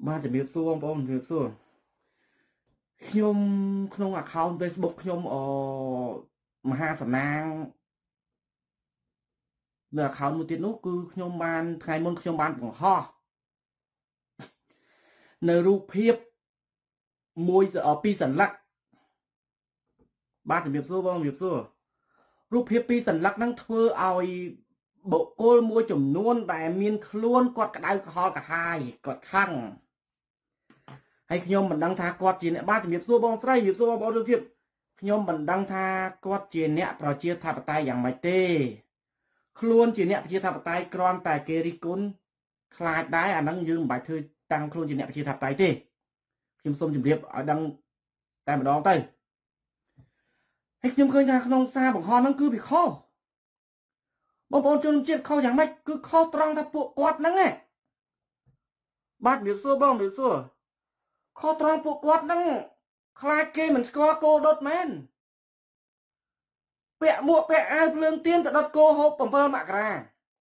បាទជំរាបសួរបងប្អូនជំរាបសួរខ្ញុំក្នុង account Facebook ខ្ញុំមហាសំណាងនៅ account មួយទៀតនោះគឺខ្ញុំបានថ្ងៃមុនខ្ញុំបានបង្ហោះនៅរូបភាពមួយពីរសន្លឹកបាទជំរាបសួរបងជំរាបសួររូបភាពពីរសន្លឹកហ្នឹងធ្វើឲ្យបុគ្គលមួយចំនួនដែលមានខ្លួនគាត់ក្តៅក្រហល់កាហាយគាត់ខឹងហើយខ្ញុំមិនដឹងថាគាត់ជាអ្នកបាទជំរាបសួរបងស្រីជំរាបសួរបងប្អូនរួមជាតិខ្ញុំមិនដឹងថាគាត់ជាអ្នកប្រជាធិបតេយ្យយ៉ាងម៉េចទេខ្លួនជាអ្នកប្រជាធិបតេយ្យគ្រាន់តែគេរិះគន់ខ្លាចដែរអាហ្នឹងយើងមិនបាច់ធ្វើតាំងខ្លួនជាអ្នកប្រជាធិបតេយ្យទេខ្ញុំសូមជម្រាបឲ្យដឹងតែម្ដងទៅហើយខ្ញុំឃើញថាក្នុងសារបង្ហោះហ្នឹងគឺវាខុសបងប្អូនជនជាតិខុសយ៉ាងម៉េចគឺខុសត្រង់ថាពួកគាត់ហ្នឹងឯងបាទជំរាបសួរបងជំរាបសួរខុសត្រង់ពួកគាត់ហ្នឹងខ្លាចគេមិនស្គាល់គោដុតមែនពាក់មួកពាក់អាវភ្លើងទៀនទៅដុតគោហូប7មករា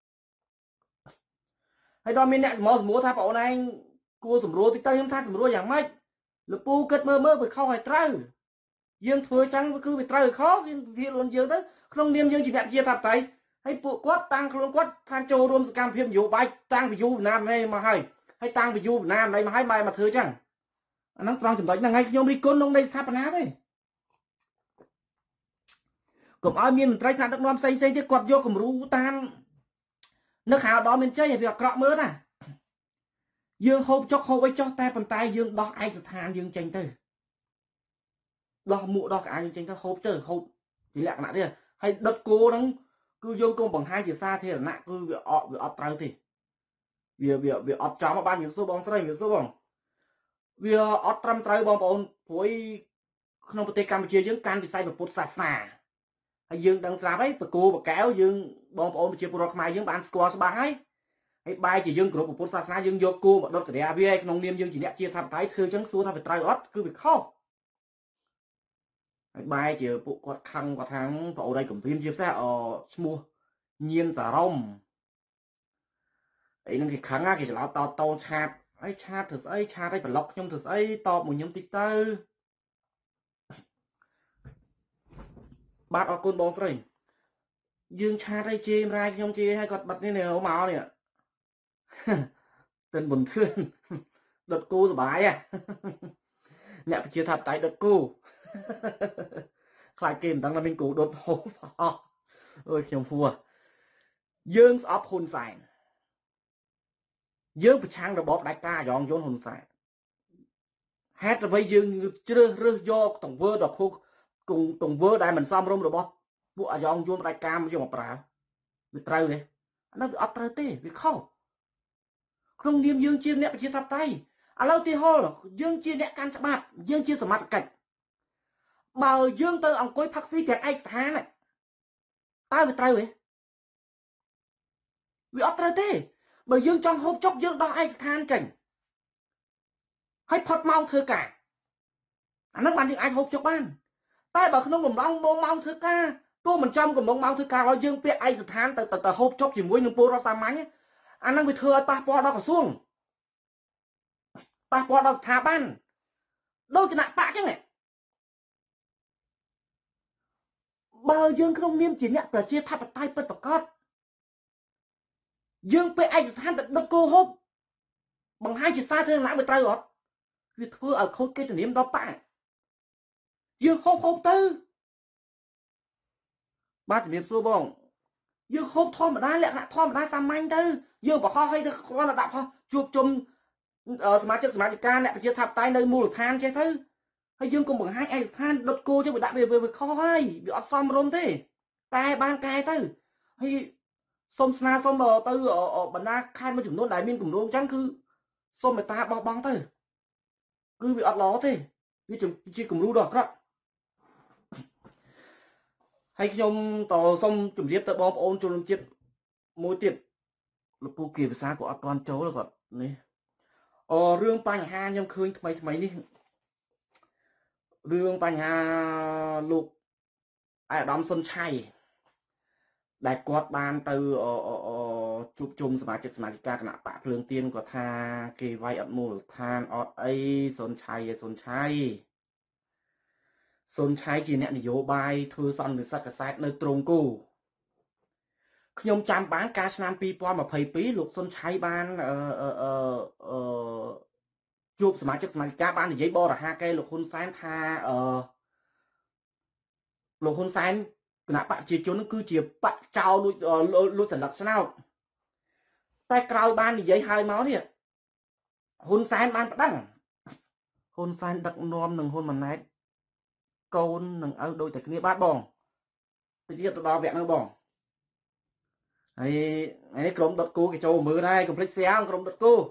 ហើយដល់មានអ្នកសម្រួលថាបងអូនឯងគួរសម្រួលតិចទៅខ្ញុំថាសម្រួលយ៉ាងម៉េចលពូគិតមើលវាខុសឲ្យត្រូវយើងធ្វើចឹងគឺវាត្រូវខុសយើងវាលន់យើងទៅក្នុងនាមយើងជាអ្នកជាថាបតៃហើយពួកគាត់តាំងខ្លួនគាត់ថាចូលរួមសកម្មភាពនយោបាយតាំងពីយូរណាស់មកហើយតាំងពីយូរណាស់មកហើយមកធ្វើចឹងអាហ្នឹងត្រង់ចំណុចហ្នឹងហើយខ្ញុំរិះគន់ក្នុងនៃស្ថាបនាទេកុំឲ្យមានមន្ត្រីថ្នាក់ដឹកនាំផ្សេងៗទៀតគាត់យកគំរូតាមនៅខៅដល់មានជ័យវាអាក្រក់មើលណាយើងហូបចុកហូបអីចុះតែប៉ុន្តែយើងដោះឯកស្ថានយើងចេញទៅដោះមួកដោះកៅអៅយើងចេញទៅហូបទៅហូបជាលក្ខណៈនេះហើយដុតគោហ្នឹងគឺយើងកុំបង្ហាញជាសាធារណៈគឺវាអត់ត្រូវទេវាអត់ចំបានជំរាបសួរបងស្រីជំរាបសួរបងវាអត់ត្រឹមត្រូវបងប្អូនព្រួយក្នុងប្រទេសកម្ពុជាយើងកាន់វិស័យពុទ្ធសាសនាហើយយើងដឹងស្រាប់ហើយបកគោបកែវយើងបងប្អូនប្រជាពលរដ្ឋខ្មែរយើងបានស្គាល់ច្បាស់ហើយបែរជាយើងគ្រប់ពុទ្ធសាសនាយើងយកគោមកដុតករាវាក្នុងនាមយើងជាអ្នកជាធិបតេយ្យធ្វើចឹងសួរថាវាត្រូវអត់គឺវាខុសហើយបែរជាពួកគាត់ខឹងគាត់ថាប្អូនឯងកំព្រាមជាផ្សេងឈ្មោះញៀនសារ៉ុំអីនឹងគេខឹងណាគេច្រឡោតតឆាតហើយឆាតធ្វើស្អីឆាតឲ្យប្លុកខ្ញុំធ្វើស្អីតបមួយខ្ញុំតិចទៅបាទអរគុណបងស្រីយើងឆាតឲ្យជេររាយខ្ញុំជេរឲ្យគាត់បិទនេះមកនេះទិនបុនធឿនដុតគូសុបាយអ្នកប្រជាធិបតេយ្យដុតគូខ្លាចគេមិនដឹងថាមានគូដុតហូបអើយខ្ញុំហួរយើងស្អប់ហ៊ុនសែនយើងប្រឆាំងរបបផ្ដាច់ការអាយ៉ងយន្តហ៊ុនសែនហេតុអ្វីយើងជ្រើសរើសយកទង្វើដល់ភោគទង្វើដែលមិនសមរម្យរបស់ពួកអាយ៉ងយន្តផ្ដាច់ការមកយកមកប្រើវាត្រូវទេអានោះវាអត់ត្រូវទេវាខុសក្នុងនាមយើងជាអ្នកប្រជាធិបតេយ្យឥឡូវទីហោយើងជាអ្នកកាន់ច្បាប់យើងជាសមត្ថកិច្ចបើយើងទៅអង្គុយផឹកស៊ីទាំងឯកស្ថានតើវាត្រូវទេវាអត់ត្រូវទេបើយើងចង់ហូបចុកយើងដោះឯកស្ថានចេញហើយផុតម៉ោងធ្វើការអាហ្នឹងបានយើងអាចហូបចុកបានតែបើក្នុងកំឡុងម៉ោងធ្វើការទោះមិនចំកំឡុងម៉ោងធ្វើការឲ្យយើងពាក់ឯកស្ថានទៅហូបចុកជាមួយនឹងពលរដ្ឋសាមញ្ញអាហ្នឹងវាធ្វើឲ្យប៉ះពាល់ដល់ក្រសួងប៉ះពាល់ដល់ស្ថាប័នដូចគណៈបកចឹងបើយើងក្នុងនាមជាអ្នកប្រជាធិបតេយ្យពិតប្រាកដយើងពេលឯកស្ថានទៅដុតគោហូបបង្ហាញជាសាធារណៈវាត្រូវអត់វាធ្វើឲ្យខូចកិត្តិនាមដល់បកយើងហូបទៅបាទជំរាបសួរបងយើងហូបធម្មតាលក្ខណៈធម្មតាសាមញ្ញទៅយើងបង្ហោះឲ្យទៅគ្រាន់តែដាក់ផុសជួបជុំសមាជិកសមាជិកាអ្នកប្រជាធិបតេយ្យនៅមូលដ្ឋានចេះទៅហើយយើងកុំបង្ហាញឯកស្ថានដុតគោទៅវាដាក់វាខុសហើយវាអត់សមរម្យទេតែបានកែទៅហើយសូមស្នើសូមទៅបណ្ដាខេត្តមួយចំនួនដែលមានគម្រោងចឹងគឺសូមមេត្តាបោះបង់ទៅគឺវាអត់ល្អទេវាជាគំរូដ៏អាក្រក់ហើយខ្ញុំតសូមជម្រាបទៅបងប្អូនជនជាតិមួយទៀតលពូគីភាសាក៏អត់ទាន់ចូលគាត់នេះរឿងបញ្ហាខ្ញុំឃើញថ្មីនេះរឿងបញ្ហាលោកអាដាមសុនឆៃដែលគាត់បានទៅជួបជុំសមាជិកសមាជិកាគណៈបកភ្លើងទៀនគាត់ថាគេវាយអត់មូលដ្ឋានអត់អីសុនឆៃឯសុនឆៃជាអ្នកនយោបាយធ្វើសន្និសីទកសែតនៅទ្រង់គូខ្ញុំចាំបានការឆ្នាំ2022លោកសុនឆៃបានជួបសមាជិកសមាជិកាបាននិយាយបរិហាកេលោកហ៊ុនសែនថាលោកហ៊ុនសែនគណៈបកប្រជាជនគឺជាបកចោលលួចសន្លឹកស្នោតតែក្រោយបាននិយាយហើយមកនេះហ៊ុនសែនបានប្តឹងហ៊ុនសែនដឹកនាំនឹងហ៊ុនម៉ាណែតកូននឹងឪដូចតែគ្នាបាទបងទៅទៀតទៅដល់វគ្គហ្នឹងបងហើយនេះក្រុមដុតគូគេចូលមើលដែរកុំភ្លេច share ក្រុមដុតគូ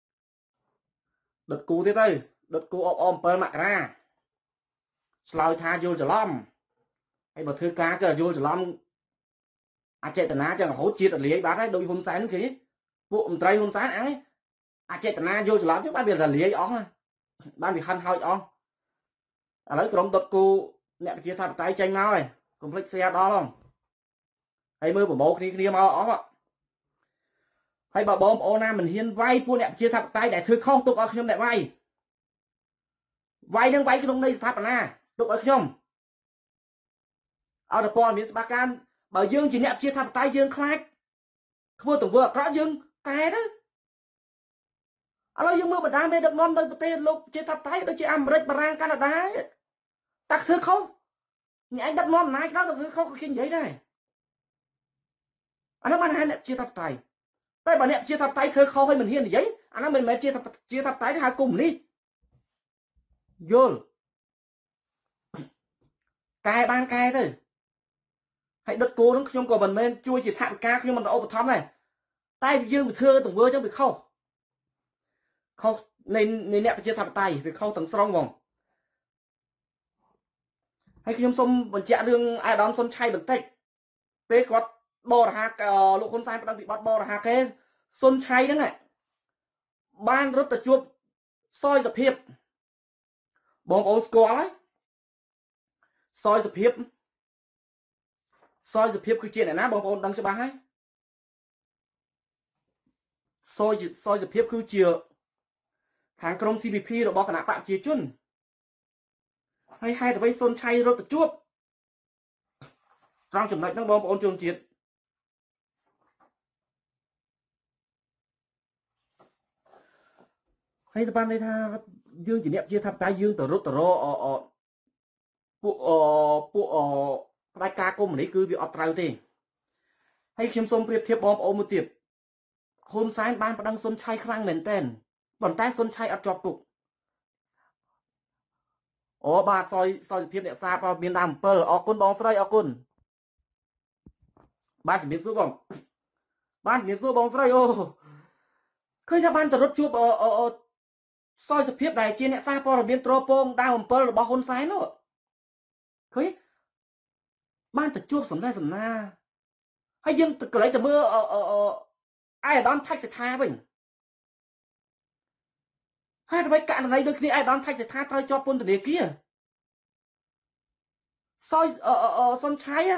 ទៀតទៅដុតគូអបអម7មករាឆ្លើយថាយល់ច្រឡំហើយបើធ្វើការក៏យល់ច្រឡំអចេតនាចឹងរហូតជាតិរលាយបាត់ហើយដោយហ៊ុនសែនគេពួកមន្ត្រីហ៊ុនសែនអចេតនាយល់ច្រឡំចឹងបានវារលាយអស់បានវាហិនហោចអស់ឥឡូវក្រុមដុតគូអ្នកប្រជាធិបតេយ្យចេញមកហើយកុំភ្លេច share ដល់ហ្នឹងហើយមើលប្រមូលគ្នាមកអស់ហើយបើបងប្អូនណាមិនហ៊ានវាយពួកអ្នកប្រជាធិបតេយ្យដែលធ្វើខុសទុកឲ្យខ្ញុំអ្នកវាយនឹងវាយក្នុងន័យស្ថាបនាទុកឲ្យខ្ញុំអត់តែព័ត៌មានច្បាស់ការបើយើងជាអ្នកប្រជាធិបតេយ្យយើងខ្លាចធ្វើទង្វើអាក្រក់យើងកែទៅឥឡូវយើងមើលបណ្ដាមេដឹកនាំនៅប្រទេសលោកប្រជាធិបតេយ្យដូចជាអាមេរិកបារាំងកាណាដាតែធ្វើខុសអ្នកឯងដឹកនាំអំណាចដល់ទៅធ្វើខុសក៏គេនិយាយដែរអានោះបានហៅអ្នកជាធិបតេយ្យតែបើអ្នកជាធិបតេយ្យធ្វើខុសហើយមិនហ៊ាននិយាយអានោះមិនមែនជាធិបតេយ្យទេហៅកុំនេះយល់កែបានកែទៅហើយដុតគោនឹងខ្ញុំក៏មិនមែនជួយជាថវិកាខ្ញុំមិនឧបត្ថម្ភដែរតែយើងទៅធ្វើទង្វើចឹងវាខុសនៃអ្នកប្រជាធិបតេយ្យវាខុសទាំងស្រុងហ្មងហើយខ្ញុំសូមបញ្ជាក់រឿងអាដាមសុនឆៃបន្តិចពេលគាត់បរិហាលោកហ៊ុនសែនប្តឹងពីបទបរិហាគេសុនឆៃហ្នឹងបានរត់ទៅជួបសយសភាពបងប្អូនស្គាល់ហើយសយសភាពគឺជាអ្នកណាបងប្អូនដឹងច្បាស់ហើយសយសភាពគឺជាខាងក្រុម CPP របស់គណៈបកប្រជាជនហើយហេតុអ្វីសុនឆៃរត់ទៅជួបត្រង់ចំណុចហ្នឹងបងប្អូនជនជាតិហើយទៅបានន័យថាយើងជាអ្នកជាថាតែយើងទៅរត់ទៅរពួកផ្ដាច់ការកុម្មុយនីគឺវាអត់ត្រូវទេហើយខ្ញុំសូមប្រៀបធៀបបងប្អូនមួយទៀតហ៊ុនសែនបានប្តឹងសុនឆៃខ្លាំងមែនទែនប៉ុន្តែសុនឆៃអត់ជាប់គុកអូបាទសយភាពអ្នកសារព័ត៌មានដើម7អរគុណបងស្រីអរគុណបាទជំរាបសួរបងស្រីអូឃើញថាបានទៅរត់ជួបសយសភាពដែលជាអ្នកសារព័ត៌មានត្រពងដើម7របស់ហ៊ុនសែននោះឃើញបានទៅជួបសំណាហើយយើងទៅកន្លែងទៅមើលអាយដាមថៃសិដ្ឋាវិញហើយអ្វីករណីដូចគ្នាអាយដាមថៃសិដ្ឋាត្រូវជាប់ពន្ធនាគារសុនឆៃ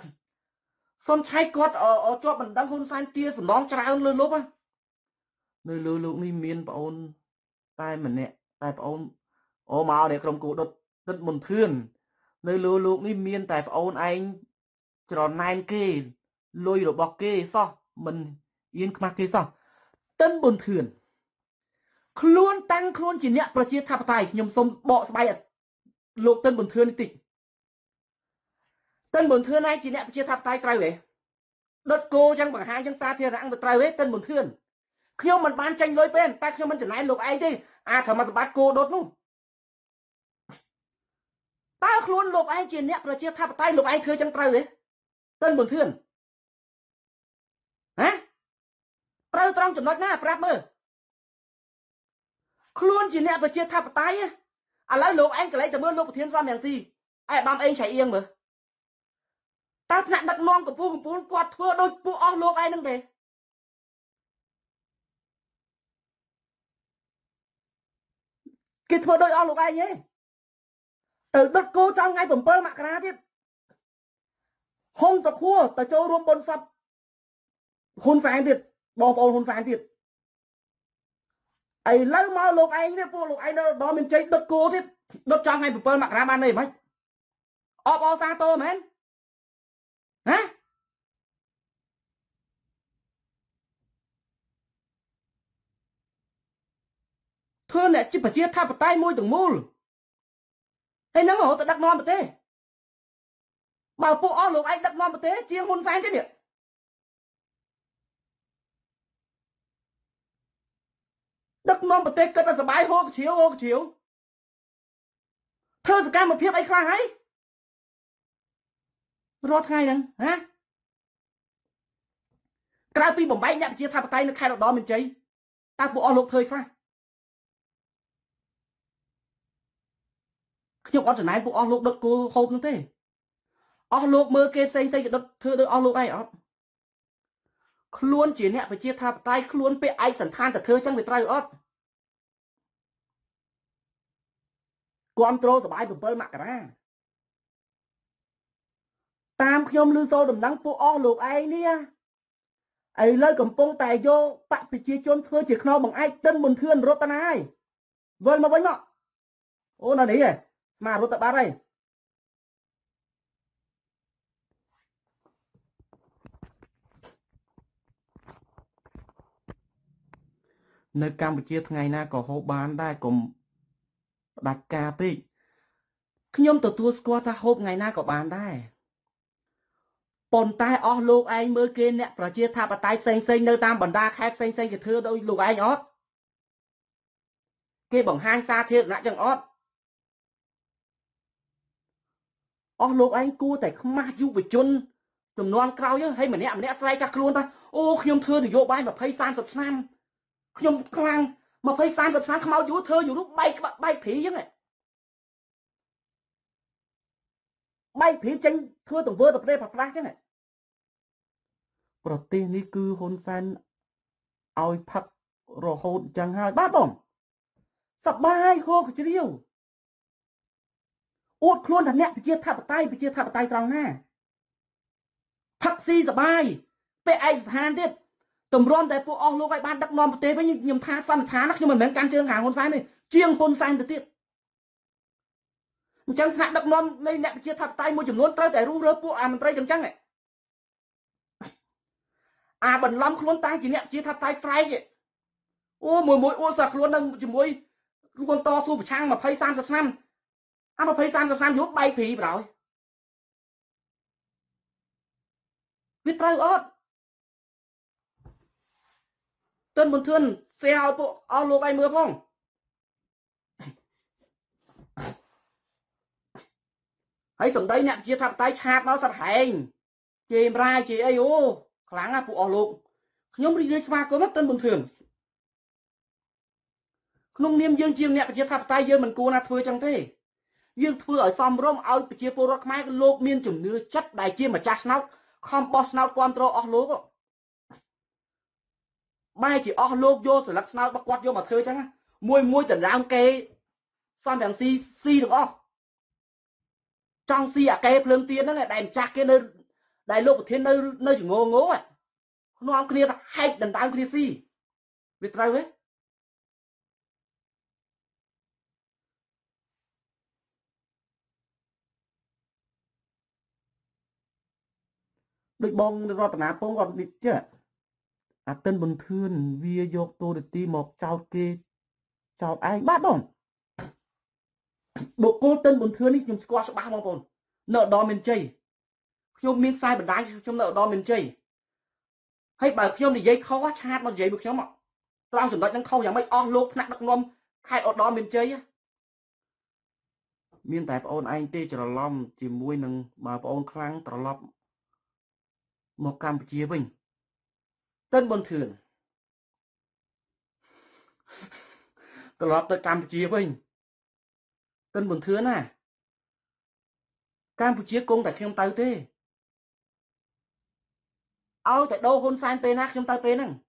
គាត់ជាប់បណ្ដឹងហ៊ុនសែនទាសំណងច្រើនលើលុបនៅលើលោកនេះមានប្អូនតែម្នាក់តែប្អូនមកនេះក្រុមគូដុតមុនធឿននៅលើលោកនេះមានតែប្អូនឯងច្រណែនគេលុយរបស់គេសោះមិនអៀនខ្មាស់គេសោះតិនបុនធឿនខ្លួនតាំងខ្លួនជាអ្នកប្រជាធិបតេយ្យខ្ញុំសូមបកស្បែកលោកតិនបុនធឿនតិចតិនបុនធឿនឯងជាអ្នកប្រជាធិបតេយ្យត្រូវទេដុតគោចឹងបង្ហាញចឹងសាធារណៈទៅត្រូវទេតិនបុនធឿនខ្ញុំមិនបានចាញ់លុយពេនតែខ្ញុំមិនចំណាយលោកឯងទេអាធម្មសម្បត្តិគោដុតនោះតើខ្លួនលោកឯងជាអ្នកប្រជាធិបតេយ្យលោកឯងធ្វើចឹងត្រូវទេតិនបុនធឿនហ៎ត្រូវត្រង់ចំណុចណាប្រាប់មើលខ្លួនជាអ្នកប្រជាធិបតេយ្យឥឡូវលោកឯងកន្លែងទៅមើលលោកប្រធានសំរងស៊ីឯបាំអេងឆៃអៀងមើលតើថ្នាក់ដឹកនាំកម្ពុជាគាត់ធ្វើដូចពួកអស់លោកឯងហ្នឹងទេគេធ្វើដូចអស់លោកឯងទេទៅដុតគោចំថ្ងៃ7មករាទៀតហុងតខួរទៅចូលរួមបុណ្យសពហ៊ុនសែនទៀតបងប្អូនហ៊ុនសែនទៀតឥឡូវមកលោកឯងនេះពួកលោកឯងដល់មានជ័យដុតគោទៀតដុតចង់ថ្ងៃ7មករាបាននេះហ្មងអបអសាទរមែនហ៎ធ្វើអ្នកជាប្រជាធិបតេយ្យមួយទាំងមូលហើយហ្នឹងរហូតទៅដឹកនាំប្រទេសបើពួកអស់លោកឯងដឹកនាំប្រទេសជាងហ៊ុនសែនទេនេះដឹកនាំប្រទេសគិតតែសុបាយហូរជ្រាវធ្វើសកម្មភាពអីខ្លះហើយរាល់ថ្ងៃហ្នឹងហ៎ក្រៅពីបំបែកអ្នកប្រជាធិបតេយ្យនៅខេត្តឧត្តរមានជ័យតើពួកអស់លោកធ្វើខ្លះខ្ញុំអត់ចំណាយពួកអស់លោកដុតគោហូបនោះទេអស់លោកមើលគេផ្សេងទៅដុតធ្វើដោយអស់លោកឯងអត់ខ្លួនជាអ្នកប្រជាធិបតេយ្យខ្លួនពេលឯកសន្តានទៅធ្វើចឹងវាត្រូវអត់គ្រប់ត្រូលសបាយ7មករាតាមខ្ញុំឮសូរដំណឹងពួកអស់លោកឯងនេះឥឡូវកំពុងតែយកបកប្រជាជនធ្វើជាខ្នងបង្អែកទិនមន្ទឿនរតនាហើយវិលមកវិញមកអូនៅនេះឯងមករត់ទៅបាត់ហើយនៅកម្ពុជាថ្ងៃណាក៏ហូបបានដែរកុំផ្ដាច់ការពេកខ្ញុំទទួលស្គាល់ថាហូបថ្ងៃណាក៏បានដែរប៉ុន្តែអស់លោកឯងមើលគេអ្នកប្រជាធិបតេយ្យផ្សេងនៅតាមបណ្ដាខេត្តផ្សេងគេធ្វើដោយលោកឯងអត់គេបង្ហាញសាធារណៈចឹងអត់អស់លោកឯងគួរតែខ្មាស់យុវជនចំនួនក្រោយហើយម្នាក់ស្រែកថាខ្លួនថាអូខ្ញុំធ្វើនយោបាយ20-30 ឆ្នាំខ្ញុំខ្លាំង20-30 ឆ្នាំខ្មោចយូរធ្វើយូរបែកព្រីចឹងបែកព្រីចេញធ្វើទង្វើទៅប្រទេសផ្លាស់ចឹងប្រទេសនេះគឺហ៊ុនសែនឲ្យផឹករហូតចឹងហើយបាទបងសបាយហូរជ្រាវអួតខ្លួនថាអ្នកប្រជាធិបតេយ្យត្រង់ណាផឹកស៊ីសបាយពេលឯកស្ថានទៀតតម្រាំតែពួកអស់លោកឲ្យបានដឹកនាំប្រទេសវិញខ្ញុំថាសន្និដ្ឋានណាខ្ញុំមិនមែនកាន់ជើងខាងហ៊ុនសែនទេជាងហ៊ុនសែនទៅទៀតអញ្ចឹងថ្នាក់ដឹកនាំនៃអ្នកប្រជាធិបតេយ្យមួយចំនួនត្រូវតែរុះរើពួកអាមន្ត្រីចឹងអាបន្លំខ្លួនតាំងជាអ្នកប្រជាធិបតេយ្យស្រែកអូមួយអួតសាខ្លួននឹងជាមួយខ្លួនតស៊ូប្រឆាំង20-30 ឆ្នាំអា20-30 ឆ្នាំយប់បែកព្រីបរោយវាត្រូវអត់ទិនមន្ទឿនស្ទែឲ្យពួកអស់លោកឯងមើលផងហើយសម្ដីអ្នកប្រជាធិបតេយ្យឆាតមកសត្វហែងជេមរាយជេអីអូខ្លាំងណាស់ពួកអស់លោកខ្ញុំរីករាយស្វាគមន៍ទិនមន្ទឿនក្នុងនាមយើងជាអ្នកប្រជាធិបតេយ្យយើងមិនគួរណាធ្វើចឹងទេយើងធ្វើឲ្យសមរម្យឲ្យប្រជាពលរដ្ឋខ្មែរលោកមានជំនឿចិត្តដែលជាម្ចាស់ស្នោតខំបោះស្នោតគ្រប់គ្រងអស់លោកបែរជាអស់លោកយកស្លឹកស្នោតរបស់គាត់យកមកធ្វើចឹងមួយដណ្ដើមគេសំទាំងស៊ីទាំងអស់ចង់ស៊ីអាកេភ្លើងទៀនហ្នឹងដែលម្ចាស់គេនៅដែលលោកប្រធាននៅចងងនាំគ្នាទៅហែកដណ្ដើមគ្នាស៊ីវាត្រូវទេដូចបងរតនាពងគាត់នេះចេះអាទិនប៊ុនធឿនវាយកតួនាទីមកចោតគេចោតឯងបាទបងបុគ្គលទិនប៊ុនធឿននេះខ្ញុំស្គាល់ច្បាស់បងប្អូននៅឧត្តរមានជ័យខ្ញុំមានខ្សែបណ្ដាញខ្ញុំនៅឧត្តរមានជ័យហើយបើខ្ញុំនិយាយខុសឆាតមកនិយាយមកខ្ញុំត្រង់ចំណុចហ្នឹងខុសយ៉ាងម៉េចអស់លោកថ្នាក់ដឹកនាំខេត្តឧត្តរមានជ័យមានតែប្អូនឯងទេច្រឡំជាមួយនឹងបើប្អូនខ្លាំងត្រឡប់មកកម្ពុជាវិញទិនប៊ុនធឿនត្រឡប់ទៅកម្ពុជាវិញទិនប៊ុនធឿនណាកម្ពុជាគង់តែខ្ញុំទៅទេឲ្យតែដូរហ៊ុនសែនពេលណាខ្ញុំទៅពេលហ្នឹង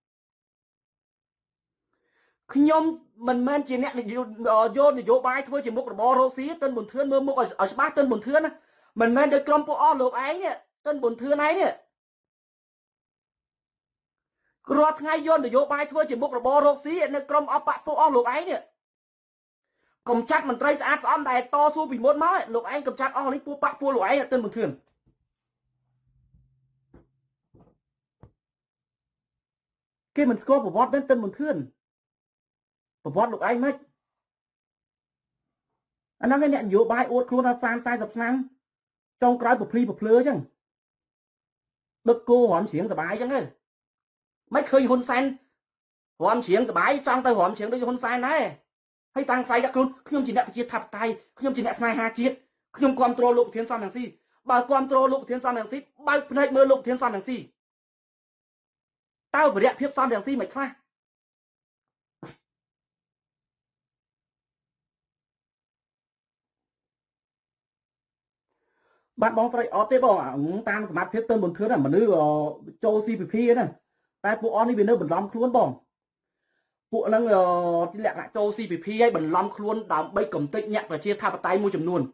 ខ្ញុំមិនមែនជាអ្នកយកនយោបាយធ្វើជាមុខរបររកស៊ីទិនប៊ុនធឿនមើលមុខឲ្យច្បាស់ទិនប៊ុនធឿនណាមិនមែនដោយក្រុមពួកអស់លោកឯងនេះទិនប៊ុនធឿនឯងនេះរាល់ថ្ងៃយកនយោបាយធ្វើជាមុខរបររកស៊ីនៅក្រុមអបបពួកអស់លោកឯងនេះកុំចាត់មន្ត្រីស្អាតស្អំដែលតស៊ូពីមុនមកលោកឯងកុំចាត់អស់នេះពួកបាក់ពួកលោកឯងទៅមិនធឿនគេមិនស្គាល់ប្រវត្តិទៅមិនធឿនប្រវត្តិលោកឯងមិនអាហ្នឹងអ្នកនយោបាយអួតខ្លួនដល់30-40ឆ្នាំចុងក្រោយប្រភ្លីប្រភ្លើអញ្ចឹងដឹកគោរំជ្រៀងសបាយអញ្ចឹងហ៎មិនឃើញហ៊ុនសែនរំជ្រៀងសបាយចង់ទៅរំជ្រៀងដូចហ៊ុនសែនដែរហើយតាំងស្អីដាក់ខ្លួនខ្ញុំជាអ្នកប្រជាធិបតេយ្យខ្ញុំជាអ្នកស្នេហាជាតិខ្ញុំគ្រប់គ្រងលោកប្រធានសំរងស៊ីបើគ្រប់គ្រងលោកប្រធានសំរងស៊ីបើកភ្នែកមើលលោកប្រធានសំរងស៊ីតើបរិយាភាពសំរងស៊ីមិនខ្លះបាទបងស្រីអត់ទេបងតាមសមត្ថភាពទៅមិនធឿនមនុស្សចូល CPP ហ្នឹងតែពួកអស់នេះវានៅបន្លំខ្លួនបងពួកហ្នឹងជាលក្ខណៈចូល CPP ហើយបន្លំខ្លួនដើម្បីកំទេចអ្នកប្រជាធិបតេយ្យមួយចំនួន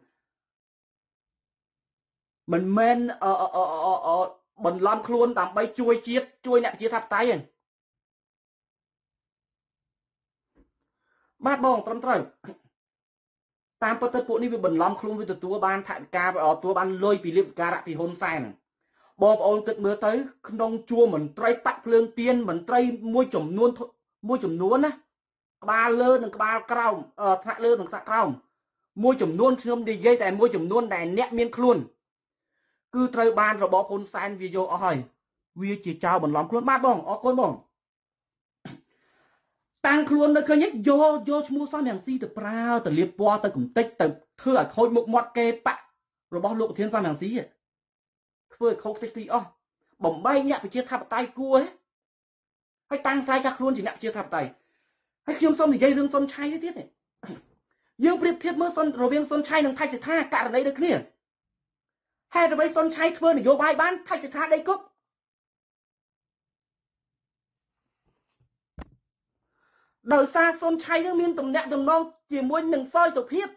មិនមែនបន្លំខ្លួនដើម្បីជួយជាតិជួយអ្នកប្រជាធិបតេយ្យហ្នឹងបាទបងត្រឹមត្រូវតាមពិតទៅពួកនេះវាបន្លំខ្លួនវាទទួលបានថវិកាទទួលបានលុយពីលៀបសការៈពីហ៊ុនសែនបងប្អូនគិតមើលទៅក្នុងជួរមន្ត្រីបាក់ភ្លើងទៀនមន្ត្រីមួយចំនួនណាក្បាលលើនិងក្បាលក្រោមថ្នាក់លើនិងថ្នាក់ក្រោមមួយចំនួនខ្ញុំនិយាយតែមួយចំនួនដែលអ្នកមានខ្លួនគឺត្រូវបានរបបហ៊ុនសែនវាយកអស់ហើយវាជាចៅបន្លំខ្លួនបាទបងអរគុណបងតាំងខ្លួននៅឃើញយកឈ្មោះសំរងស៊ីទៅប្រើទៅលាបពណ៌ទៅកំតិចទៅធ្វើឲ្យខូចមុខមាត់គេបាក់របស់លោកប្រធានសំរងស៊ីធ្វើឲ្យខូចតិចទីអស់បំបែកអ្នកប្រជាធិបតេយ្យគួរហើយតាំងស្អែកថាខ្លួនជាអ្នកប្រជាធិបតេយ្យហើយខ្ញុំសូមនិយាយរឿងសុនឆៃនេះទៀតយើងប្រៀបធៀបមើលរវាងសុនឆៃនិងថៃសិដ្ឋាករណីដូចគ្នាហេតុអ្វីសុនឆៃធ្វើនយោបាយបានថៃសិដ្ឋាដីគប់ដោយសារសុនឆៃនឹងមានទំនាក់ទំនងជាមួយនឹងសយសុភាព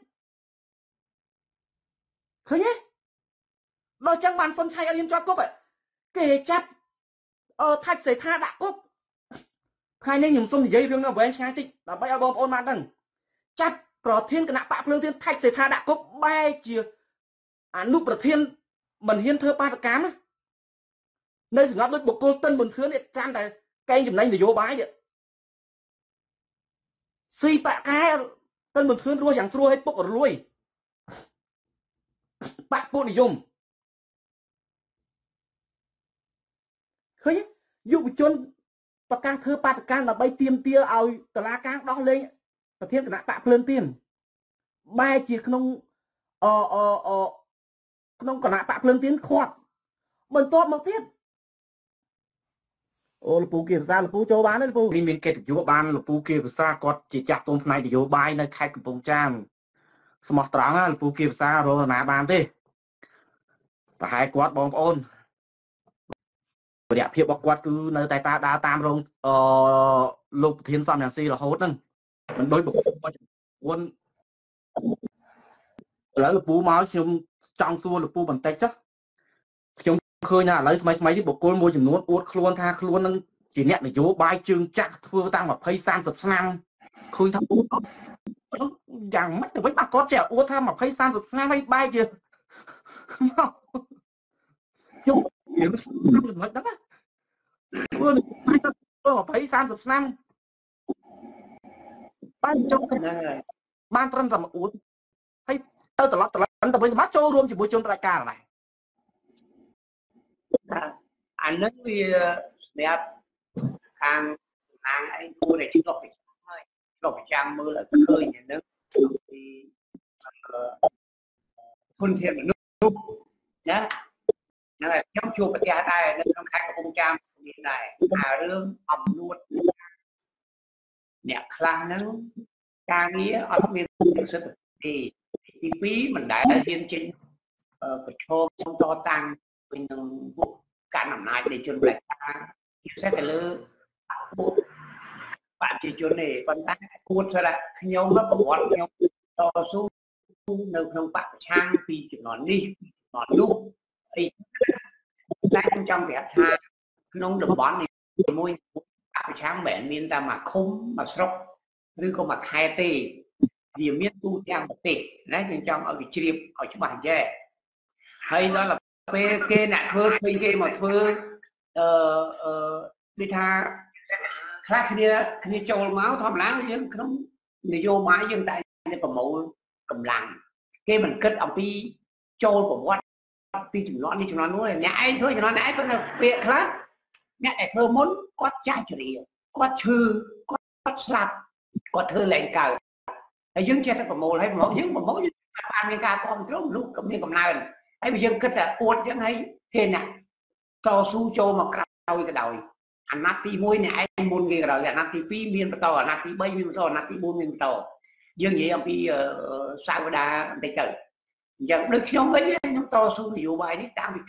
ឃើញទេដល់ចឹងបានសុនឆៃឲ្យរៀនជាប់គុកគេចាប់ថៃសិដ្ឋាដាក់គុកថ្ងៃនេះខ្ញុំសូមនិយាយរឿងវែងឆ្ងាយតិចដើម្បីឲ្យបងប្អូនបានដឹងចាប់ប្រធានគណៈបកភ្លើងទៀនថៃសេដ្ឋាដាក់គុកបែរជាអនុប្រធានមិនហ៊ានធ្វើបាតកម្មនៅសម្រាប់ដូចបុគ្គលតិនមិនធឿននេះចាំតែកេងចំណេញនយោបាយនេះស៊ីបកកែតិនមិនធឿនរស់យ៉ាងស្រួលឲ្យពុករលួយបាក់ពួកនិយមឃើញយុវជនប្រកាសធ្វើបាតកម្មដើម្បីទាមទារឲ្យតុលាការដោះលែងប្រធានគណៈបកភ្លើងទៀនបែរជាក្នុងក្នុងគណៈបកភ្លើងទៀនខាត់បន្ទាប់មកទៀតអូលពូគៀភាសាលពូចូលបានទេលពូនេះមានកិត្តិយសបានលពូគៀភាសាគាត់ជាចាស់ទុំផ្នែកនយោបាយនៅខេត្តកំពង់ចាមស្មោះត្រង់ណាលពូគៀភាសារកណាបានទេប្រហែលគាត់បងប្អូនរយៈភាពរបស់គាត់គឺនៅតែដើរតាមរងលោកប្រធានសំរងស៊ីរហូតហ្នឹងមិនដូចបុគ្គលមួយចំនួនឥឡូវលពូមកខ្ញុំចង់សួរលពូបន្តិចចុះខ្ញុំឃើញថាឥឡូវថ្មីនេះបុគ្គលមួយចំនួនអួតខ្លួនថាខ្លួននឹងជាអ្នកនយោបាយជើងចាស់ធ្វើតាំង20-30ឆ្នាំឃើញថាអួតយ៉ាងម៉េចទៅវិញបាក់គាត់ចេះអួតថា20-30ឆ្នាំហើយបែរជាខ្ញុំនិយាយមិនដឹងណាធ្វើ20-30ឆ្នាំបានចុះបានត្រឹមតែមកអួតហើយទៅត្រឡប់ទៅវិញមកចូលរួមជាមួយជនប្រជាការដែរអានឹងវាស្រាប់ខាងណាងឯងគួរតែឆ្លុះប្រចាំហើយឆ្លុះប្រចាំមើលឲ្យឃើញអានឹងពីធនធានមនុស្សណាហ្នឹងហើយខ្ញុំជួបប្រទះដែរនៅក្នុងខេត្តកំពង់ចាមមានដែរអារឿងអំនួតអ្នកខ្លះហ្នឹងការងារអត់មានប្រសិទ្ធភាពទី2មិនដែលហ៊ានចេញប្រឈមតតាំងវិញនឹងពួកកាន់អំណាចនៃជនបដិការពិសេសទៅលើប្រជាជននេះប៉ុន្តែគួរស្ដាប់ខ្ញុំប្រវត្តិខ្ញុំតស៊ូនៅក្នុងបកប្រឆាំងពីចំនួននេះចំនួននោះអីតែខ្ញុំចង់ប្រាប់ថាក្នុងតំបន់នេះមួយប្រឆាំងមិនមែនមានតែមួយឃុំមួយស្រុកឬក៏មួយខេត្តទេវាមានទូទាំងប្រទេសណាយើងចង់ឲ្យវាជ្រាបឲ្យច្បាស់យ៉ែហើយដល់ពេលគេអ្នកធ្វើឃើញគេមកធ្វើដូចថាខ្លះគ្នាចូលមកធម្មតាយើងក្នុងនយោបាយយើងតែប្រមូលកម្លាំងគេមិនគិតអំពីចូលប្រវត្តិពីចំនួននេះចំនួននោះអ្នកឯងធ្វើចំនួនអ្នកឯងប៉ុន្តែពាក្យខ្លះអ្នកដែលធ្វើមុនគាត់ចាស់ជរាគាត់ឈឺគាត់ស្លាប់គាត់ធ្វើលែងកើតហើយយើងចេះតែប្រមូលហើយយើងបានមានការគ្រប់គ្រងមនុស្សក៏មានកំណើនហើយបើយើងគិតតែអួតចឹងហើយគេអ្នកតស៊ូចូលមកក្រោយក៏ដោយអាណត្តិទី1អ្នកឯងមុនគេក៏ដោយអាណត្តិទី2មានបន្តអាណត្តិទី3មានបន្តអាណត្តិទី4មានបន្តយើងនិយាយអំពីសាវតាបន្តិចទៅអញ្ចឹងដូចខ្ញុំវិញខ្ញុំតស៊ូនយោបាយនេះតាំងពី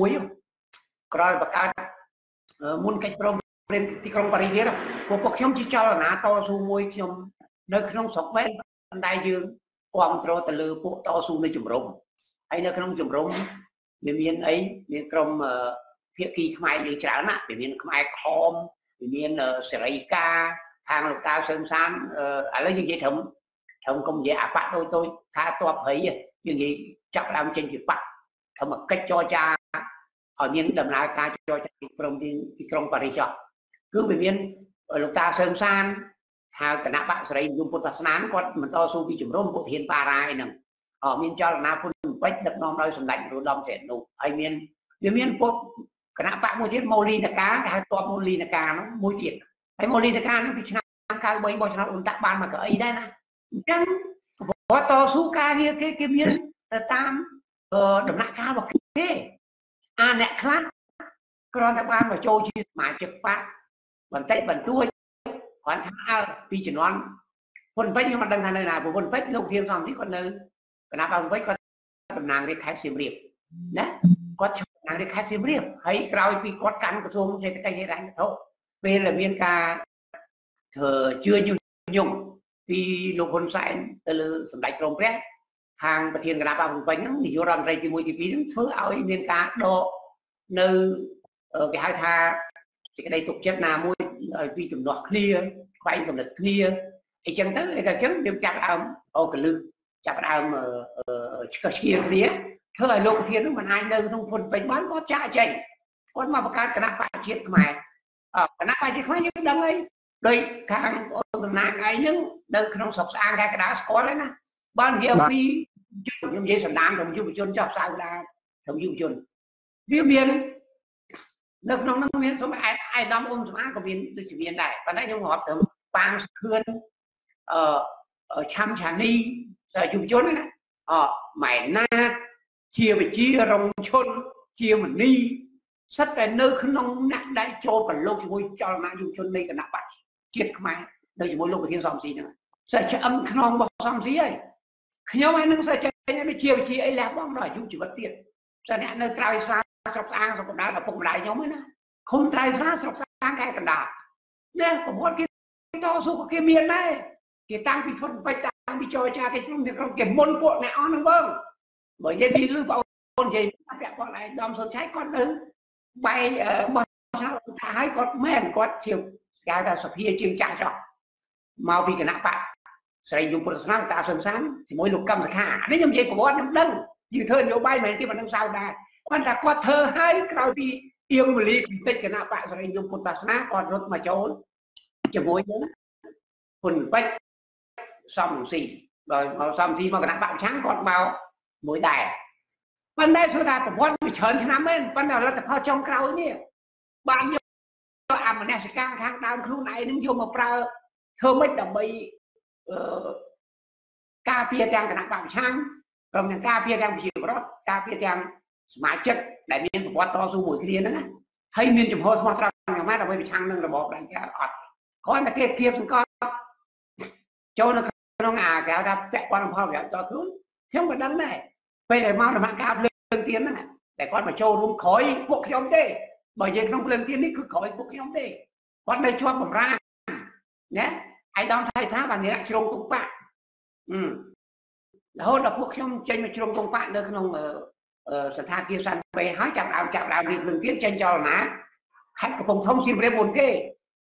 91ក្រោយបង្កើតមុនកិច្ចព្រមព្រៀងទីក្រុងប៉ារីសទៀតពួកខ្ញុំជាចលនាតស៊ូមួយខ្ញុំនៅក្នុងស្រុកវិញប៉ុន្តែយើងគ្រប់គ្រងទៅលើពួកតស៊ូនៅជំរំហើយនៅក្នុងជំរំវាមានអីមានក្រុមភាគីខ្មែរយើងច្រើនណាស់វាមានខ្មែរក្រហមវាមានសេរីការខាងលោកតាសឿងសានឥឡូវយើងនិយាយត្រឹមកុំនិយាយអាបៈតូចថាតបហីយើងនិយាយចាប់ដើមចេញពីបៈធ្វើមកកិច្ចចរចាឲ្យមានដំណើរការចរចាទីព្រមទីក្រុងប៉ារីសគឺវាមានលោកតាសឿងសានថាគណៈបកសេរីនិយមពុទ្ធសាសនាគាត់មិនតស៊ូពីជំរំពុទ្ធហ៊ានបារាយហ្នឹងមានចលនាពុទ្ធពេជ្រដឹកនាំដោយសម្ដេចនរោត្តមសីហនុហើយមានពុទ្ធគណៈបកមួយទៀតមូលីនកាគេហៅតបមូលីនកានោះមួយទៀតហើយមូលីនកានោះពីឆ្នាំ93បោះឆ្នោតអ៊ុនតាក់បានមកកៅអីដែរណាអញ្ចឹងគាត់តស៊ូការងារគេមានតាមដំណាក់កាលរបស់គេអ្នកខ្លះគ្រាន់តែបានមកចូលជាសមាជិកបកបន្តិចបន្តួចគាត់ថាពីជំនាន់ពុនពេជ្រខ្ញុំមិនដឹងថានៅណាពុនពេជ្រលោកធានសំនេះគាត់នៅគណៈបកពុនពេជ្រគាត់តំណាងរាជខេត្តសៀមរាបណាគាត់ឈ្មោះតំណាងរាជខេត្តសៀមរាបហើយក្រោយពីគាត់កាន់ក្រសួងសេដ្ឋកិច្ចហិរញ្ញវត្ថុពេលដែលមានការធ្វើជឿញុះញង់ពីលោកហ៊ុនសែនទៅលើសម្ដេចព្រមព្រះខាងប្រធានគណៈបកពុនពេជ្រហ្នឹងនាយករដ្ឋមន្ត្រីទី1ទី2ហ្នឹងធ្វើឲ្យមានការដកនៅគេហៅថាសេចក្តីទុកចិត្តណាមួយឲ្យពីចំនួនគ្នាខ្វែងកំណត់គ្នាអីចឹងទៅតែចឹងយើងចាប់ដើមអូកលឹះចាប់ដើមឆ្កឹះឆ្កៀគ្នាធ្វើឲ្យលោកប្រធាននោះមិនអាចនៅក្នុងពុនពេជ្របានគាត់ចាក់ចេញគាត់មកបង្កើតគណៈបកជាតិខ្មែរគណៈបកជាតិខ្មែរយើងដឹងហើយដោយខាងតំណាងឯងហ្នឹងនៅក្នុងស្រុកស្អាងខេត្តកណ្ដាលស្គាល់ហើយណាបាននិយាយអំពីខ្ញុំនិយាយសម្ដាមរបស់យុវជនចោះផ្សាយដារបស់យុវជនវាមាននៅក្នុងនោះមានសម្រាប់អាយដាមអ៊ុំសម្អាក៏មានដូចជាមានដែរប៉ុន្តែខ្ញុំរាប់ទៅប៉ាងសខឿនឆាំឆានីយុវជនណាម៉ែណាជាវិជារងឈុនជាមនីសិតតែនៅក្នុងអ្នកដែលចូលប្រឡូកជាមួយចលនាយុវជននៃគណៈបកជាតិខ្មែរនៅជាមួយលោកប្រធានសំស៊ីហ្នឹងសិតឆ្អឹងខ្នងរបស់សំស៊ីហើយខ្ញុំឯនឹងសិតចេញដូចជាវិជាអីលះបង់ដល់អាយុជីវិតទៀតសិតអ្នកនៅក្រៅស្រាស្រុកស្អាងស្រុកកណ្ដាលឪពុកម្ដាយខ្ញុំហ្នឹងណាឃុំត្រៃស្រាស្រុកស្អាងខេត្តកណ្ដាលនេះប្រវត្តិគេតស៊ូក៏គេមានដែរគេតាំងពីពុនពេជ្រតាំងពីចរចាគេក្នុងគេមុនពួកអ្នកអស់ហ្នឹងបងបើនិយាយពីលឺបងប្អូននិយាយពាក់ព័ន្ធឯកឧត្តមសុនឆៃគាត់នៅបែកបោះឆ្នោតថាឲ្យគាត់មែនគាត់ជាគេហៅថាសភាជាងចាស់ចោះមកពីគណៈបកស្រីយុពុទ្ធសាសនាតាសឹងសានជាមួយលោកកម្មសខានេះខ្ញុំនិយាយប្រវត្តិខ្ញុំដឹងយើងធ្វើនយោបាយមិនមែនទេមិនដឹងសៅដែរគាត់ថាគាត់ធ្វើឲ្យក្រោយពីអៀងមលីកំតិចគណៈបកស្រីយុពុទ្ធសាសនាគាត់រត់មកចូលជាមួយនឹងពុនពេជ្រសំស៊ីដោយមកសំស៊ីមកគណៈបកឆាំងគាត់មកមួយដែរប៉ុន្តែធ្វើថាប្រវត្តិវាច្រើនឆ្នាំមែនប៉ុន្តែលទ្ធផលចុងក្រោយនេះបានយកអមនសិការខាងដើមខ្លួនឯងនឹងយកមកប្រើធ្វើម៉េចដើម្បីការពារទាំងគណៈបកប្រឆាំងព្រមទាំងការពារទាំងប្រជាពលរដ្ឋការពារទាំងសមាជិកដែលមានប្រវត្តិតស៊ូមួយគ្នាហ្នឹងណាហើយមានចំហស្មោះត្រង់យ៉ាងម៉េចដើម្បីប្រឆាំងនឹងរបបប្រជាអត់គ្រាន់តែគេគៀបសង្កត់ចូលនៅក្នុងគេហៅថាពាក់ព័ន្ធនឹងផលប្រយោជន៍តខ្លួនខ្ញុំក៏ដឹងដែរពេលដែលមកដំណាក់កាលភ្លើងទៀនហ្នឹងតែគាត់មកចូលរួមក្រោយពួកខ្ញុំទេបើនិយាយក្នុងភ្លើងទៀននេះគឺក្រោយពួកខ្ញុំទេគាត់នៅជាប់បំរាណាអាយដាមថៃថាបានអ្នកជ្រុងទុំបាក់រហូតដល់ពួកខ្ញុំចេញមកជ្រុងទុំបាក់នៅក្នុងសន្តាគារសាន់ពេហើយចាប់ដើមរៀបភ្លើងទៀនចេញចលនាខេត្តកំពង់ធំសៀមរាបមុនគេ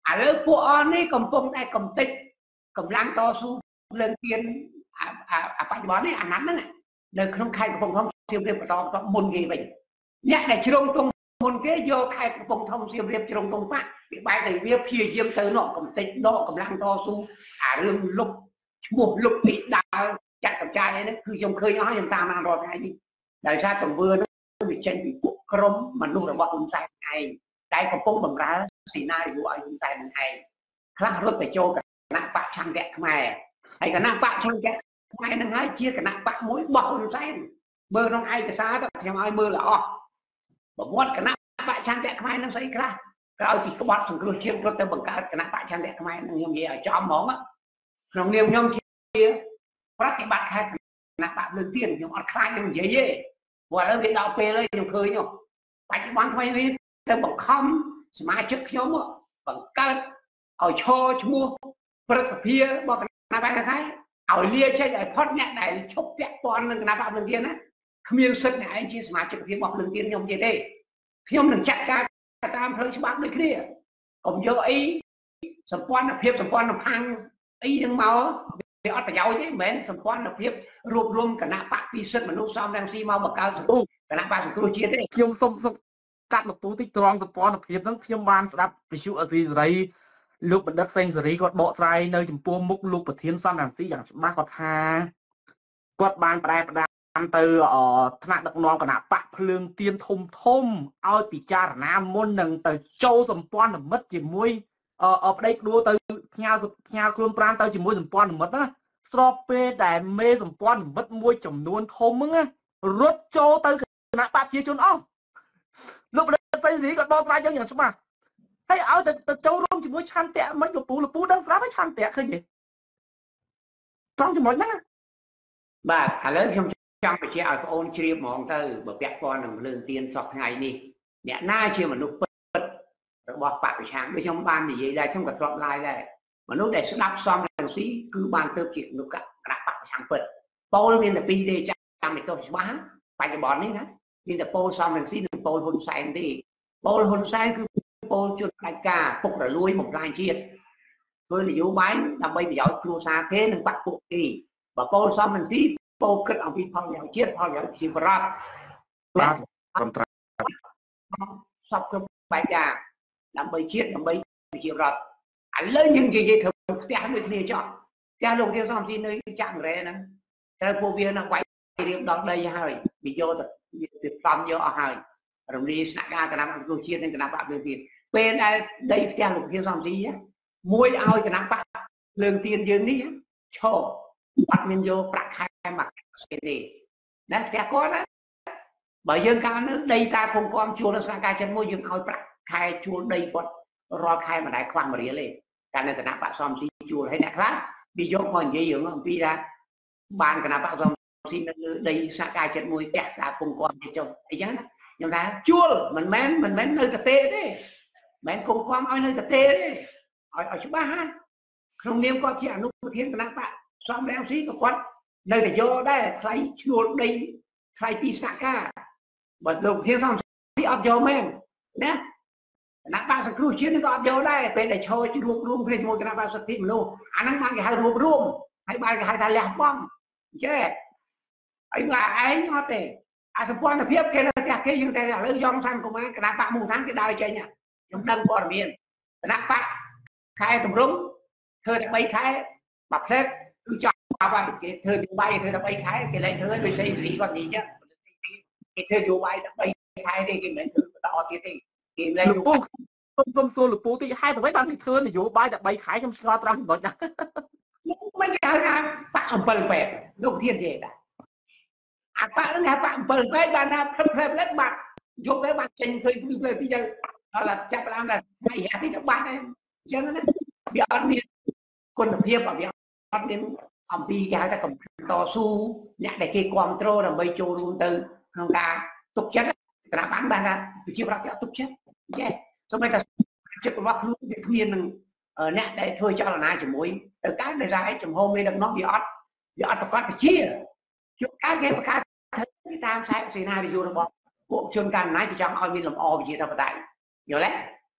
ឥឡូវពួកអស់នេះកំពុងតែកំទេចកម្លាំងតស៊ូលើកទៀនបច្ចុប្បន្ននេះអាណត្តិហ្នឹងនៅក្នុងខេត្តកំពង់ធំសៀមរាបបន្តមុនគេវិញអ្នកដែលជ្រុងទងមុនគេយកខេត្តកំពង់ធំសៀមរាបជ្រុងទងបាក់វាបែរតែវាព្យាយាមទៅនោះកំទេចដកកម្លាំងតស៊ូអារឿងលុបឈ្មោះលុបពីដើរចាត់កម្ចាយហ្នឹងគឺខ្ញុំឃើញអស់ខ្ញុំតាមបានរាល់ថ្ងៃនេះដោយសារទង្វើហ្នឹងវាចេញពីពួកក្រុមមនុស្សរបស់ហ៊ុនសែនឯងដែលកំពុងបំរើសេនារីយឲ្យហ៊ុនសែននឹងឯងខ្លះរត់ទៅចូលគណៈបកឆន្ទៈខ្មែរហើយគណៈបកឆន្ទៈខ្មែរនឹងហើយជាគណៈបកមួយរបស់ហ៊ុនសែនមើលក្នុងឯកសារទៅខ្ញុំឲ្យមើលល្អប្រវត្តិគណៈបកឆន្ទៈខ្មែរនឹងស្អីខ្លះក្រោយពីក្បត់សង្គ្រោះជាតិរត់ទៅបង្កើតគណៈបកឆន្ទៈខ្មែរនឹងខ្ញុំនិយាយឲ្យចំហ្មងក្នុងនាមខ្ញុំជាប្រតិបត្តិខេត្តគណៈបកលើកទៀនខ្ញុំអត់ខ្លាចនឹងនិយាយទេព្រោះឥឡូវវាដល់ពេលហើយខ្ញុំឃើញនោះបច្ចុប្បន្នថ្មីនេះទៅបង្ខំសមាជិកខ្ញុំបង្កើតឲ្យឈរឈ្មោះព្រឹទ្ធសភារបស់គណៈបកខេត្តឲ្យលាចេញឲ្យផុតអ្នកដែលឈប់ពាក់ព័ន្ធនឹងគណៈបកភ្លើងទៀនណាគ្មានសិទ្ធិអ្នកឯងជាសមាជិកភាពរបស់ភ្លើងទៀនខ្ញុំនិយាយទេខ្ញុំនឹងចាត់ការតាមផ្លូវច្បាប់ដូចគ្នាកុំយកអីសម្ព័ន្ធភាពសម្ព័ន្ធផាំងអីនឹងមកវាអត់ប្រយោជន៍ទេមិនមែនសម្ព័ន្ធភាពរួបរวมគណៈបកពិសិដ្ឋមនុស្សសំរងស៊ីមកបង្កើតគណៈបកសង្គ្រោះជាតិទេខ្ញុំសុំកាត់លពូតិចត្រង់សម្ព័ន្ធភាពហ្នឹងខ្ញុំបានស្ដាប់វិទ្យុអសីសេរីលោកបណ្ឌិតសេងសេរីគាត់បកស្រាយនៅចំពោះមុខលោកប្រធានសំរងស៊ីយ៉ាងច្បាស់គាត់ថាគាត់បានប្រែផ្ដាំទៅថ្នាក់ដឹកនាំគណៈបកភ្លើងទៀនធំឲ្យពិចារណាមុននឹងទៅចូលសម្ព័ន្ធមិត្តជាមួយប្តីក្ដួលទៅផ្ញើខ្លួនប្រាណទៅជាមួយសម្ព័ន្ធមិត្តណាស្របពេលដែលមេសម្ព័ន្ធមិត្តមួយចំនួនធំហ្នឹងរត់ចូលទៅគណៈបកប្រជាជនអស់លោកបណ្ឌិតសេងសេរីគាត់បកស្រាយយ៉ាងច្បាស់ហើយឲ្យទៅចូលរួមជាមួយឆន្ទៈមិនលពូដឹងស្រាប់ហើយឆន្ទៈឃើញទេត្រង់ចំណុចហ្នឹងបាទឥឡូវខ្ញុំចង់បញ្ជាក់ឲ្យបងអូនជ្រាបហ្មងទៅបើពាក់ព័ន្ធនឹងភ្លើងទៀនសពថ្ងៃនេះអ្នកណាជាមនុស្សពិតរបស់បកប្រឆាំងដូចខ្ញុំបាននិយាយដែរខ្ញុំក៏ធ្លាប់ឡាយដែរមនុស្សដែលស្ដាប់សំរងស៊ីគឺបានទៅជាមនុស្សគណៈបកប្រឆាំងពិតពោលមានតែពីរទេចាំឲ្យទៅច្បាស់បច្ចុប្បន្ននេះណាមានតែពោលសំរងស៊ីនិងពោលហ៊ុនសែនទេពោលហ៊ុនសែនគឺពោលជួនផ្ដាច់ការពុករលួយបំផ្លាញជាតិធ្វើនយោបាយដើម្បីប្រយោជន៍គ្រួសារគេនិងបកពួកគេបើពោលសំរងស៊ីពោលគិតអំពីផលប្រយោជន៍ជាតិផលប្រយោជន៍ជីវរដ្ឋបាទត្រឹមត្រូវសពគ្រប់បែបយ៉ាងដើម្បីជាតិដើម្បីជីវរដ្ឋឥឡូវយើងនិយាយធ្វើផ្ទះដូចគ្នាចោះផ្ទះលោកទាសំស៊ីនៅចាក់រ៉េហ្នឹងតែពួកវានៅវាយរៀបដល់ដីហើយវាយកទៅវាផ្សំយកអស់ហើយរំលាយស្នាក់ការគណៈបកសង្គ្រោះជាតិនិងគណៈបកភ្លើងទៀនពេលដែលដីផ្ទះលោកទាសំស៊ីមួយឲ្យគណៈបកភ្លើងទៀនយើងនេះឈរអត់មានយកប្រាក់ខែមកស្គីទេណាផ្ទះគាត់ណាបើយើងកាលនោះដីតាគង្គមជួលនៅស្នាក់ការចិត្តមួយយើងឲ្យប្រាក់ខែជួលដីគាត់រាល់ខែមិនដែលខ្វះ1រៀលទេតែនៅគណៈបកសំស៊ីជួលហើយអ្នកខ្លះវាយកមកនិយាយរឿងអំពីថាបានគណៈបកសំស៊ីនៅលើដីស្នាក់ការចិត្តមួយផ្ទះតាគង្គមចុះអីចឹងណាខ្ញុំថាជួលមិនមែននៅតែទេមិនមែនគង្គមឲ្យនៅតែទេឲ្យច្បាស់ណាក្នុងនាមគាត់ជាអនុប្រធានគណៈបកសំរងស៊ីក៏គាត់នៅតែយកដែរថ្លៃឈ្នួលដីថ្លៃទីស្នាក់ការបើលោកប្រធានសំស៊ីអត់យកមែនណាគណៈបកសង្គ្រោះជាតិនឹងក៏អត់យកដែរពេលដែលឈរជួបរួមគ្នាជាមួយគណៈបកសិទ្ធិមនុស្សអាហ្នឹងបានគេហៅរួមហើយបានគេហៅថាលះបង់អញ្ចឹងហើយមកឯងអត់ទេអាសម្ព័ន្ធភាពគេនៅផ្ទះគេយើងតែឥឡូវយ៉ងសានកុមារគណៈបកមូលដ្ឋានគេដើរចេញខ្ញុំដឹងព័ត៌មានគណៈបកខែតម្រង់ធ្វើតែ3ខែមួយផ្លែគឺចប់ហើយគេធ្វើយោបាយធ្វើតែ3ខែគេលែងធ្វើដោយសេរីគាត់និយាយគេធ្វើយោបាយតែ3ខែទេគេមិនមែនធ្វើបន្តទៀតទេគេលែងលពូខ្ញុំសួរលពូតិចហេតុអ្វីបានគេធ្វើនយោបាយតែ3ខែខ្ញុំឆ្ងល់ត្រង់ចំណុចហ្នឹងមិនគេហៅថាបក7ពេទ្យលោកធាននិយាយដែរអាបកហ្នឹងថាបក7ពេទ្យបានថាផ្លិតបាត់យកទៅបានចេញឃើញពីទៅដល់ចាប់ឡើងតែស្អីអានេះទៅបាត់ហើយអញ្ចឹងណាវាអត់មានគុណភាពវាអត់មានអំពីគេហៅថាកំតស៊ូអ្នកដែលគេគ្រប់គ្រងដើម្បីចូលរួមទៅក្នុងការទុកចិត្តគណៈបានថាប្រជាប្រដ្ឋគេអត់ទុកចិត្តចេះសូម្បីតែចិត្តរបស់ខ្លួនវាគ្មាននឹងអ្នកដែលធ្វើចលនាជាមួយទៅកើតដោយសារចំហមេដឹកនាំវាអត់ប្រកបប្រជាជួនកាលគេបង្កើតតាមខ្សែសេនារីយរបស់ពួកជនកាន់អំណាចគេចង់ឲ្យមានលំអប្រជាធិបតេយ្យយល់ទេអញ្ចឹង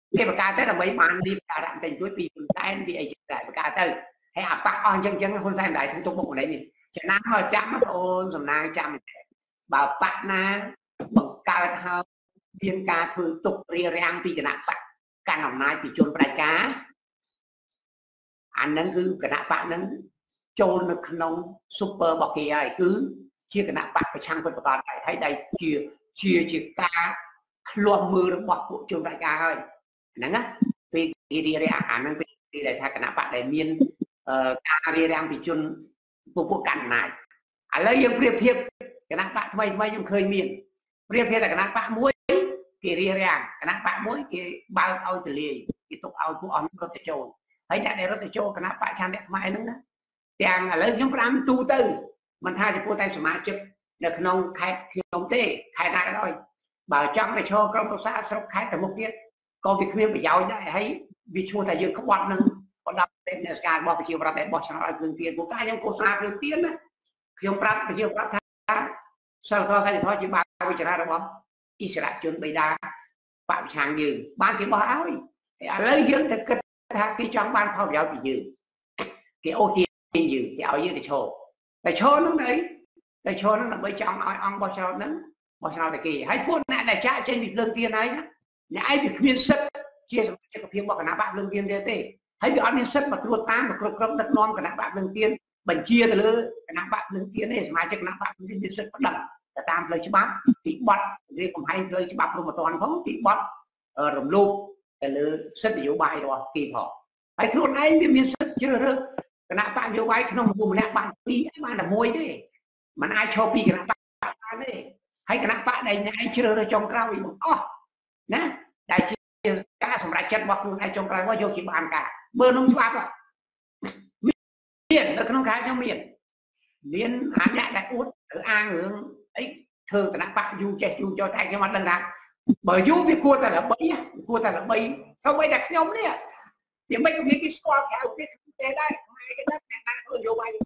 cái bậc cao tới là mấy bạn đi cả đạn tình cuối vì con tay đi ấy lại bậc cao tới hay à bác on chân con tay đại thông tục bộ đấy nhỉ cho nên mà chạm mắt ôn rồi nay chạm bảo bạn na bậc cao hơn viên ca thường tục ria rang vì cái nạn bạn can làm nay thì chôn đại cá anh nâng cứ cái nạn bạn nâng chôn được nông super bọc kia ấy cứ chia cái nạn bạn phải trang quân của toàn này thấy đây chia ca luôn mưa được bọc bộ chôn đại cá ơi nâng á vì ria rang anh nâng vì để thay cái nạn bạn để miên ca ria rang thì chôn bộ cạn này anh lấy những việc thiệp cái nạn bạn thay nhưng khơi miền việc thiệp là cái nạn bạn muối cái ria rang cái nạn bạn muối cái bao ao từ lì cái tục ao của ông có thể trộn thấy đã để có thể trộn cái nạn bạn trang đẹp mai nữa tiền là lấy chúng làm tu tư mình thay cho cô tay số má chức được nông khai nông tê khai ra rồi bảo trong cái cho công xã sốc khai từ một tiết còn việc miếng phải giàu đấy hay vì chua thầy dương có bọn nâng có đọc tên là cả bỏ chiều ra để bỏ sang lại phương tiền của cá nhân cô xa phương tiền á khi ông prát chiều prát tha sau thôi cái thôi chỉ ba cái ra đâu không Israel chuẩn bị đa phạm sang dương ban cái bỏ áo lấy dương để kết tha cái trong ban phong giáo thì dương cái ô tiền dương cái áo dương để cho nó đấy để cho nó là bây trong ông bao sao để kỳ hay phun lại là cha trên việc lương tiền ấy đó nhà ai bị miên sất chia cho cái phiên bỏ cả bạn lương tiền thế hay bị ăn miên sất mà thua tam mà không đất non cả bạn lương tiền mình chia từ lứa cả bạn lương tiền này mà chắc bạn miên sất bắt đầu là tam lời chứ bác thì bắt đi còn hay lời chứ bác luôn mà toàn không thì bắt rồng lô là sất để vô bài rồi kỳ họ hay thua này miên sất chưa được cái bạn vô bài không một lẽ bạn đi bạn là môi đấy mà ai cho pi cái bạn đấy hay cái bạn này ai chưa được trong cao thì nè đại chi cá sòng đại chân bọc luôn ai trong cao có vô chỉ bàn cả bơ nông xoa à miền nó không khai trong miền hán nhạc đại út ở an hướng ấy thơ cái bạn du chạy du cho tay cho mặt đằng nào bởi du biết cua ta là bấy không bấy đặt nhóm đấy thì mấy cái score theo cái đây hai cái đất này đang vô bay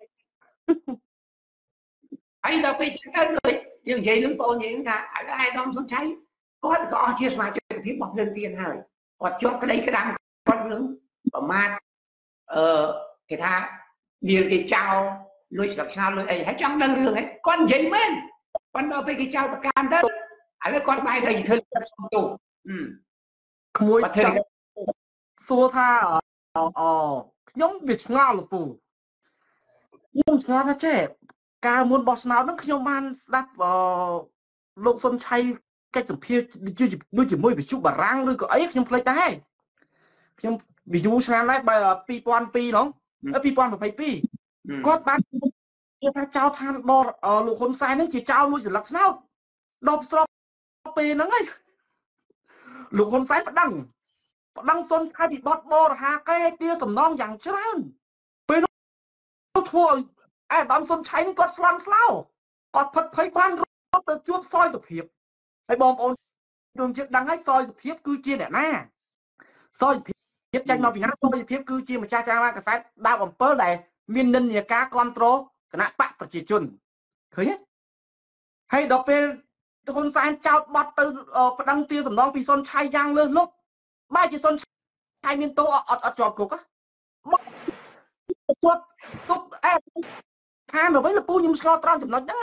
ấy đâu bị chết rồi nhưng vậy đứng tôi những là ai đông xuống cháy có chia sẻ cho phía bọc lên tiền rồi còn cho cái đấy cái đám con nướng ở mát cái tha nhiều cái trao lôi làm sao lôi ấy hãy trong đằng đường ấy con giấy men con đâu bị cái trao bạc cam đó ấy con mai thầy thưa xong tù mùi xua tha nhóm việc ngao là tù nhưng ngao tha trẻ cả muốn boss nào nó không ban đáp lục xuân chay cái tầm kia chưa chỉ môi bị chụp bà răng rồi có ấy không play tay không ví dụ sang lại bài pi quan pi nó pi quan phải pi có bán ta trao than bò lục hôn sai nó chỉ trao luôn chỉ lắc sao đọc stop pi nó ngay lục hôn sai bắt đăng xuân khai bị bót bò hà cái tia tầm non dạng chứ pi nó thua ai đăng xuân chay có slam sao có thật thấy ban từ chuột soi tập hiệp hay bom ôn đường chiếc đăng hết soi tập hiệp cứ chia để na soi hiệp tranh mà vì nó soi hiệp cứ chia mà cha ra cái sai đau bằng pơ này miền ninh nhà cá control cái nạn bạn phải chỉ chuẩn khởi hết hay đọc về con sai trao bọt từ đăng tia tầm non vì son chay giang lên lúc ba chỉ son chay miền tô ở trò cục á chuột túc than rồi với là pu nhưng so tròn tầm nó đó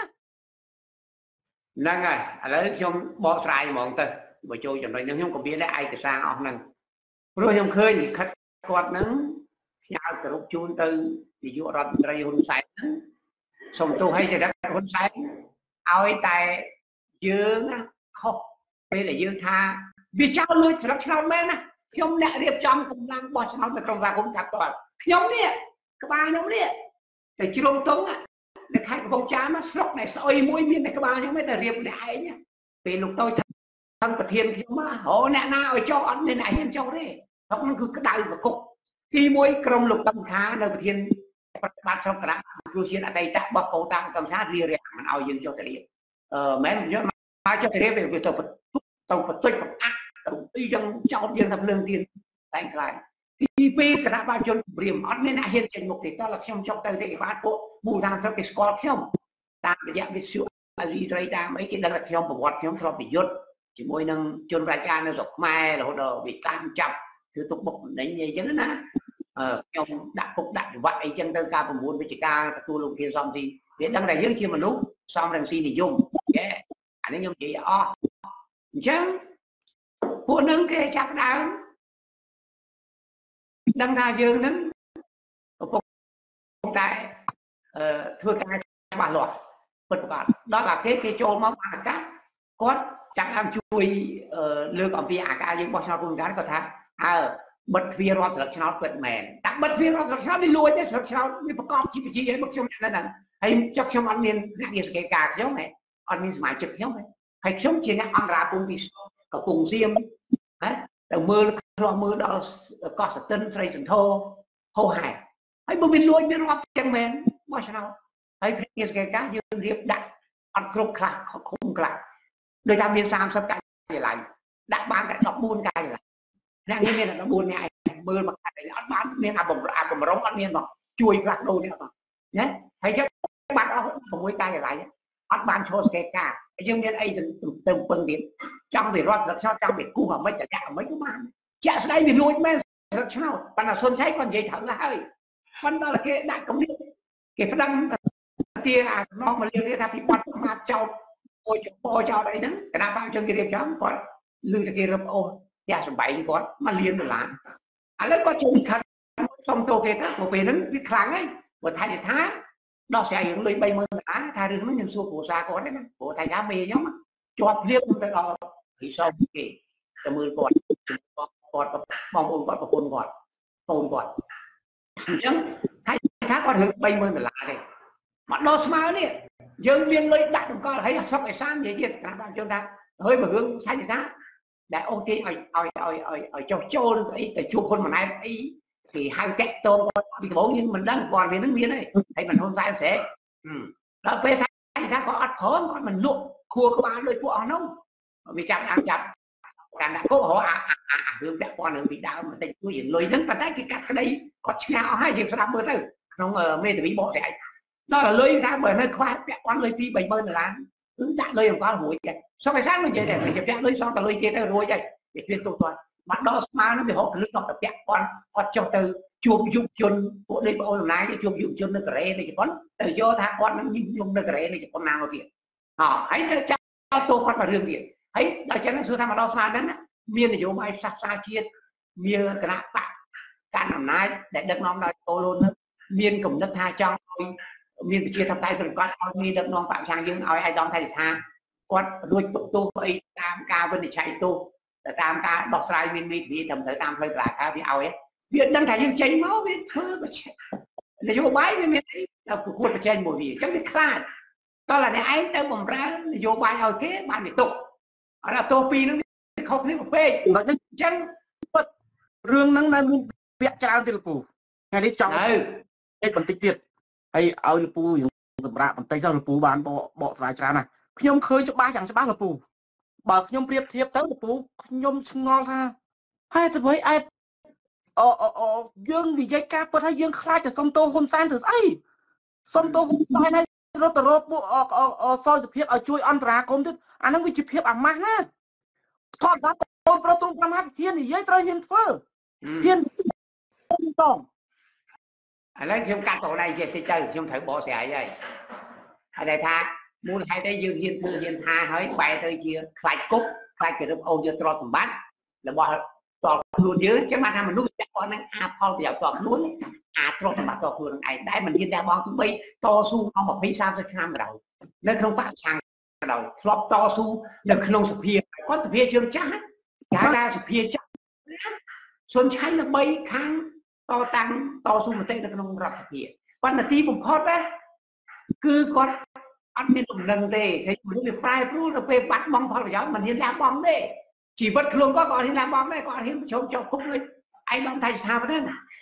năng rồi lấy trong bỏ sai món tơ mà chơi cho nó nhưng không có biết ai cái sang ông năng rồi không khơi gì khách quạt nắng nhau cái lúc chun từ thì dụ ra đây hôn sai xong tôi hay sẽ đáp hôn sai ao tại dương không đây là dương tha vì cháu nuôi sẽ làm sao men á không nè điệp trong cùng làm bỏ sao mà trong ra cũng chặt toàn nhóm đi các bạn nhóm đi để chỉ lông tống á để khai cái bông chám nó sọc này soi mũi miên này các bạn nhóm mấy tờ điệp đại nhá vì lúc tôi thân của thiên thì mà họ nè nào ở cho ăn nên này hiện châu đấy không cứ cái đại của cục khi mỗi trong lục tâm khá nơi thiên bắt xong cả rồi chuyện ở đây ta bọc cầu ta cầm sát ria rẹt mà ao dương cho thể điệp mấy nhớ mà cho thể điệp về việc tàu vật tuyệt vật ác tàu y dân cho dân thập lương tiền thành lại thì bây giờ đã bao nhiêu điểm ăn nên hiện trên một thì ta là xem trong tay thì phát bộ bù đăng sau cái score không ta để dạng về sự gì đây ta mấy cái đang là theo một vật theo bị dốt chỉ môi năng chôn ra cha nó dọc mai là hồi đầu bị tam chập thứ tục bụng đánh như chứ na trong đặt cục đặt vậy chân tân ca còn muốn với chị ca tu lục thiên xong thì biết đăng đại dương chi mà lúc xong rằng xin thì dùng yeah anh ấy nhung chị o chứ phụ nữ cái chắc đáng đăng ra dương nắng tại thưa ca bà loạt bật bạn đó là cái trôn máu mà cắt có chẳng làm chui lừa còn bia cả những bao sao cùng cái có thà bật phía rọt rất sao bật mèn đặt bật phía rọt rất sao đi lui đấy rất sao đi bắt cọp chi ấy bắt trong này là hay chắc trong anh miền ngạc nhiên cái cả giống này anh miền mãi trực giống này hay sống chỉ nghe ăn ra cùng bị có cùng riêng đấy mưa đó có sự tin xây dựng thô hô hài hay bưng bên lui bên rọt chẳng mèn bao sao hay cái cá dương riêng đặt ăn không khạc không khạc đời ta miền Sam sắp cái gì lại đặt bán cái đọc buôn cái gì lại nè như miền là buôn này mưa mà cái này bán miền bầm rống ăn miền mà chui lạc đồ nữa mà nhé hay chứ bạn đó không có cái gì lại ăn bán cho cái cả nhưng miền ấy từng phần điểm trong thì rót sao trong thì cung ở mấy chả mấy cái màn chả đây miền nuôi men sao bạn là xuân cháy còn gì thẳng là hơi phân đó là cái đại công điện cái phát đăng tia nó mà liên liên bị bắt mà châu ôi cho đấy đó cái nào bao cho cái đẹp chóng còn lưu cái rập ô nhà sầm bảy con mà liên được làm lấy có chung thật xong tô kia các một về đến cái kháng ấy một thay thì thá đó sẽ những lời bay mơ á thay được nó nhân số của xa có đấy của thầy giá mê giống cho liên tới đó thì sau kì tầm mười còn mong ôn còn chẳng thay thá con được bay mơ là này mà đó smart đi dương liên lấy đặt một con thấy sắp phải sang vậy chứ các bạn chúng ta hơi mà hướng sai giá để ok ở cho trôn ấy để chụp con mà này ấy thì hai cái tôm bị bố nhưng mình đang còn về nước miếng này thấy mình hôm nay sẽ đó về thay giá có ắt khó còn mình luộc khua có ba đôi của nó vì chẳng ăn chặt càng đã cố họ hướng đã con bị đau mà tình tôi hiện lôi đến và thấy cái cắt cái đây có cháo hai chuyện sao bữa tới không mê thì bị bỏ chạy đó là lôi ra bởi nơi khoa quán lôi pi bảy bên là đã lôi làm con hủi vậy sau cái sáng nó vậy để phải chụp lôi xong ta lôi kia tới rồi vậy để khuyên tôi toàn mặt đó mà nó bị hộp nước nó tập đẹp con cho từ chuông dụng chun của đây bao hôm nay cái chuông dụng chun nó kể này con từ do thằng con nó dùng nó kể này con nào tiền hãy cho tôi con vào đường điện ấy đại chân nó xưa tham mà đó mà đến miền thì vô mai sắp xa chiết miền cái nào bạn can làm nay để đất non nói tôi luôn miền cùng đất tha cho miền chia thập tay phần con miền đất non phạm sang dương ai đón thay tha con đuôi tôi ấy tam ca bên để chạy tôi tam ca đọc sai miền mi thì thầm tới tam hơi lại ca vì ao ấy việt đang thấy những cháy máu biết thơ để vô bái với miền ấy là cuộc trên một gì chẳng biết khai đó là để anh tới bồng ra vô bài ở thế bạn bị tục là tô pi nó không thấy một phê chẳng rương nắng đang vẽ trao từ phủ ngày đi trong cái còn tích tiệt hay ở phủ những dầm rạ còn tay sau phủ bán bỏ dài trà này nhom khơi cho ba chẳng cho ba là phủ bảo nhom priệp thiệp tới phủ nhom ngon ha hay từ với ai dương vì dây ca bớt hay dương khai từ sông tô hôm sang từ ấy sông tô hôm sang này nó từ rô bộ soi từ phiệp ở chui ăn rà công thức anh đang bị chụp phiệp ẩm mát ha thoát ra tôi pro tung năm hát hiên thì dây trời hiên phơ hiên tòng lấy xem cắt tổ này về thì chơi xem thử bỏ xẻ vậy ở đây tha muốn hai cái dương hiên thư hiên tha hơi bay tới chia khai cúc khai cái lớp ô chưa tròn tầm bát là bỏ tọt luôn dưới chứ mà mình lúc chắc con đang phong giờ tọt luôn tròn tầm bát tọt luôn này đây mình hiên ra bom chúng bay to su không một phí sao cho tham đầu nên không phải sang đầu flop to su đừng không sụp hiên có sụp hiên chưa chắc cả ra sụp hiên chắc xuân cháy là bay khang to tăng to su một tay nó không rập hiên con là tí bùng hot đấy cứ con ăn miên đồng lần để thấy mình bị phai pru là về bắt bom hoặc là giáo mình hiên làm bom đấy chỉ vật luôn có còn hiên làm bom đấy còn hiên chống cho khúc đấy anh bom thay sao đấy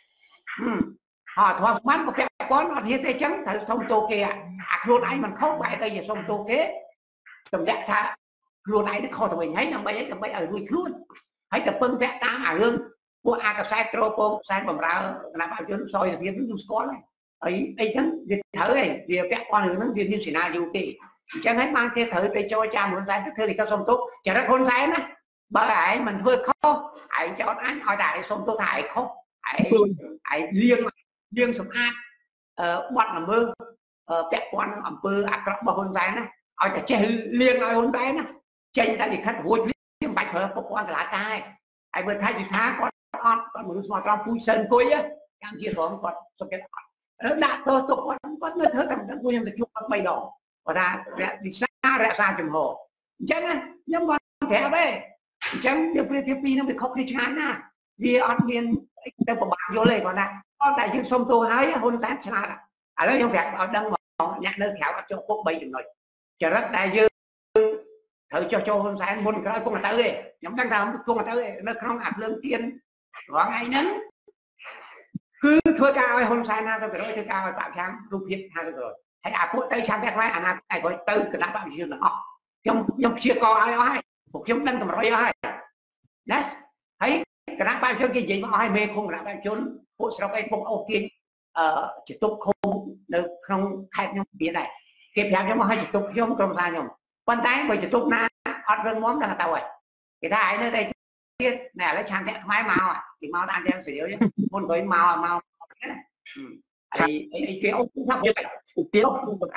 họ thoáng mắt một cái con nó hiên tay trắng tại sông tô kia luôn anh mình không phải tay về sông tô kế tầm đẹp tha luôn anh nó khó mình thấy làm bay ở đuôi luôn hãy tập phân vẽ tám hương của sai tropo sai bầm ra làm bao nhiêu soi là viên nó có này ấy ấy chắn việc thở này việc vẽ con nó viên như xì na dù kì chẳng hết mang kia thử tới cho cha muốn giải tức thưa thì các sông tốt chả rất hôn giải nè bởi ai mình vừa khó ai cho anh hỏi đại sông tốt thải khó ai liêng sông ác bắt làm mơ bẹt quan ẩm pơ cọp bao hôn giải nè ai ta chơi liêng ai hôn giải nè chơi ta đi khách vui liêng bạch phở phục quan là cái ai vừa thay thì thá con muốn mà con pui sơn cối á cam chia còn còn xong cái đã tôi có nơi thớ tầm đang vui nhưng mà chụp bay đỏ và ra đi xa ra chừng hồ chẳng á nhưng mà thẻ đấy chẳng điều nó bị khóc đi chán à vì ăn miên đang của bạn vô lên còn nè con tại dương sông tô hái hôn tán chả ở đây trong việc ở đăng mà nhạc nơi khéo cho quốc bay chừng rồi chờ rất đại dương thử cho hôn tán môn cái cũng là tới đi nhóm đang làm cũng là tới nó không áp lương tiền có ngày nắng cứ thua cao hôn sai na tôi phải nói thua cao tạo sáng rút viết hai rồi hãy phụ tay sang cái khoái này gọi từ cái đáp bạn chưa nó trong chia co ai một trong đang tầm rồi ai đấy thấy cái đáp bạn cho cái gì mà ai mê không đáp bạn trốn phụ sau cái bông ô kia chỉ tục không được không khai nhau biết này kịp làm cho mà hai chỉ tục không trong ra nhom quan tái bởi chỉ tục na ăn rừng món là tao rồi cái thái nơi đây này lấy trang cái máy màu thì màu đang đang sử dụng môn với màu thì cái ông cũng thắp như vậy tiếng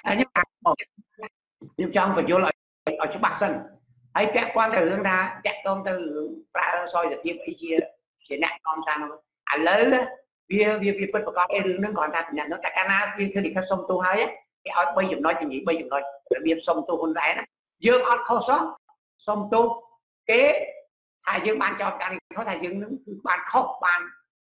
nhưng trong phải vô lại ở chỗ bạc sân ấy các quan từ hướng ra chạy con từ hướng ra soi được kia ấy chia chỉ nặng con sao nó lớn đó việc bất có cái đường nó còn thật nhận nó tại cana khi đi các sông tu hay cái ở bây giờ nói chuyện gì bây giờ nói biên sông tu hôn rái đó dương on khâu sót sông tu kế thầy dương ban cho cáiเขาthầy dương ban khóc ban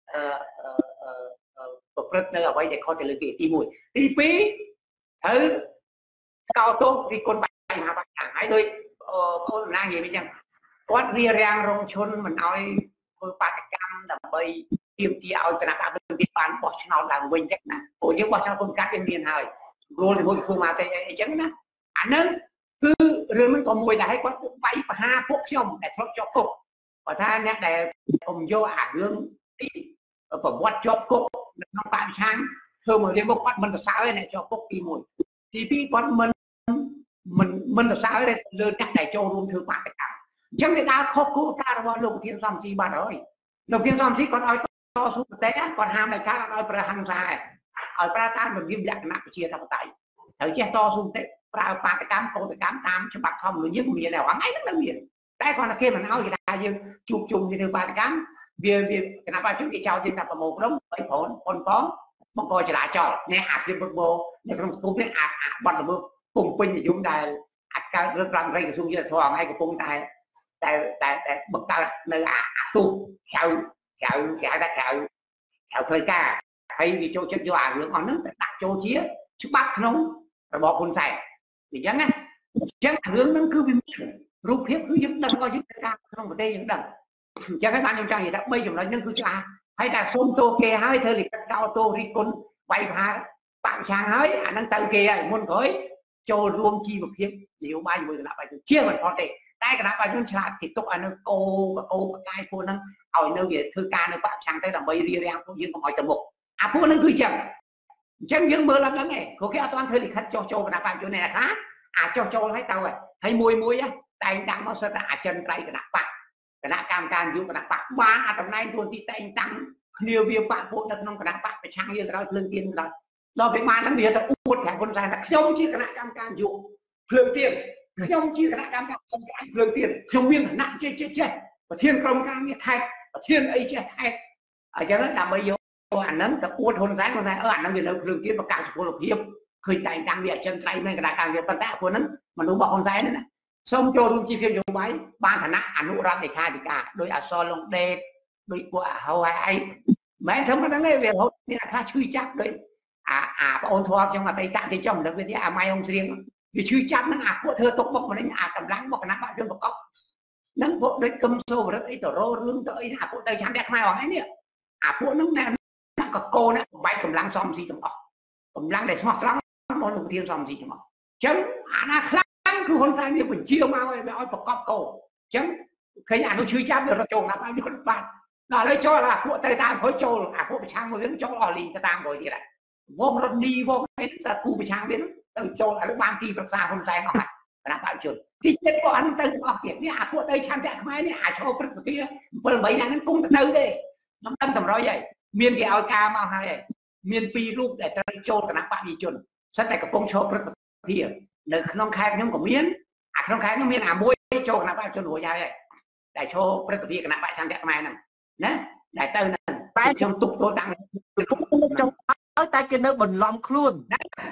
rất là vậy để có thể lựa kỳ mùi tí phí thứ cao tốt thì con bài mà bạn hãy đôi con đang gì bây giờ quát ria rang rong chôn mình nói tôi bạn cam là bay tiêm kia ao cho nó đi bán bỏ cho nó làm quên chắc nè ủa nhưng mà sao con cá trên miền hơi rồi thì mỗi phương mà thì chẳng nè anh ấy cứ rồi mình còn mùi là hay có bay và ha phút xong để cho cục và tha nhắc để cùng vô hương ở quát cho cục nó bạn sang thường mà đi bốc quát mình là sao này cho cục đi mùi thì khi con mình là sao đây lừa chắc để cho luôn thứ bạn cả chẳng người ta khóc cố ta vào lục thiên dòng thì bạn ơi lục thiên dòng thì còn nói to xuống té còn ham này khác nói pra hàng dài ở pra tam mình nghiêm dặn nặng chia thằng tại thử che to xuống té pra ba cái cam câu cái cam tam cho bạc không rồi những miền nào quảng ấy rất là miền cái còn là kia mà nói người ta như chụp chùm như từ ba cái cam việc cái nào ba chúng cái chào trên tập một đống bảy phồn phó một coi trở lại trò nghe hạt trên bậc bồ để trong cũng biết bắt đầu bước cùng pin thì chúng ta cái rất răng rây xuống dưới thoáng hay của cung tại bậc ta nơi tu theo thời ca hay vì chỗ chân vô hướng còn nước đặt chỗ chia chứ bắt nóng rồi bỏ con xài thì chẳng á chẳng hướng nó cứ bị rụp hiếp cứ giúp đâm coi giúp ca không có đây những đằng chẳng các bạn trong trang gì đã bây giờ nói nhân cứ cho hay là xôn tô kê hai thời lịch cao tô đi con bay phá bạn sang hơi năng tự kê muốn khởi cho luôn chi một hiếp nhiều bao nhiêu là phải chia mình có thể đây cái đó bao nhiêu chả thì tục anh cô cái cô năng hỏi nơi về thư ca nơi bạn sang tới là bây giờ đang cũng dương còn hỏi tầm một cô năng cứ chẳng dương mơ lắm lắm này có cái toàn thời lịch khách cho cái bạn chỗ này là khác cho thấy tao rồi hay mùi á tay đang nó sẽ là chân tay cái bạn cái nát cam can dùng cái nát bạc ba tầm nay tuần thì tay tăng nhiều việc bạn bộ đất nông cái nát bạc phải sang như cái đó lương tiền rồi lo phải mang đến bây giờ ta uất cả con trai là không chỉ cái nát cam can dùng lương tiền không chỉ cái nát cam can lương tiền không biết là nặng chết và thiên không cam như thay và thiên ấy chết thay ở cho nó làm bây giờ anh nấm tập uất hôn rái ở anh đang bị lương tiền và càng sự lục hiệp khơi tay đang bị chân tay nên cái nát cam can ta của nó mà nó bỏ hôn rái nữa xong cho luôn chi phí dùng máy ban thằng anh nụ ra để khai thì cả đôi so lông đê đôi của hậu ai mấy thấm nó nghe về hậu nên là chui chắc đấy ôn thoa trong mà tay tạm thì trong được với mai ông riêng vì chui chắc nó của thưa tốt bốc mà nó cầm lắng bốc nắp bạn trên một cốc nắng bộ đấy cầm sâu vào đấy tổ rô rương tới của tay chán đẹp mai hoàng ấy nè của nó nè nó có cô nè bay cầm lắng xong gì trong cầm lắng để hoặc lắng nó lục thiên xong gì trong chấn nó cứ hôn tay như mình chia mau ấy oi bọc cọc cổ chấn khi nhà nó chui chắc được nó trộn nắp bao nhiêu con bạn là lấy cho là của tay tam khối trộn của sang một miếng cho lò lì cái tam rồi gì này vô nó đi vô cái là cu bị sang biến từ châu là lúc ban kỳ bậc xa không tay ngọc này là bạn chuẩn thì chết có ăn từ ngọc việt đi của đây chan chạy mai đi cho bật kia bật mấy anh cung từ đây nó tâm tầm rồi vậy miền cái ao ca mau hay miền pi lúc để tới châu là bạn đi chuẩn sân này có công châu bật kia nơi non khai nhóm của miền non khai nó miền môi châu là bạn chuẩn hồi dài để cho bật kia là bạn chan chạy mai này nè đại tư này tay trong tục tôi tăng trong tay cái nơi bình lòng luôn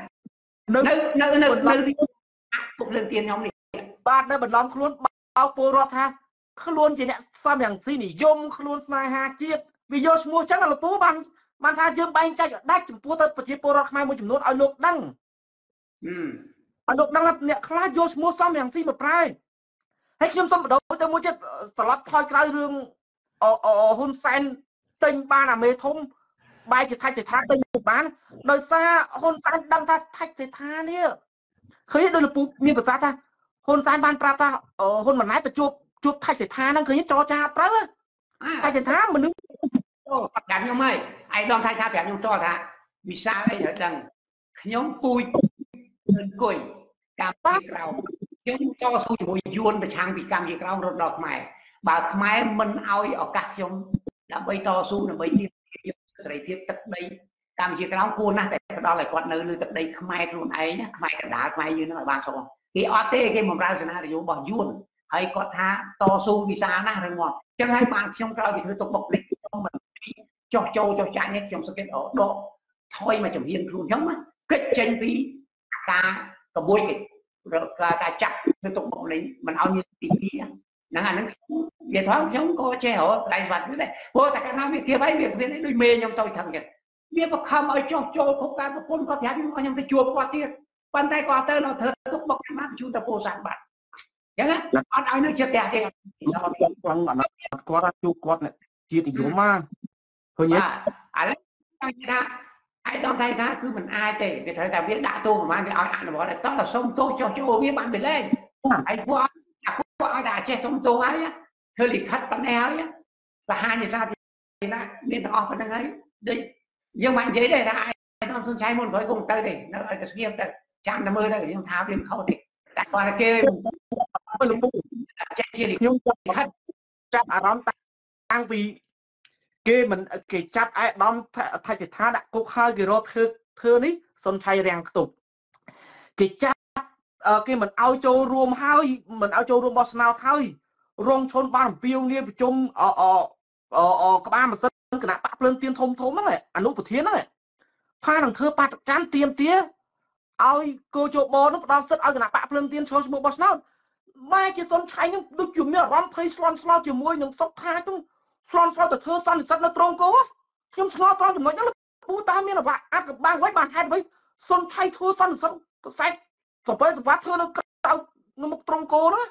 nơi cũng lên tiền nhóm đi bạn nơi bình lòng luôn bao pô rót ha luôn chỉ nè saoอย่างgì nhỉ yom luôn sai ha chiết vì do mua chắc là pú ban tha dương bay chạy đách chủng pú tới chỉ pô rót mai một chủng nốt ở lục đăng ở lục đăng là nè khá do mua xongอย่างgì mà prai hayខ្ញុំសុំបដូរទៅមួយទៀតត្រឡប់ថយក្រោយរឿងហ៊ុនសែនទិញបានអាមេធំបាយជាថាច់សេដ្ឋាទិញបានដោយសារហ៊ុនសែនដឹងថាថាច់សេដ្ឋានេះឃើញដោយលពូមានប្រកាសថាហ៊ុនសែនបានប្រាប់ថាហ៊ុនម៉ាណែតទៅជួបថាច់សេដ្ឋាហ្នឹងឃើញចរចាត្រូវថាច់សេដ្ឋាមនុស្សប្រាប់ខ្ញុំហើយឯកឧត្តមថាប្រាប់ខ្ញុំតថាវិសាអីហើយដឹងខ្ញុំពូជអង្គុយកាប់ពីក្រៅខ្ញុំចោលស៊ូជាមួយយួនប្រឆាំងពីកម្ពុជាក្រោមរត់ដល់ខ្មែរបើខ្មែរមិនឲ្យឱកាសខ្ញុំដើម្បីតស៊ូដើម្បីទាមទារសេរីភាពទឹកដីកម្ពុជាក្រោមគួរណាស់តែផ្ដល់ឲ្យគាត់នៅលើទឹកដីខ្មែរខ្លួនឯងណាខ្មែរកណ្ដាលខ្មែរយើងនឹងឲ្យបានចូលគេអត់ទេគេបំរើសេនានយោបាយរបស់យួនហើយគាត់ថាតស៊ូវិសាណាស់រឹងមាំអញ្ចឹងហើយបានខ្ញុំក្រោយពីធ្វើទុកបុកលិចខ្ញុំមិនចោះចូលចោះចាញ់នេះខ្ញុំសង្កេតដកថយមកជំនាញខ្លួនខ្ញុំកិច្ចចេញពីការកបួយការចាប់ធ្វើទុកបុកលិចមិនឲ្យមានទី2ហ្នឹងអាហ្នឹងនិយាយថាខ្ញុំក៏ចេះរកកន្លែងវត្តនេះដែរព្រោះតែកាលណាវាគៀបហើយវាគ្មានដូចមេខ្ញុំទៅថឹងចឹងវាបខំឲ្យចោះចូលគ្រប់ការប្រពន្ធគាត់ប្រាប់ខ្ញុំទៅជួបគាត់ទៀតប៉ុន្តែគាត់ទៅនៅធ្វើទុកបុកបានជូនទៅពោធិ៍សាត់បាត់អញ្ចឹងអត់ឲ្យនៅចិត្តទេគាត់ជួបគាត់ជាតិនិយមមកឃើញទេឥឡូវចង់ថាឯកឧត្តមថាគឺមិនអាចទេវាត្រូវតែវាដាក់ទោសប្រហែលវាឲ្យអនុវត្តតែសុំទោសចោះចូលវាបានវាលែងហើយពួកឲ្យតែចេះសុំទោសហើយធ្វើលិខិតប៉ុណ្ណេះហើយបង្ហាញថាណាមានទាំងអស់ប៉ុណ្្នឹងហើយដូចយើងមិននិយាយទេថាឯកឧត្តមសុនឆៃមុនក្រោយគង់ទៅទេនៅឲ្យតែស្ងៀមទៅចាំតែមើលទៅខ្ញុំថាវាមិនខុសទេតែគាត់គេលោកពុកចេះជាខ្ញុំចាប់អារម្មណ៍តាំងពីគេមិនគេចាប់ឯកឧត្តមថៃសិដ្ឋាដាក់គុកហើយគេរកធ្វើនេះសុនឆៃរាំងខ្ទប់គេចាប់គេមិនឲ្យចូលរួមហើយមិនឲ្យចូលរួមបោះឆ្នោតហើយរងឈុនបានអំពាវនាវប្រជុំក្បាលម៉ាស៊ីនគណៈបកភ្លើងទៀនធំហ្នឹងអនុប្រធានហ្នឹងថានឹងធ្វើបាតកម្មទៀមទាឲ្យកោជបនឹងផ្ដល់សិទ្ធឲ្យគណៈបកភ្លើងទៀនចូលឈ្មោះបោះឆ្នោតបែរជាសុនឆៃនឹងដូចជាមានអារម្មណ៍ភ័យស្លន់ស្លោជាមួយនឹងសុកថាទៅស្លន់ស្លោទៅធ្វើសន្និសិទនៅត្រង់គោខ្ញុំឆ្ងល់ត្រង់ចំណុចហ្នឹងពូតាមានអត្តកបាំងវិញបានហេតុអ្វីសុនឆៃធ្វើសន្និសិទកសែតសពសវត្ថធ្វើនៅក្រៅនៅមុខត្រង់គោណា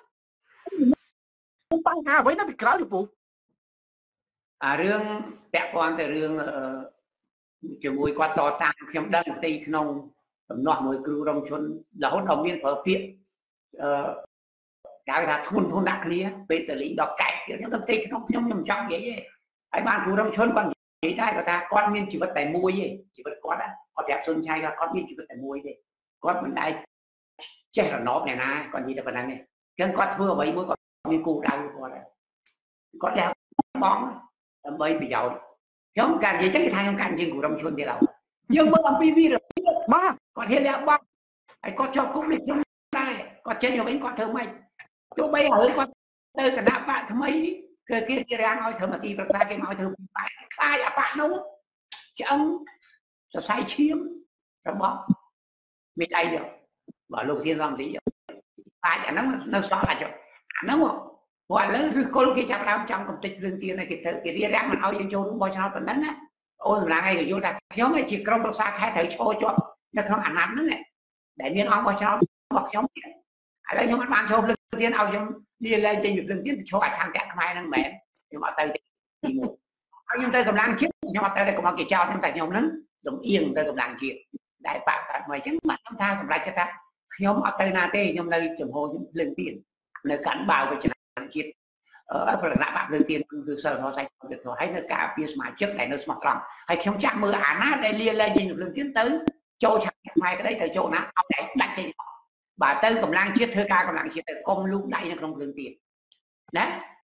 បញ្ហាអ្វីណាពីក្រៅទៅពូរឿងពាក់ព័ន្ធទៅរឿងជាមួយគាត់តតាំងខ្ញុំដឹងទីក្នុងដំណោះមួយគ្រូរងជនរហូតដល់មានប្រើពាក្យគេថាធុនដាក់គ្នាពេលតលីដល់កែកខ្ញុំទៅទីក្នុងខ្ញុំចង់និយាយទេហើយបានគ្រូរងជនគាត់និយាយដែរគាត់ថាគាត់មានជីវិតតែមួយទេជីវិតគាត់គាត់ប្រាប់សុនឆៃគាត់មានជីវិតតែមួយទេគាត់មិនដែលចេះរណបអ្នកណាគាត់និយាយតែប៉ុណ្្នឹងទេអញ្ចឹងគាត់ធ្វើអ្វីមួយគាត់មានគោលដៅគាត់លះបង់ដើម្បីប្រយោជន៍ខ្ញុំការនិយាយចឹងគេថាខ្ញុំកាន់ជាងគ្រូរំជនទៀតហើយយើងមើលអំពីវីរភាពបាទគាត់ហ៊ានលះបង់ហើយគាត់ជាប់គុកនេះខ្ញុំដែរគាត់ចេញមកវិញគាត់ធ្វើម៉េចទោះបីហើយគាត់ទៅគណៈបកថ្មីគឺគេរាំងឲ្យធ្វើមកទីប្រឹក្សាគេមកឲ្យធ្វើពីបែកខ្លាចអាបកនោះឆ្អឹងសរសៃឈាមរបស់មេដៃទៀតបើលោកធានសំលីខ្លាចអាហ្នឹងនៅសល់អាចអាហ្នឹងព្រោះឥឡូវឬគល់គេចាប់ដើមចង់កំទេចរឿងទៀនគេទៅគេរៀបរៀងមិនឲ្យយើងចូលរួមបោះឆ្នោតប៉ុណ្ណឹងណាអូនសម្រាប់ឯងក៏យល់ថាខ្ញុំជាក្រុមប្រឹក្សាខេត្តត្រូវឈរជាប់នៅក្នុងអាណត្តិហ្នឹងដែលមានអង្គបោះឆ្នោតរបស់ខ្ញុំឥឡូវខ្ញុំអត់បានចូលភ្លឹងទៀនឲ្យខ្ញុំលាលែងចេញពីភ្លឹងទៀនទៅឈរអាឆាំងតាក់ខ្មែរហ្នឹងមែនខ្ញុំអត់ទៅទីមួយហើយខ្ញុំទៅកម្លាំងជាតិខ្ញុំអត់ទៅតែកុំឲ្យគេចោទខ្ញុំតែខ្ញុំហ្នឹងលំអៀងទៅកម្លាំងជាតិដែលបាក់តែមកអញ្ចឹងបាទខ្ញុំថាសម្រាប់ថាខ្ញុំអត់ទៅណាទេខ្ញុំនៅចំហខ្ញុំភ្លឹងទៀននៅកាន់បាវវិជ្ជាជាតិប្រកបបាក់លើទៀនគឺសិលធម៌សាច់ទៅហើយនៅការពារសមាជិកដែលនៅស្មោះត្រង់ហើយខ្ញុំចាក់មើលអាណាដែលលាលែងចេញពីភ្លើងទៀនទៅចូលឆា mai cái đấy từ chỗ nào ông đấy đặt trên bà tư cầm lang chiết thưa ca cầm lang chiết từ công lúc đẩy nó không lương tiền đấy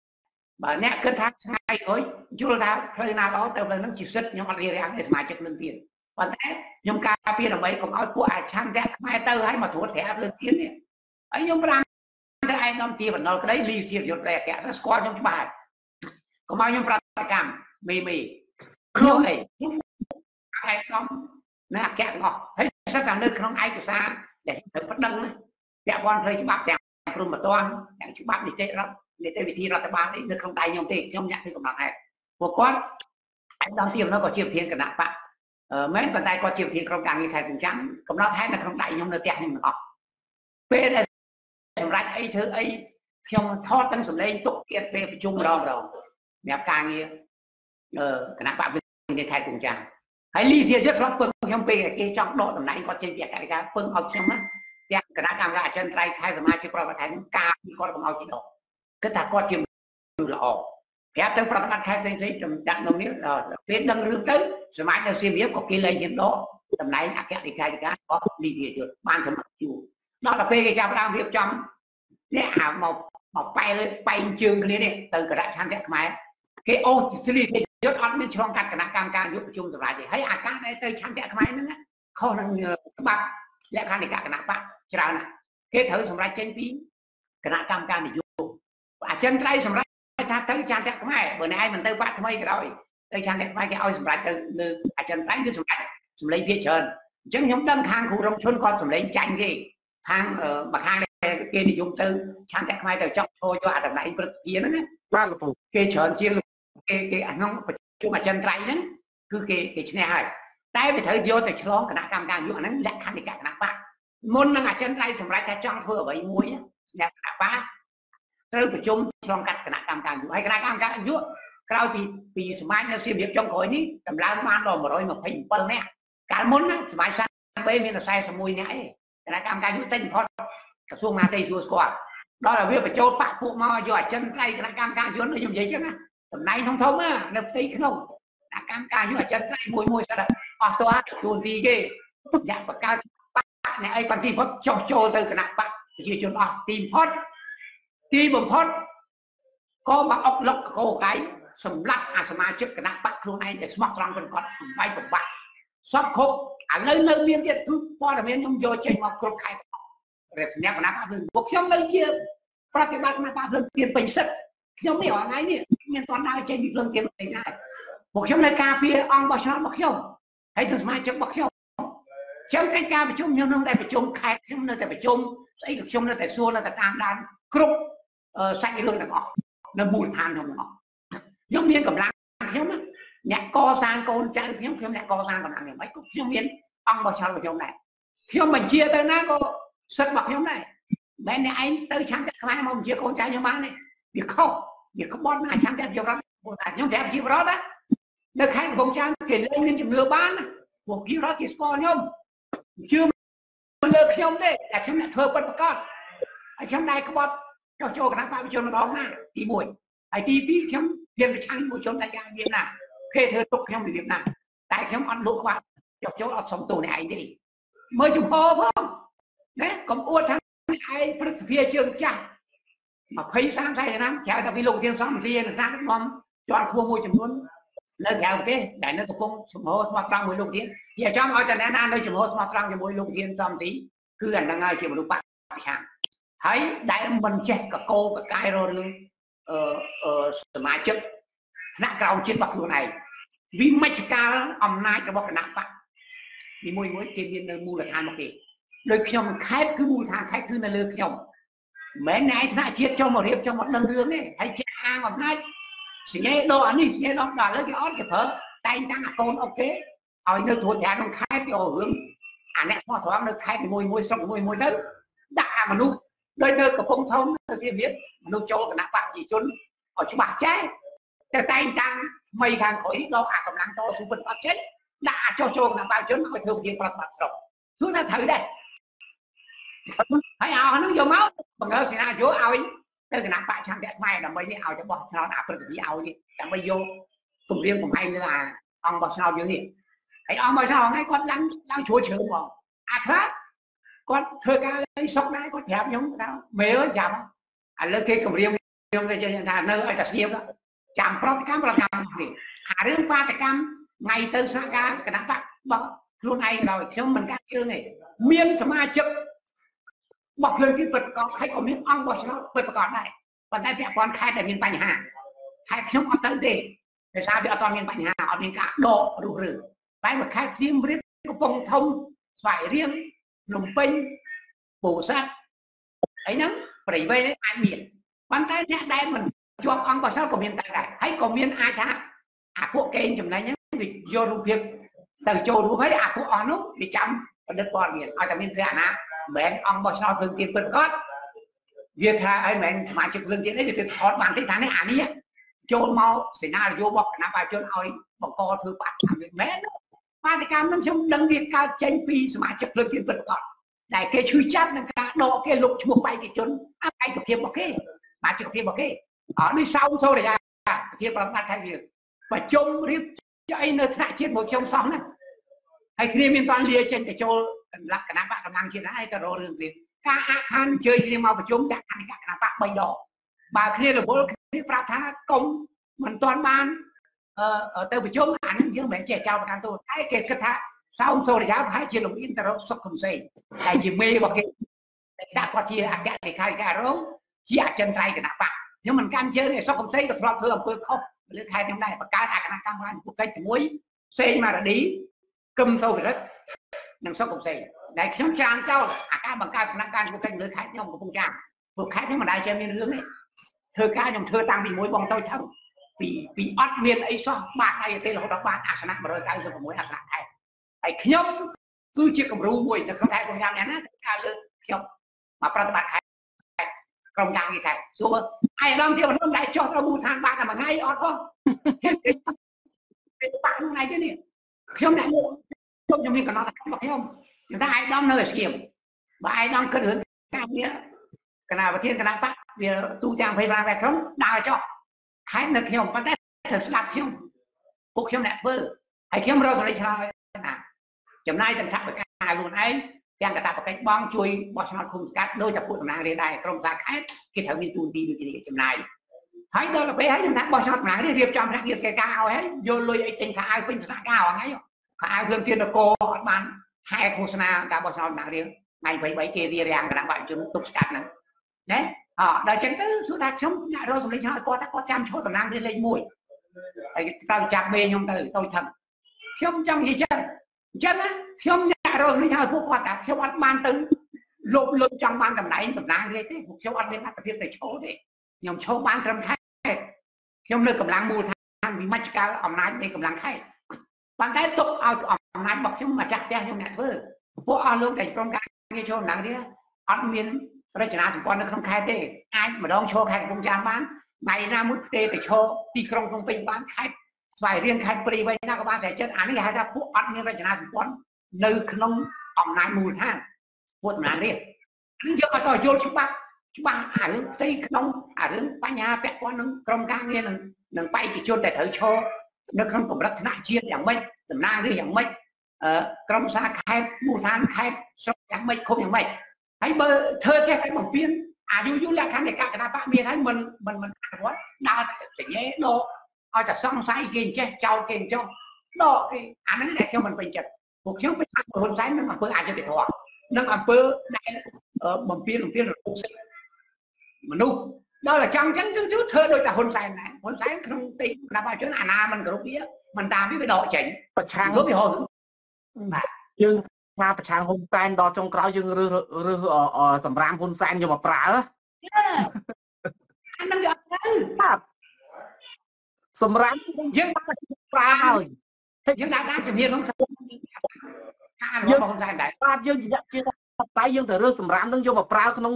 bà nè cứ thác hai thôi chưa thao thời nào đó từ nó chỉ sức nhưng mà đi ăn để mà chất lương tiền còn thế nhưng ca pia là mấy cũng nói của chăm đẹp mai tư hay mà thua thẻ lương tiền này ấy nhưng mà cái ai năm tiền mà nó cái đấy ly tiền rồi kẻ nó score trong bài có bao nhiêu cảm mì không này ai không nè kẹt ngọt thấy rất là nơi không ai của xa để thử phát đăng đấy kẹt con thấy chú bác đẹp rồi mà toan chú bác đi tệ lắm để tệ vị thi ra tới ba đấy nơi không tay nhau tệ trong nhạc thì cũng bằng này một con anh đang tìm nó có chiều thiên cả nạp bạn mấy bàn tay có chiều thiên không càng như thầy cũng trắng cũng nó thấy là không tay nhau nơi kẹt nhưng mà ngọt về đây sầm rách ấy thứ ấy trong thoát tăng sầm lên tục kiện về chung rồi đẹp càng như cả nạp bạn như thầy cũng trắng hãy ly thiên rất lắm trong về cái trong độ tầm này có trên việc cái phương học trong á cái đã làm ra chân tay thay rồi mai cho con và thành ca con cũng học chỉ độ cái ta có chiều là ổ kéo tới con bắt thay thấy trong đặng đồng nếu biết đăng rương tới rồi mai theo xem biết có cái lây nhiễm đó tầm này là cái đi khai cái có ly thiên được ban thầm mặc dù đó là phê cái trong đang việc trong nè một bay trường cái này từ cái đã sang cái máy cái ô ly thiên rất ăn bên trong cắt cái cam cam giúp chung rồi thì thấy cá này tới sang cái máy nó không năng bạc lẽ khăn thì cả cái nạp bạc cho nè cái thử xong ra trên phí cái cam cam thì vô chân tay xong ra tới trang cái máy bữa nay mình tới bạc mấy cái đó tới trang cái máy cái oi xong ra từ chân tay cái xong lấy phía trên chứ nhóm đâm hàng khu rong xuân con xong lấy tranh gì hàng bạc hàng này kia thì dùng từ trang cái máy từ trong thôi cho tầm này kia nó cái trơn chiên cái anh không chung mà chân tay đó cứ cái này hay tay phải thấy vô từ chó cái cam cam vô nó lẹ khăn thì cả cái bạc môn là chân tay xong lại trong thôi ở vậy muối đẹp cả bạc tới phải chung trong cắt cái cam cam hay cái cam cam vô cao thì vì smart nó xem việc trong khối ní tầm lá man rồi mà rồi mà phải phân nè cả môn á smart sang bên mình là sai xong mùi nhảy cái cam cam vô tinh thoát cả xuông mà tây vừa squat đó là việc phải cho bạc phụ mà vô chân tay cái cam cam vô nó như vậy chứ á tầm này không thông á nó thấy không cam cam nhưng mà chân tay mùi sao đó toa chuồn đi ghê dạ và cao này ai còn tìm phát cho từ cái nạp bạn chỉ cho nó tìm phát có mà ốc lốc cô cái sầm lắc sầm trước cái nạp bạn luôn này để smart răng còn còn bay của bạn sắp khô nơi miền điện thứ qua là miền trong vô trên mà cột khai để nạp bạn hơn cuộc sống đây chia ra cái bạn nạp bạn hơn tiền bình sất giống như ở ngay nè miền toàn nào trên lương tiền này này cuộc sống này cà phê ông bao sao mặc không hay từ mai trước mặc không trong cái ca phải chung nhưng nó đây phải chung khai trong nơi phải chung xây được chung nơi phải xua là tam đan cướp xanh cái lương là ngọt nó buồn than không ngọt giống như cầm lang khiếm á nhạc co sang con trai khiếm nhạc co sang còn ăn mấy cục giống như ông bao sao vào trong này khiếm mình chia tới nó có sất bạc giống này bên này anh tới trang cái khai mà mình chia con trai như má này việc không bon là trang đẹp nhiều lắm nhóm đẹp nhiều đó đó được khai của con trai kể lên nên chừng nửa bán một kia đó thì score nhông chưa lược xong đấy là xong lại thơ bất con ở trong này có bọn cho cái ba cho nó đó nè thì buổi ai tí tí xong tiền trang một chỗ này càng nhiều nào khi thơ tục trong việc nào tại xong ăn lỗ quá cho chỗ ở sống tù này anh đi mới chụp hô không đấy còn ua thằng ai phía trường cha mà thấy sáng say lắm chào ta bị lục tiền xong riêng là sáng nó cho khu môi trường luôn nơi theo cái đại nó cũng sủng hộ hoặc trong mỗi lục tiền giờ trong ở trên nan nơi sủng hộ hoặc trong cho mỗi lục tiền xong tí cứ gần đang ngay chỉ một lúc bạn sáng thấy đại mình chết cả cô cả cái rồi luôn mà chất nặng cao trên bậc luôn này vì mấy ca ông nay cái bậc nặng bạn vì môi tiền viên nơi mua là than một kỳ đôi khi ông khách cứ mua than khách cứ là lừa khi mấy này thà chết cho một hiệp cho một lần đường ấy hay chết hàng hôm nay sẽ nghe đồ anh đi nghe đó là lấy cái ót cái phở tay đang là con ok ở nơi thua nhà trong khai cái hướng này thoa thoáng nơi khai cái môi xong môi đất đã mà nu nơi nơi có phong thông nơi biết nu cho cái nạp bạn gì chôn ở chỗ bạc trái tay đang mây hàng khỏi đâu còn năng to phụ vật bạc chết đã cho nạp bạn chôn phải thường thiên bạc rồi chúng ta thử đây thấy ao nó vô máu bằng ơi thì na vô ao ấy tới cái nạp bạn sang đẹp mai là mấy cái ao cho bọt sao nạp được cái ao gì là mới vô cùng riêng cùng hay là ông bọt sao như gì thấy ông bọt sao ngay con đang chúa chữ mà khác con thưa ca đấy sốc đấy con đẹp giống tao mê ơi chạm lên kia cầm riêng riêng đây là nơi ai đặt riêng đó chạm pro cam là cam gì riêng ba cái cam ngày từ xa ca cái đám bạn bọc luôn này rồi xong mình các chương này miên sama trực bọc lên cái vật có hay có miếng ong bọc nó vật còn này còn đây mẹ con khai tại miền Tây Hà khai xong ở tới để sao bị ở toàn miền Tây Hà ở miền cả độ đủ rử cái mà khai riêng biết có bông thông phải riêng lồng pinh bổ sát ấy nó phải về đấy ai miền quan tay nhá đây mình cho ông có sao của miền Tây này hay có miền ai tháពួកគេចំណេញហ្នឹងវាយករូបភាពទៅចូលរូបហើយពួកអស់នោះវាចាំផលិតព័ត៌មានឲ្យតែមានគ្រាអាណាមិនអង្គបោះឆ្នោតព្រឹងទៀតពិតគាត់វាថាឲ្យមិនសមាជិកព្រឹងទៀតនេះវាទៅថតបានទេថានេះអានេះចូលមកសេណារីយ៉ូរបស់គណៈបព្វជិជនឲ្យបង្កធ្វើបាបមិនមែនបាតកម្មហ្នឹងខ្ញុំដឹងវាកើតចេញពីសមាជិកព្រឹងទៀតពិតគាត់ដែលគេឈឺចាប់នឹងការដកគេលុបឈ្មោះបេក្ខជនឯកភាពរបស់គេសមាជិកភាពរបស់គេនេះសោមសូរិយាប្រធានប្រតិបត្តិខេត្តវាប្រជុំរៀបចអីនៅថ្នាក់ជាតិមកខ្ញុំសំណាហើយគ្នាមានតាន់លាចេញទៅចូលលក្ខណៈបកកម្លាំងជាតិហើយទៅរករឿងទៀតការអាក់ខានអញ្ជើញគ្នាមកប្រជុំដាក់អនិកគណៈបក3ដងបើគ្នារវល់គ្នាប្រាប់ថាកុំមិនតាន់បានទៅប្រជុំអានឹងយើងមិនមែនចេះចោលប្រកាន់ទូតែគេគិតថាសោមសូរិយាប្រហែលជាលំអៀងទៅរកសុខខុមសេងតែជាមេរបស់គេតែគាត់ជាអគ្គលេខាធិការរងជាអចិន្ត្រៃយ៍គណៈបកខ្ញុំមិនកាន់ជើងទេសុខខុមសេងក៏ធ្លាប់ធ្វើអំពើខុសលើខេត្តខ្ញុំដែរបង្កើតអគណៈកម្មការពួកកិច្ចជាមួយសេងម៉ារ៉ាឌីគឹមសូវិរិទ្ធនិងសុកកំសេងដែលខ្ញុំចាមចោលអាការបង្កើតគណៈការពួកកិច្ចលើខេត្តខ្ញុំកំពុងចាមពួកខេត្តខ្ញុំមិនដែលចេះមានរឿងនេះធ្វើការខ្ញុំធ្វើតាំងពីមួយបងតូចថឹងពីអត់មានអីសោះបាក់ដៃទេរហូតដល់បានអាសនៈ196អាសនៈខេត្តហើយខ្ញុំគឺជាគំរូមួយនៅក្នុងខេត្តកំយ៉ាំនេះណាការលើកខ្ញុំមកប្រតិបត្តិខេត្តក្រុមយ៉ាងនេះខេត្តសួរអាយឧត្តមជាមនុស្សដែលចោះទៅមូលដ្ឋានបាក់តែមួយថ្ងៃអត់ផងបាក់ថ្ងៃទេនេះខ្ញុំអ្នកលើខ្ញុំមានកំណត់របស់ខ្ញុំថាអាយឧត្តមនៅស្គៀមបើអាយឧត្តមគិតរឿងការងារគណៈប្រធានគណៈបកវាទូទាំង25តែក្រុមដើរចោះខេត្តនៅខ្ញុំប៉ុន្តែត្រូវស្ដាប់ខ្ញុំពួកខ្ញុំអ្នកធ្វើហើយខ្ញុំរកកន្លែងឆ្លើយណាចំណាយទាំងថវិកាខ្លួនឯងទាំងកតាបកិច្ចបងជួយបោះឆ្នោតឃុំសង្កាត់ដោយតែពួកតំណាងរាស្ត្រដែរក្រុមសាខេត្តគេត្រូវមានទូនទីដូចគ្នាចំណាយហើយដល់ទៅពេលហើយខ្ញុំថាបោះឆ្នោតតំណាងរាស្ត្ររៀបចំផ្នែកងារកិច្ចការឲ្យហើយយកលុយអីទិញខោអាវពេញស្នាក់ការអថ្ងៃខោអាវគ្រឿងទៀននគរអត់បានហែឃោសនាការបោះឆ្នោតតំណាងរាស្ត្រថ្ងៃ23គេរៀបរៀងគណៈបព្វជិជនទប់ស្កាត់ហ្នឹងណាដល់ចឹងទៅសួរថាខ្ញុំអ្នករកសម្លេងឲ្យគាត់ថាគាត់ចាំឈរតំណាងរាស្ត្រលេខ1ហើយត្រូវចាប់មេខ្ញុំទៅតូចថឹងខ្ញុំចង់និយាយអញ្ចឹងណាខ្ញុំអ្នករកនេះឲ្យពួកគាត់ថាខ្ញុំអត់បានទៅលុបលុបចង់បានតំណែងតំណាងរាស្ត្រទេពួកខ្ញុំអត់មានអត្ថប្រយោជន៍ទៅឈរទេខ្ញុំឈរបានត្រឹមខែខ្ញុំនៅកម្លាំងមូលដ្ឋានវិមជ្ឈការអំណាចនៃកម្លាំងខេត្តប៉ុន្តែទុកឲ្យអំណាចរបស់ខ្ញុំម្ចាស់ផ្ទះខ្ញុំអ្នកធ្វើពួកអស់លោកតែក្រុមការងារចូលតំណាងរាស្ត្រអត់មានរចនាសម្ព័ន្ធនៅក្នុងខេត្តទេអាចម្ដងឈរខេត្តកំពង់ចាមបានថ្ងៃណាមួយផ្ទេទៅឈរទីក្រុងភ្នំពេញបានខេត្តស្វាយរៀងខេត្តព្រៃវែងណាក៏បានតែចិត្តអានេះគេហៅថាពួកអត់មានរចនាសម្ព័ន្ធនៅក្នុងអំណាចមូលដ្ឋានពួកតំណាងរាស្ត្រគឺយកឲ្យតយល់ច្បាស់អារឿងផ្ទៃក្នុងអារឿងបញ្ហាពាក់ព័ន្ធនឹងក្រុមការងារនឹងបេក្ខជនដែលត្រូវឈរនៅក្នុងកម្រិតថ្នាក់ជាតិយ៉ាងម៉េចតំណាងរាស្ត្រយ៉ាងម៉េចក្រុមសាខេត្តមូលដ្ឋានខេត្តស្រុកយ៉ាងម៉េចគ្រប់យ៉ាងម៉េចហើយបើធ្វើចេះតែបំពេញអាយុលក្ខខណ្ឌនៃកណ្ដាបកមានហើយមិនអនុវត្តដើរតែសញ្ញេដកឲ្យតែសង្ស័យគេចេះចោលគេចោលដកគេអាហ្នឹងដែលខ្ញុំមិនពេញចិត្តពួកខ្ញុំពេញចិត្តហ៊ុនសែននឹងអំពើអយុត្តិធម៌និងអំពើដែលបំពេញរំលោភសិទ្ធិមនុស្សដល់តែចាំអញ្ចឹងគឺធ្វើដោយតែហ៊ុនសែនដែរហ៊ុនសែនក្នុងទីគណៈបព្វជិជនអាណាមិនគ្រប់វាមិនតាមវាដកចេញប្រឆាំងវាហៅបាទយើងថាប្រឆាំងហ៊ុនសែនដល់ចុងក្រោយយើងរើសសម្រាមហ៊ុនសែនយកមកប្រើអាហ្នឹងវាអត់ទៅបាទសម្រាមយើងបាត់ប្រើហើយយើងដាក់ជំនាញក្នុងថារបស់ហ៊ុនសែនដែរបាទយើងជាតែយើងទៅរើសសម្រាមនឹងយកមកប្រើក្នុង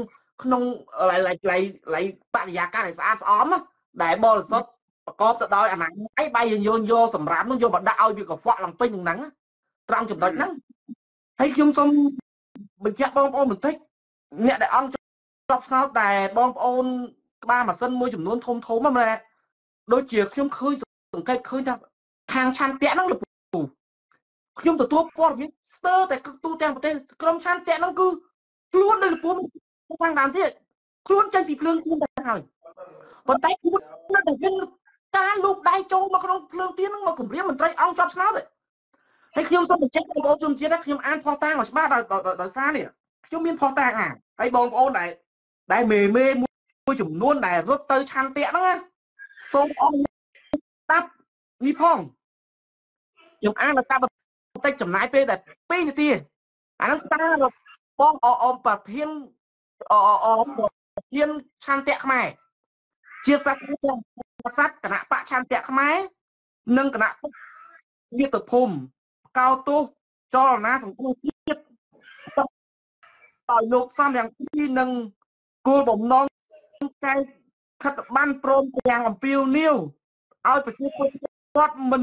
បរិយាកាសឲ្យស្អាតស្អំដែលបរិសុទ្ធប្រកបទៅដោយអនាម័យបាយយើងយកសម្រាប់នឹងយកមកដាក់ឲ្យវាកខ្វក់ឡើងពេញហ្នឹងត្រង់ចំណុចហ្នឹងហើយខ្ញុំសូមបញ្ជាក់បងប្អូនបន្តិចអ្នកដែលអង្គជាប់ស្នោតដែលបងប្អូនក្បាលម៉ាស៊ីនមួយចំនួនធំហ្នឹងដូចជាខ្ញុំឃើញសង្កេតឃើញថាខាងឆន្ទៈហ្នឹងខ្ញុំទទួលព័ត៌មានស្ទើរតែទូទាំងប្រទេសក្រុមឆានតេហ្នឹងគឺខ្លួននៅលពូខាងដើមទៀតខ្លួនចេញពីភ្លើងទៀនទៅហើយប៉ុន្តែខ្លួននៅតែមានការលូកដៃចូលមកក្នុងភ្លើងទៀនហ្នឹងមកគម្រាមមន្ត្រីអង្គជាប់ស្នោតហើយខ្ញុំសូមបញ្ជាក់បងប្អូនជនជាតិខ្ញុំអានផុសតាងឲ្យច្បាស់ដោយសារនេះខ្ញុំមានផុសតាងអានហើយបងប្អូនដែលមេមួយចំនួនដែលរត់ទៅឆាន់តេហ្នឹងណាសូមអរស្ដាប់នេះផងខ្ញុំអានដល់តាមបន្តិចចំណាយពេលតែ2នាទីអាហ្នឹងស្ដារបងប្រធានឆាន់តេខ្មែរជាសាស្ត្រគណៈបកឆាន់តេខ្មែរនិងគណៈមាតុភូមិកោទោសចលនាសង្គមជាតិដោយលោកសំរងស៊ីនិងគោលបំណងកែខិតបានព្រមទាំងអំពាវនាវឲ្យប្រជាពលរដ្ឋមិន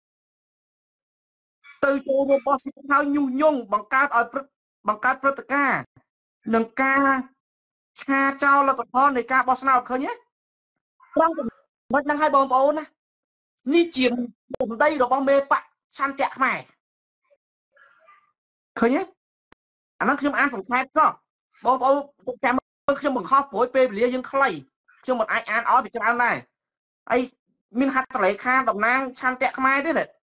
ទៅចូលរួមបោះឆ្នោតហើយញុះញង់បង្កើតព្រឹត្តិការណ៍នឹងការឆាចោលលទ្ធផលនៃការបោះឆ្នោតឃើញទេត្រង់ចំណុចហ្នឹងឲ្យបងប្អូនណានេះជាសម្ដីរបស់មេបកឆន្ទៈខ្មែរឃើញទេអាហ្នឹងខ្ញុំអានសង្ខេបចុះបងប្អូនចាំមើលខ្ញុំបង្ហោះព្រួយពេលវេលាយើងខ្លីខ្ញុំមិនអាចអានឲ្យពីច្រើនដែរហើយមានហត្ថលេខាតំណាងឆន្ទៈខ្មែរទេ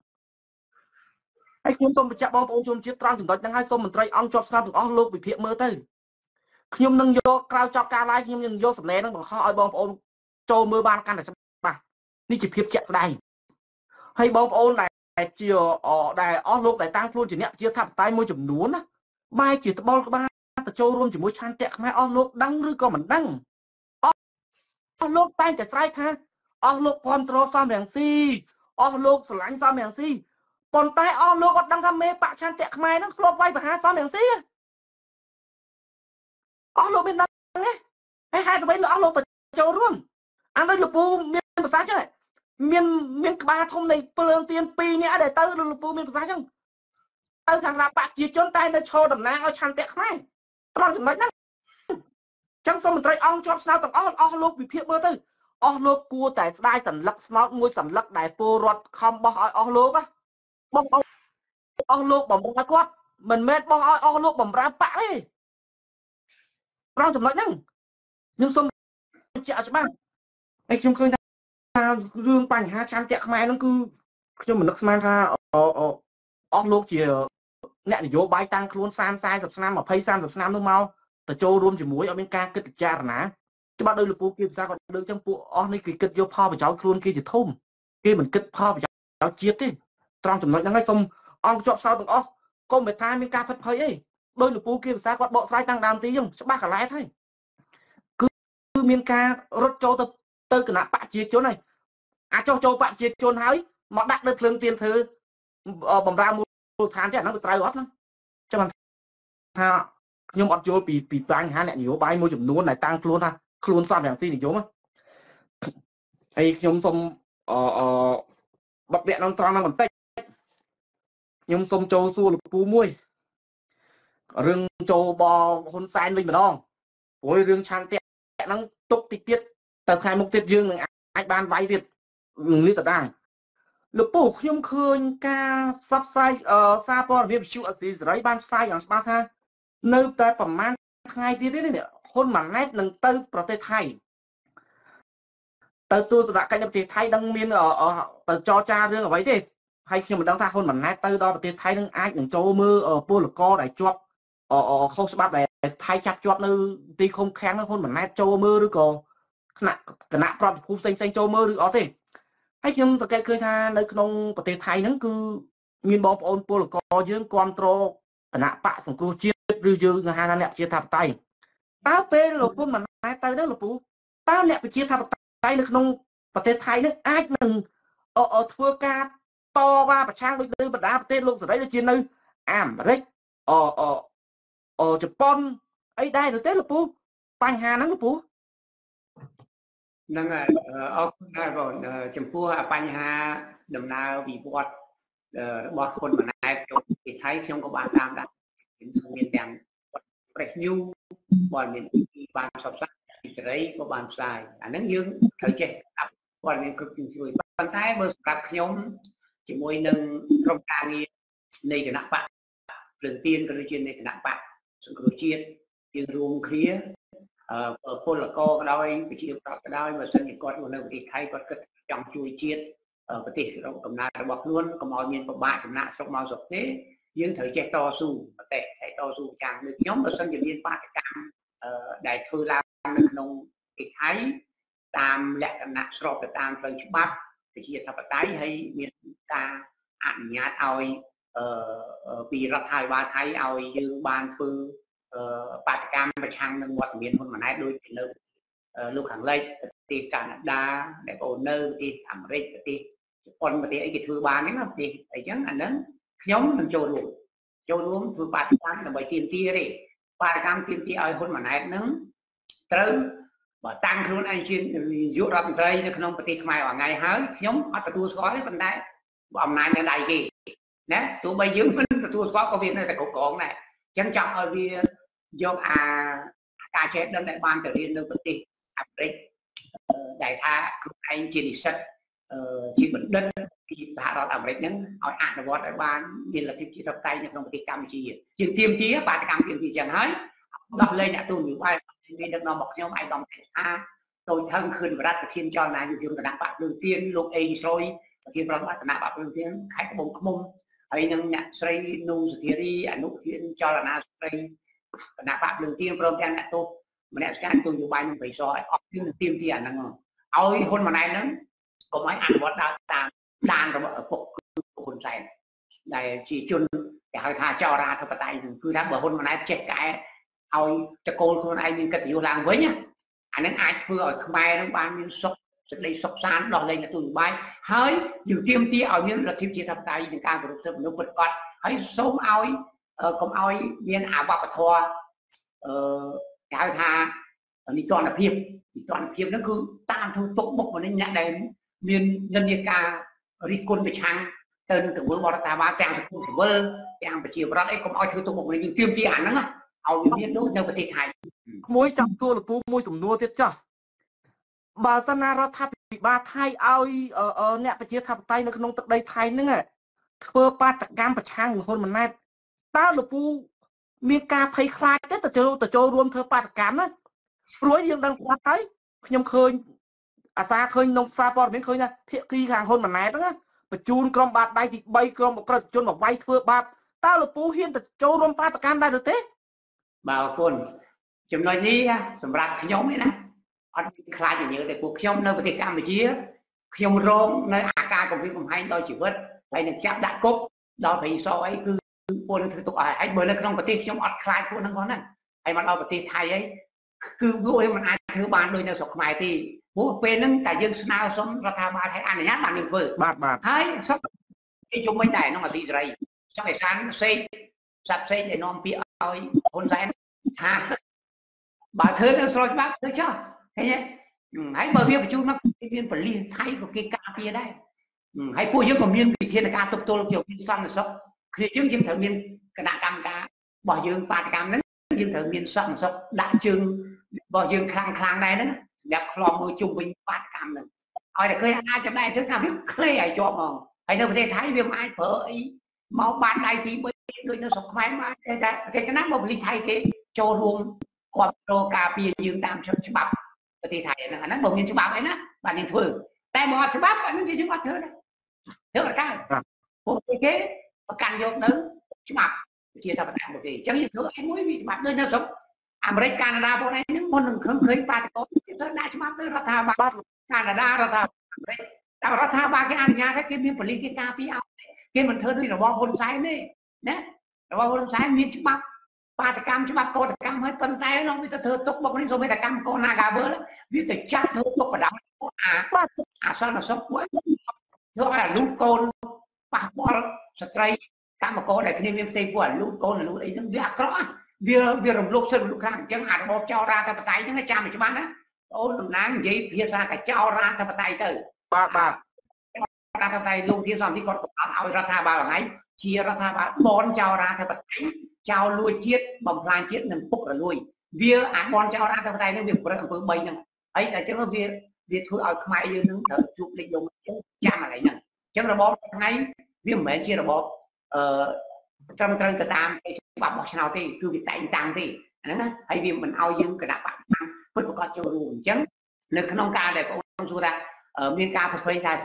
ហើយខ្ញុំសូមបញ្ជាក់បងប្អូនជនជាតិត្រង់ចំណុចហ្នឹងឲ្យសូមមន្ត្រីអង្គជាប់ស្នាទាំងអស់លោកវិភាគមើលទៅខ្ញុំនឹងយកក្រៅចប់ការ live ខ្ញុំនឹងយកសំណេរហ្នឹងបង្ហោះឲ្យបងប្អូនចូលមើលបានកាន់តែច្បាស់នេះជាភាពជាក់ស្ដែងហើយបងប្អូនដែលជាដែលអស់លោកដែលតាំងខ្លួនជាអ្នកជាថាបតៃមួយចំនួនណាបែរជាត្បល់ក្បាលទៅចូលរួមជាមួយឆន្ទៈខ្មែរអស់លោកដឹងឬក៏មិនដឹងអស់លោកតែងតែស្រែកថាអស់លោកគ្រប់គ្រងសំរងស៊ីអស់លោកស្រឡាញ់សំរងស៊ីប៉ុន្តែអស់លោកអត់ដឹងថាមេបកឆន្ទៈខ្មែរហ្នឹងស្លប់វាយប្រហារសំរងស៊ីអស់លោកមានដឹងទេហើយហេតុអ្វីលោកអស់លោកទៅចូលរួមអានេះលោកពូមានប្រសាសន៍ចឹងមានក្បាលធំនៃភ្លើងទៀន2នាក់ដែលទៅលោកពូមានប្រសាសន៍ចឹងទៅខាងបកជាជនតែនៅឈរតំណាងឲ្យឆន្ទៈខ្មែរត្រង់ចំណុចហ្នឹងចឹងសូមមន្ត្រីអង្គជាប់ស្នោតទាំងអស់លោកវិភាគមើលទៅអស់លោកគួរតែស្ដាយសន្លឹកស្នោតមួយសន្លឹកដែលពលរដ្ឋខំបោះឲ្យអស់លោកបងអស់លោកបំរើគាត់មិនមែនបោះឲ្យអស់លោកបំរើបកទេត្រង់ចំណុចហ្នឹងខ្ញុំសូមបញ្ជាក់ឲ្យច្បាស់ហើយខ្ញុំឃើញថារឿងបញ្ហាឆន្ទៈខ្មែរហ្នឹងគឺខ្ញុំមិននឹកស្មានថាអស់លោកជាអ្នកនយោបាយតាំងខ្លួន30-40ឆ្នាំ20-30ឆ្នាំនោះមកទៅចូលរួមជាមួយឲ្យមានការគិតពិចារណាច្បាស់ដោយលោកពូគៀភាសាគាត់លើកចឹងពួកអស់នេះគេគិតយកផលប្រយោជន៍ខ្លួនគេជាធំគេមិនគិតផលប្រយោជន៍ជាតិទេត្រង់ចំណុចហ្នឹងហើយសូមអង្គជាប់សោតទាំងអស់កុំមេថាមានការផិតភ័យអីដោយលោកពូគៀភាសាគាត់បកស្រាយតាំងដើមទីចឹងច្បាស់កន្លែងហើយគឺមានការរត់ចូលទៅគណៈបកជាជនហើយអាចចូលបកជាជនហើយមកដាក់នៅភ្លើងទៀនធ្វើបំរើមូលដ្ឋានទេអាហ្នឹងវាត្រូវអត់ហ្នឹងចាំថាខ្ញុំអត់យល់ពីបញ្ហាអ្នកនយោបាយមួយចំនួនដែលតាំងខ្លួនថាខ្លួនសំរងស៊ីនិយមហើយខ្ញុំសូមបត់វគ្គនឹងត្រង់ហ្នឹងបន្តិចខ្ញុំសូមចូលសួរលោកពូមួយរឿងចូលបហ៊ុនសែនវិញម្ដងព្រោះរឿងឆន្ទៈហ្នឹងទុកតិចទៀតតែថ្ងៃមុខទៀតយើងនឹងអាចបានវាយទៀតនឹងនេះទៅដែរលោកពូខ្ញុំឃើញការផ្សព្វផ្សាយសារព័ត៌មានវិទ្យុអស៊ីសេរីបានផ្សាយយ៉ាងច្បាស់ថានៅតែប្រហែលថ្ងៃទៀតទេនេះហ៊ុនម៉ាណែតនឹងទៅប្រទេសថៃទៅទូតនកិច្ចនៅប្រទេសថៃនឹងមានទៅចរចារឿងអ្វីទេហើយខ្ញុំមិនដឹងថាហ៊ុនម៉ាណែតទៅដល់ប្រទេសថៃនឹងអាចនឹងចូលមើលពលករដែលជាប់ខុសច្បាប់ដែលថៃចាប់ជាប់នៅទីឃុំឃាំងហ៊ុនម៉ាណែតចូលមើលឬក៏គណៈប្រតិភូផ្សេងចូលមើលឬអត់ទេហើយខ្ញុំសង្កេតឃើញថានៅក្នុងប្រទេសថៃហ្នឹងគឺមានបងប្អូនពលករយើងគ្រប់គ្រងគណៈបកសង្គ្រោះជាតិឬយើងហៅថាអ្នកប្រជាធិបតេយ្យតើពេលលោកហ៊ុនម៉ាណែតទៅហ្នឹងលោកពូតើអ្នកប្រជាធិបតេយ្យនៅក្នុងប្រទេសថៃហ្នឹងអាចនឹងធ្វើការតវ៉ាប្រឆាំងដូចនៅបណ្ដាប្រទេសលោកសេរីដូចជានៅអាមេរិកជប៉ុនអីដែរទេលោកពូបញ្ហាហ្នឹងលោកពូហ្នឹងហើយអរគុណដែរបងចំពោះបញ្ហាដំណើរវិវត្តរបស់ហ៊ុនម៉ាណែតចូលប្រទេសថៃខ្ញុំក៏បានតាមដានមានទាំង fresh news ព័ត៌មានបានផ្សព្វផ្សាយពីសេរីក៏បានផ្សាយអាហ្នឹងយើងត្រូវចេះអាប់ព័ត៌មានគ្រប់ជ្រុងជ្រោយប៉ុន្តែបើសម្រាប់ខ្ញុំជាមួយនឹងក្រុមការងារនៃគណៈបកព្រឹងទៀនក៏ដូចជានៃគណៈបកសង្គ្រោះជាតិយើងរួមគ្នាពលករក៏ដោយប្រជាប្រដ្ឋក៏ដោយបើសិនជាគាត់នៅប្រទេសថៃគាត់គិតចង់ជួយជាតិប្រទេសកំណើតរបស់ខ្លួនកុំឲ្យមានពិបាកចំណាក់ស្រុកមកស្រុកទេយើងត្រូវចេះតស៊ូប្រទេសហើយតស៊ូចាំងដូចខ្ញុំបើសិនជាមានបាតកម្មដែលធ្វើឡើងនៅក្នុងប្រទេសថៃតាមលក្ខណៈស្របទៅតាមផ្លូវច្បាប់ប្រជាធិបតេយ្យហើយមានការអនុញ្ញាតឲ្យពីរដ្ឋាភិបាលថៃឲ្យយើងបានធ្វើបាតកម្មប្រឆាំងនឹងវត្តមានហ៊ុនម៉ាណែតដូចជានៅលោកខាងលិចប្រទេសកាណាដាដែលបងនៅប្រទេសអាមេរិកប្រទេសជប៉ុនប្រទេសអីគេធ្វើបានហ្នឹងណាប្រទេសអីចឹងអាហ្នឹងខ្ញុំនឹងចូលរួមធ្វើបាតកម្មដើម្បីទាមទារទេបាតកម្មទាមទារឲ្យហ៊ុនម៉ាណែតហ្នឹងត្រូវបើតាំងខ្លួនឯងជានាយករដ្ឋមន្ត្រីនៅក្នុងប្រទេសខ្មែរថ្ងៃហើយខ្ញុំអត់ទទួលស្គាល់ទេប៉ុន្តែអំណាចនៅដៃគេណាទោះបីយើងមិនទទួលស្គាល់ក៏វានៅតែគ្រប់គ្រងដែរអញ្ចឹងចង់ឲ្យវាយកការចេះដឹងដែលបានទៅរៀននៅប្រទេសអាមេរិកដែលថាខ្លួនឯងជានិស្សិតជាបណ្ឌិតពីសហរដ្ឋអាមេរិកហ្នឹងឲ្យអនុវត្តឲ្យបានមានលទ្ធិប្រជាធិបតេយ្យនៅក្នុងប្រទេសកម្ពុជាជាងទាមទារបាតកម្មទាមទារចឹងហើយដោះលែងអ្នកទូនយោបាយមានដឹកនាំរបស់ខ្ញុំឯកឧត្តមទេថាដូចថឹងខឿនបរដ្ឋប្រធានចលនាយុវជនគណៈបកភ្លើងទៀនលោកអេងស្រួយប្រធានប្រតិបត្តិគណៈបកភ្លើងទៀនខេត្តត្បូងឃ្មុំហើយនឹងអ្នកស្រីនូសុធារីអនុប្រធានចលនាស្រីគណៈបកភ្លើងទៀនព្រមទាំងអ្នកទោសម្នាក់ស្ការទូនយោបាយនឹងបរិស័ទឲ្យអស់នឹងទាមទារអាហ្នឹងឲ្យហ៊ុនម៉ាណែតហ្នឹងកុំឲ្យអនុវត្តតាមដានរបស់ឪពុកហ៊ុនសែនដែលជាជនគេហៅថាចោរាធិបតេយ្យហ្នឹងគឺថាបើហ៊ុនម៉ាណែតចេះកែឲ្យតកូលខ្លួនឯងមានកិត្តិយសឡើងវិញអានឹងអាចធ្វើឲ្យខ្មែរនឹងបានមានសុខសេចក្តីសុខសាន្តដោះលែងអ្នកទូនយោបាយហើយយើងទាមទារឲ្យមានលទ្ធិប្រជាធិបតេយ្យនិងការគោរពសិទ្ធិមនុស្សពិតប្រាកដហើយសូមឲ្យកុំឲ្យមានអវប្បធម៌គេហៅថានីតិរដ្ឋភាពហ្នឹងគឺតាមធ្វើទុកបុកម្នេញអ្នកដែលមាននិន្នាការរិះគន់ប្រឆាំងទៅនឹងទង្វើបរដ្ឋាភិបាលទាំងសង្គមស៊ីវិលទាំងប្រជាប្រដ្ឋអីកុំឲ្យធ្វើទុកបុកម្នេញយើងទាមទារអាហ្នឹងឲ្យមានដូចនៅប្រទេសថៃមួយចង់សួរលោកពូមួយសំណួរទៀតចុះបើសិនណារដ្ឋាភិបាលថៃឲ្យអ្នកប្រជាធិបតេយ្យនៅក្នុងទឹកដីថៃហ្នឹងធ្វើបាតកម្មប្រឆាំងនឹងហ៊ុនម៉ាណែតតើលោកពូមានការភ័យខ្លាចទេទៅចូលរួមធ្វើបាតកម្មណាព្រោះយើងដឹងស្រាប់ហើយខ្ញុំឃើញអាសាឃើញក្នុងសារព័ត៌មានឃើញថាភាគីខាងហ៊ុនម៉ាណែតហ្នឹងបញ្ជូនក្រុមបាតដៃទី3ក្រុមអក្រិតជនមកវាយធ្វើបាបតើលោកពូហ៊ានទៅចូលរួមបាតកម្មដែរឬទេបាទអរគុណចំណុចនេះសម្រាប់ខ្ញុំឯណាអត់មានខ្លាចញើតែពួកខ្ញុំនៅប្រទេសកម្ពុជាខ្ញុំរងនៅអាការគំរាមកំហែងដល់ជីវិតហើយនឹងចាប់ដាក់គុកដល់ព្រៃសអីគឺពួកនឹងធ្វើទុកឲ្យហើយបើនៅក្នុងប្រទេសខ្ញុំអត់ខ្លាចពួកហ្នឹងផងណាហើយមកដល់ប្រទេសថៃអីគឺពួកឯងមិនអាចធ្វើបានដូចនៅស្រុកខ្មែរទេព្រោះពេលហ្នឹងតែយើងស្នើសុំរដ្ឋាភិបាលថៃអនុញ្ញាតបានយើងធ្វើបាទហើយសុំគេជុំវិញដែរក្នុងអធិសេរីចង់ឯសានសេកសັບសេកដែលនាំពាក្យឲ្យហ៊ុនសែនថាបើធ្វើទៅស្របច្បាប់ទៅចុះឃើញទេហើយបើវាបញ្ជូនមកមានប៉ូលីសថៃក៏គេការពារដែរហើយពួកយើងក៏មានវិធានការទប់ទល់យកមានសន្តិសុខគ្នាយើងត្រូវមានគណៈកម្មការរបស់យើងបាតកម្មហ្នឹងយើងត្រូវមានសន្តិសុខដាក់ជើងរបស់យើងខ្លាំងដែរហ្នឹងសម្រាប់ខ្លំមើលជុំវិញបាតកម្មហ្នឹងឲ្យតែឃើញអាចចំណែកទៅថាវាក្លេឲ្យជាប់ហ្មងហើយនៅប្រទេសថៃវាមិនអាចប្រើអីមកបានដៃទី3ដូចនៅស្រុកខ្មែរបានតែគេណាមកប៉ូលីសថៃគេចូលរួមគ្រប់គ្រងការពារយើងតាមច្បាប់ប្រទេសថៃហ្នឹងអាហ្នឹងបើមានច្បាប់អីណាបាទយើងធ្វើតែមកអត់ច្បាប់អាហ្នឹងយើងអត់ធ្វើដែរធ្វើអត់កើតពួកគេប្រកាន់យកនៅច្បាប់ប្រជាធិបតេយ្យរបស់គេអញ្ចឹងយើងធ្វើអីមួយវាច្បាប់ដូចនៅស្រុកអាមេរិកកាណាដាបងឯងហ្នឹងមុននឹងឃើញបាតកោគេត្រូវដាក់ច្បាប់ទៅរដ្ឋាភិបាលកាណាដារដ្ឋាភិបាលអាមេរិកតែរដ្ឋាភិបាលគេអនុញ្ញាតឲ្យគេមានប៉ូលីសគេការពារឲ្យគេមិនធ្វើដូចរបបហ៊ុនសែនទេណារបបហ៊ុនសែនមានច្បាប់បាតកម្មច្បាប់កោតកម្មហើយប៉ុន្តែនោះវាទៅធ្វើទុកបុកម្នេញសូម្បីតែកម្មកោ Nagavel វាទៅចាត់ធ្វើទុកបដៅអាសន្នសុខពួកធ្វើឲ្យលូតកូនប៉ះពាល់ស្ត្រីកម្មកោដែលគ្នាមានផ្ទៃពោះលូតកូនលូតអីហ្នឹងវាអាក្រក់វារំលោភសិទ្ធិមនុស្សខ្លាំងអញ្ចឹងអារបបចោរាធិបតេយ្យហ្នឹងចាំច្បាស់ណាអូនតំណាងនិយាយភាសាថាចោរាធិបតេយ្យទៅបាទរដ្ឋាភិបាលលោកធានសំទីគាត់កំណត់ឲ្យរដ្ឋាភិបាលថ្ងៃជារដ្ឋាភិបាលបនចោរាធិបតេយ្យចោលលួចជាតិបំផ្លាញជាតិនិងពុករលួយវាអាបនចោរាធិបតេយ្យហ្នឹងវាប្រព្រឹត្តអំពើ3ហ្នឹងហើយតែអញ្ចឹងវាធ្វើឲ្យខ្មែរយើងនឹងត្រូវជួបលេខយំអញ្ចឹងចាំអាហ្នឹងអញ្ចឹងរបបថ្ងៃវាមិនមែនជារបប trong cái tam cái bạc bọc nào thì cứ bị tạnh tăng thì nó hay vì mình ao dương cái đạp bạc tăng bất có cho đủ chấn nên không ca để con chúng ta ở miền ca phải ra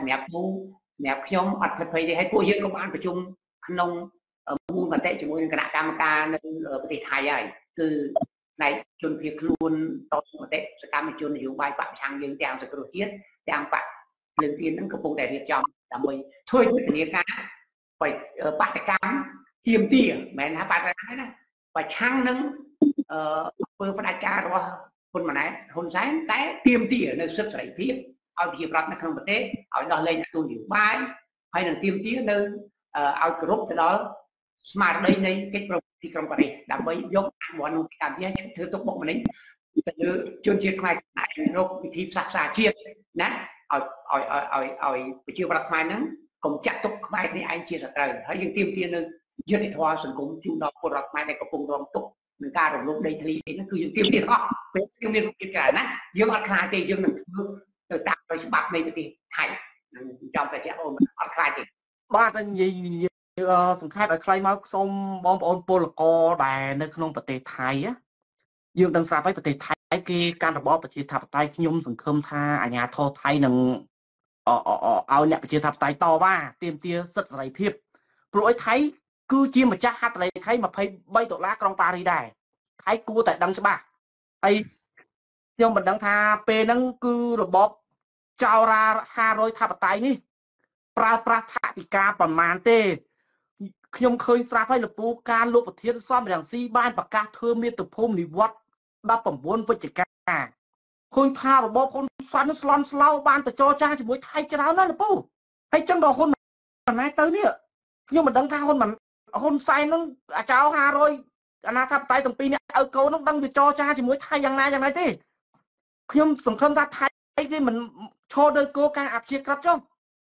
nẹp nhóm mặt phải thì hay cô dương công an của chung nông ở mua mà tệ chỉ mua cái đạp cam ca nên ở cái Thái vậy từ này chôn việc luôn tao mà tệ sẽ cam chôn nhiều bài bạc sang dương trang rồi tôi thiết trang bạc lần tiên nó cũng để việc chồng là mình thôi cái cá phải bạc cam tiêm tỉa mẹ nó bạc cái này và chăng nâng phương phát cha rồiคนมาไหนคนใช้แต่เตรียมที่ในศึกษาพิบเอาจีบรัฐในขนมประเทศเอาดอลเลยตัวอยู่บ้านให้หนังเตรียมที่ในเอากรุ๊ปจะđó smart đâyในcáiที่กรมการดับไปยกวันนู้นการที่ชุดถือตุ๊กบกมันนี้แต่จนเชียร์ใครไหนโรควิธีศักดิ์ศาสตร์เชียร์นะเอาไปเชียร์รัฐใหม่นั้นผมจัดตุ๊กใครที่ไอ้เชียร์สักเลยให้ยังเตรียมที่นึงยึดในทว่าสังคมจุดดอกคนรัฐใหม่ในกระปุกรองตุ๊กngười ta đồng lúc đây thì nó cứ dùng tiêu tiền họ tiêu tiền tiền cả nè dương ở khai thì dương được tạo rồi bạc này thì thầy trong cái trẻ ôm ở khai thì ba tên gìสงครามไอ้ใครมาส่งบอมบอลโปลกอแต่ในขนมประเทศไทยอะยืนดังสาไปประเทศไทยกี่การระบอบประเทศไทยขยมสังคมท่าอาญาโทษไทยหนึ่งเอาเนี่ยประเทศไทยต่อว่าเตรียมเตี้ยสัตว์ไรเพียบโปรยไทยcứ chia mà chắc hát lại thấy mà phải bay tổ lá trong Paris đây thấy cua tại đăng ba ai nhưng mình đăng tha pe nâng cứ rồi bóp trao ra ha rồi tha tay ní pra thạ bị ca bản màn tê nhưng khơi ra phải là pu can lụa vật thiên xóm đằng si ban bạc ca thơ miên từ phôm đi vót ba phẩm buôn với chỉ ca khơi tha rồi bóp con xoắn slon slow ban từ cho cha chỉ mới thay cho nó là pu hay chân đồ hôn mà nay tới nè nhưng mà đăng tha hôn mà hôn sai nó cháu ha rồi anh ta thắp tay từng pin ở câu nó đang bị cho cha chỉ mới thayយ៉ាងណាទេខ្ញុំសង្ឃឹមថាថៃគេមិនឈរលើគោលការណ៍អភិជាក្រិតចុះ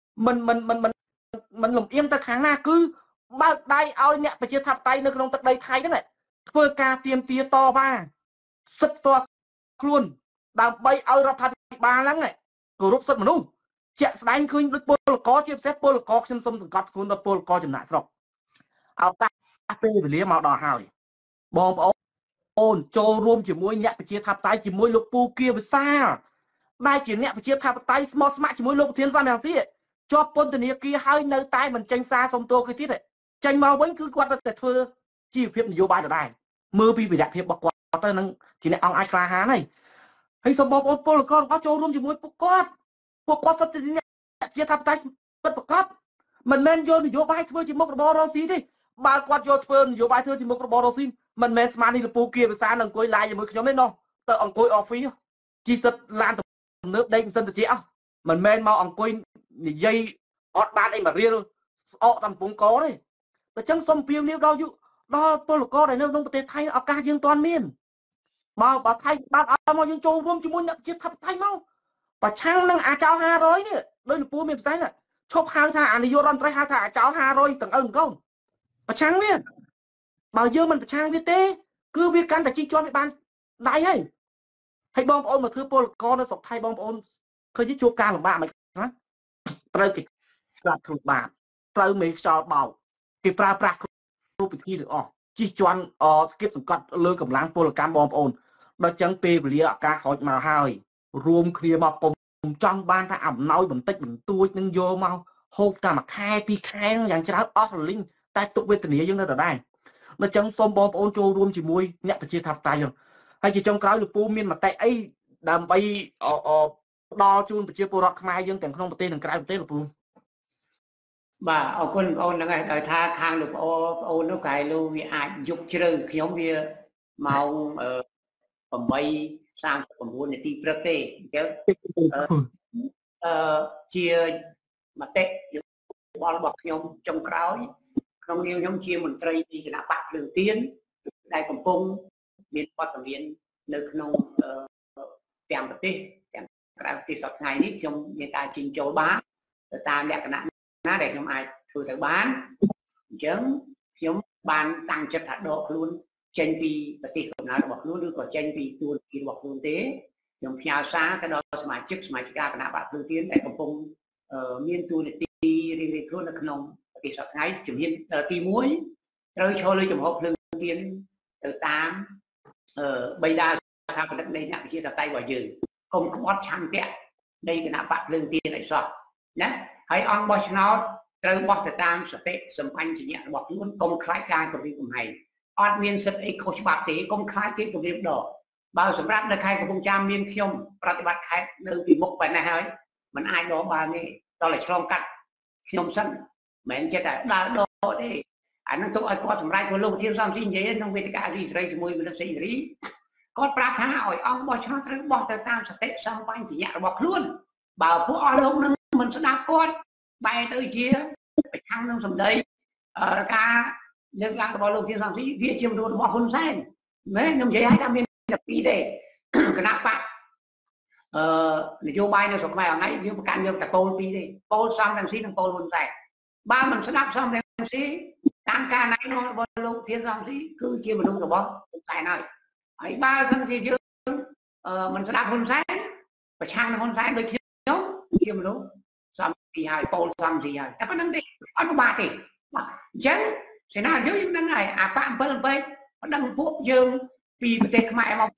មិនលំអៀងទៅខាងណាគឺបើកដៃឲ្យអ្នកប្រជាធិបតេយ្យនៅក្នុងទឹកដីថៃហ្នឹងធ្វើការទាមទារតវ៉ាសិទ្ធិតខ្លួនដើម្បីឲ្យរដ្ឋាភិបាលហ្នឹងគោរពសិទ្ធិមនុស្សជាក់ស្ដែងឃើញដូចពលករជាពិសេសពលករខ្ញុំសូមសង្កត់ខ្លួនដល់ពលករចំណាក់ស្រុកឱកាសពេលវេលាមកដល់ហើយបងប្អូនចូលរួមជាមួយអ្នកប្រជាធិបតេយ្យជាមួយលោកពូគៀវិសាលដែលជាអ្នកប្រជាធិបតេយ្យស្មោះស្ម័គ្រជាមួយលោកប្រធានសន្តិសុខជាប់ពន្ធនាគារហើយនៅតែមិនចេញសារសុំទោសគេទៀតចេញមកវិញគឺគាត់តែធ្វើជីវភាពនយោបាយដដែលមើលពីវិរៈភាពរបស់គាត់ទៅនឹងជាអ្នកអង្គអាចក្លាហានហើយសូមបងប្អូនពលកររបស់ចូលរួមជាមួយពួកគាត់សិទ្ធិអ្នកប្រជាធិបតេយ្យពិតប្រាកដមិនមែនយកនយោបាយធ្វើជាមុខរបររកស៊ីទេបើគាត់យកធ្វើនយោបាយធ្វើជាមុខរបររកស៊ីមិនមែនស្មាននេះលពូគៀភាសានឹងអង្គុយឡាយជាមួយខ្ញុំទេណោះទៅអង្គុយ office ជីសិតឡានទំនើបដេកមិនសិនទៅអស់មិនមែនមកអង្គុយនិយាយអត់បានអីមករៀលស្អកតាមកំពង់កទេតែអញ្ចឹងសុំពៀវនាវដល់ពលករដែលនៅក្នុងប្រទេសថៃឱកាសយើងទាន់មានបើថៃបានឲ្យមកយើងចូលរួមជាមួយអ្នកជាតិថាថៃមកប្រឆាំងនឹងអាចោ500នេះដោយលពូមានផ្សាយណាឈប់ហៅថាអានាយករដ្ឋមន្ត្រីហៅថាអាចោ500ទាំងអើកូនប្រឆាំងវាបើយើងមិនប្រឆាំងវាទេគឺវាកាន់តែជីកជាប់វាបានដៃហើយបងប្អូនមកធ្វើពលករនៅស្រុកថៃបងប្អូនឃើញជួបការលំបាកមិនណាត្រូវគេស្លាប់ខ្លួនបាបត្រូវមេខ្យល់បោកគេប្រើប្រាស់គ្រប់វិធីទាំងអស់ជិះជាន់ស្គៀបសង្កត់លើកម្លាំងពលកម្មបងប្អូនដល់ចឹងពេលវេលាឱកាសហូចមកហើយរួមគ្នាមកពុំចង់បានថាអំណោយបន្តិចបន្តួចនឹងយកមកហូបតែមួយខែពីរខែយ៉ាងច្រើនអស់រលីងតែទុកវេទនាយើងនៅដដែលដល់ចឹងសូមបងប្អូនចូលរួមជាមួយអ្នកប្រជាធិបតេយ្យហើយជាចុងក្រោយលោកពូមានមតិអីដើម្បីផ្ដល់ជូនប្រជាពលរដ្ឋខ្មែរយើងទាំងក្នុងប្រទេសនិងក្រៅប្រទេសលោកពូបាទអរគុណបងប្អូនហ្នឹងហើយដោយថាខាងលោកប្អូននោះកែលោកវាអាចយប់ជ្រៅខ្ញុំវាម៉ោង8:39នាទីព្រឹកទេអញ្ចឹងជាមតិយោបល់របស់ខ្ញុំចុងក្រោយក្នុងនាមខ្ញុំជាមន្ត្រីពីគណៈបកភ្លើងទៀនដែលកំពុងមានវត្តមាននៅក្នុងទាំងប្រទេសទាំងក្រៅប្រទេសសប្តាហ៍នេះខ្ញុំមានការជិញ្ចូលបានទៅតាមលក្ខណៈណាដែលខ្ញុំអាចធ្វើទៅបានអញ្ចឹងខ្ញុំបានតាំងចិត្តថាដកខ្លួនចេញពីប្រទេសកំណើតរបស់ខ្លួនឬក៏ចេញពីទួលនីតិរបស់ខ្លួនទេខ្ញុំផ្ញើសារទៅដល់សមាជិកគណៈបកភ្លើងទៀនដែលកំពុងមានទួលនីតិរៀងៗខ្លួននៅក្នុងពីសប្តាហ៍ជំនាញទី1ត្រូវចូលលើចំហភ្លើងទៀនទៅតាមបៃតាស្ថាបនិកនៃអ្នកវិទ្យាសាស្ត្ររបស់យើងកុំក្បត់ឆន្ទៈនៃគណៈបកភ្លើងទៀនឲ្យសោះណាហើយអង្គបោះឆ្នោតត្រូវបោះទៅតាមសតិសម្បញ្ញៈរបស់ខ្លួនកុំខ្លាចការគម្រាមកំហែងអត់មានសិទ្ធិអីខុសច្បាប់ទេកុំខ្លាចគេគម្រាមដកបើសម្រាប់នៅខេត្តកំពង់ចាមមានខ្ញុំប្រតិបត្តិខេត្តនៅពីមុខបែបនេះហើយมันអាចដកបានទេដល់តែឆ្លងកាត់ខ្ញុំសិនមិនចេះតែដើរដកទេអានឹងទុកឲ្យគាត់សម្រេចព្រោះលោកប្រធានសំស៊ីនិយាយក្នុងវេទិការីស្រីជាមួយមនស្សសេរីគាត់ប្រាប់ថាឲ្យអង្គបោះឆ្នោតត្រូវបោះទៅតាមសតិសម្បញ្ញៈរបស់ខ្លួនបើពួកអស់លោកនឹងមិនស្ដាប់គាត់បែរទៅជាប្រឆាំងនឹងសម្ដីការលើកឡើងរបស់លោកប្រធានសំស៊ីវាជាមនោរបស់ហ៊ុនសែនមែនខ្ញុំនិយាយឲ្យថាមានតែពីរទេគណៈបកនយោបាយនៅស្រុកខ្មែរថ្ងៃយើងប្រកាន់យកតែពោលពីរទេពោលសំរងស៊ីនិងពោលហ៊ុនសែនបើមិនស្ដាប់សំរងស៊ីតាមការណែនាំរបស់លោកធានសំស៊ីគឺជាមនុស្សរបស់ហ៊ុនសែនហើយបើសិនជាយើងមិនស្ដាប់ហ៊ុនសែនប្រឆាំងនឹងហ៊ុនសែនដូចខ្ញុំជាមនុស្សសំស៊ីហើយពោលសំស៊ីហើយតែប៉ុណ្្នឹងទេអត់បាក់ទេបាទអញ្ចឹងសេនាយើងដឹងហើយអាបក7 8បណ្ដឹងពួកយើងពីប្រទេសខ្មែរមក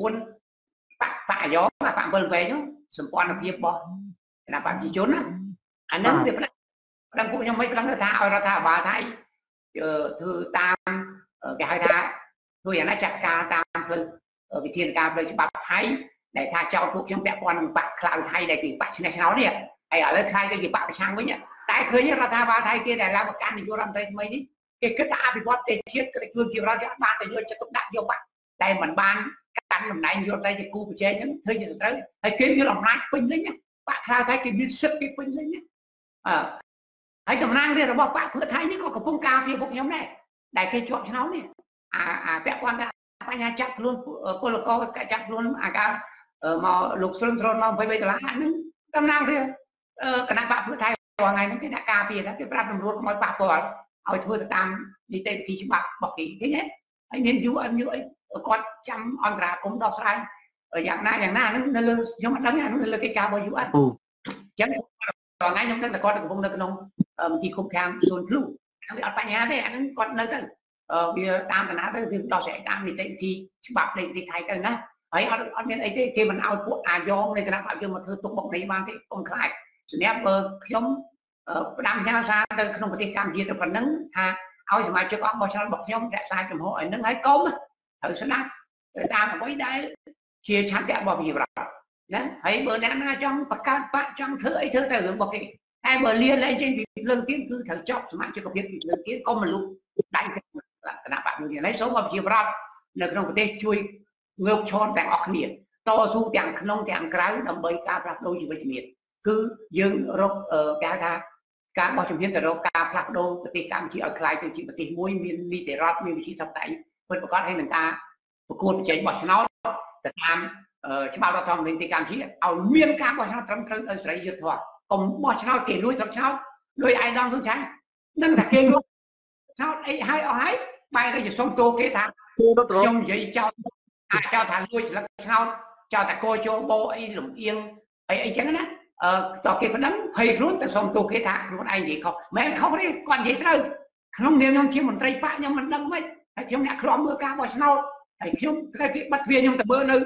9បកយោអាបក7 8នោះសម្ព័ន្ធភាពរបស់គណៈបកប្រជាជនណាអាហ្នឹងវាបណ្ដឹងពួកខ្ញុំមិនដឹងថាឲ្យរដ្ឋាភិបាលថៃធ្វើតាមគេហៅថាធ្វើយ៉ាងណាចាត់ការតាមផ្លូវវិធានការផ្លូវច្បាប់ថៃដែលថាចោទពួកខ្ញុំពាក់ព័ន្ធនឹងបកខ្លៅថៃដែលគេបកឆ្នះឆ្នោតនេះហើយឥឡូវខ្លាយទៅជាបកប្រឆាំងវិញតែឃើញរដ្ឋាភិបាលថៃគេដែលឡើងមកកាន់នាយករដ្ឋមន្ត្រីថ្មីនេះគេគិតថាអភិវឌ្ឍប្រទេសជាតិគេជួយជីវរដ្ឋគេអត់បានទៅយកចិត្តទុកដាក់យកបាក់តែមិនបានកាន់តំណែងយកតែជាគូប្រជែងហ្នឹងធ្វើជាត្រូវហើយគេមានអំណាចពេញលេញបកខ្លៅថៃគេមានសិទ្ធិគេពេញលេញហើយតំណាងរាស្ត្ររបស់បកព្រឹទ្ធថៃនេះក៏កំពុងការពារពួកខ្ញុំដែរដែលគេជាប់ឆ្នោតនេះអាពាក់ព័ន្ធថាបញ្ហាចាប់ខ្លួនពលករចាប់ខ្លួនអាការមកលោកស្រុនត្រនមក$23ហ្នឹងតំណាងរាស្ត្រគណៈបកព្រឹទ្ធថៃរាល់ថ្ងៃហ្នឹងគេដាក់ការពារគេប្រាប់តម្រួតកុំឲ្យប៉ះពាល់ឲ្យធ្វើទៅតាមនីតិវិធីច្បាប់របស់គេឃើញទេហើយមាន UN អីគាត់ចាំអន្តរាគមន៍ដោះស្រាយយ៉ាងណាហ្នឹងនៅលើខ្ញុំអត់ដឹងហ្នឹងនៅលើកិច្ចការរបស់ UN អញ្ចឹងថ្ងៃខ្ញុំដឹងតែគាត់កំពុងនៅក្នុងទីឃុំឃាំងសួនភ្លុងហ្នឹងវាអត់បញ្ហាទេអាហ្នឹងគាត់នៅទៅវាតាមដំណើរទៅវាដោះស្រាយតាមនីតិវិធីច្បាប់នៃប្រទេសថៃទៅណាហើយអត់មានអីទេគេមិនឲ្យពួកអាយ៉ងនៃគណៈបព្វជិមកធ្វើទុកបុកម្នេញបានទេកុំខ្លាចសម្រាប់ខ្ញុំផ្ដាំចាសារទៅក្នុងប្រទេសកម្ពុជាទៅប៉ុណ្ណឹងថាឲ្យសមាជិកអង្គបោះឆ្នោតរបស់ខ្ញុំរក្សាចំហឲ្យនឹងហើយកុំត្រូវស្ដាប់តាមអ្វីដែលជាឆន្ទៈរបស់ប្រជាប្រដ្ឋណាហើយបើអ្នកណាចង់បង្កើតបកចង់ធ្វើអីធ្វើទៅរឿងរបស់គេតែបើលៀនលែងចេញពីភ្លើងទៀនគឺត្រូវចប់សមាជិកភាពពីភ្លើងទៀនកុំមកលុបដៃគណៈបកមួយនេះហើយសូមឲ្យប្រជាប្រដ្ឋនៅក្នុងប្រទេសជួយងើបឈរទាំងអស់គ្នាតស៊ូទាំងក្នុងទាំងក្រៅដើម្បីការផ្លាស់ប្ដូរជីវិតជាតិគឺយើងរកគេថាការបោះជំហានទៅរកការផ្លាស់ប្ដូរប្រទេសកម្ពុជាឲ្យក្លាយទៅជាប្រទេសមួយមាននីតិរដ្ឋមានវិជាធិបតេយ្យពិតប្រាកដហើយនឹងការប្រកួតប្រជែងបោះឆ្នោតទៅតាមច្បាប់រដ្ឋធម្មនុញ្ញប្រទេសកម្ពុជាឲ្យមានការបោះឆ្នោតត្រឹមត្រូវដោយសេរីយុត្តិធម៌កុំបោះឆ្នោតគេលួចត្រឹមឆ្នោតលួយឯកឧត្តមហ៊ុនសែននឹងថាគេលួចឆ្នោតអីហើយអស់ហើយបែរទៅជាសុំទោសគេថាខ្ញុំនិយាយចោលថាលួចស្លឹកឆ្នោតចោលតែកោចូលបោអីលំអៀងអីចឹងណាតើគេប៉ុណ្ណឹងភ័យខ្លួនតែសុំទោសគេថាខ្លួនឯងនិយាយខុសមិនខុសទេគាត់និយាយត្រូវក្នុងនាមខ្ញុំជាមន្ត្រីបកខ្ញុំមិនដឹងមិនហើយខ្ញុំអ្នកខ្លំមើលការបោះឆ្នោតហើយខ្ញុំត្រូវគេបាត់ទ្វារខ្ញុំទៅមើលនៅ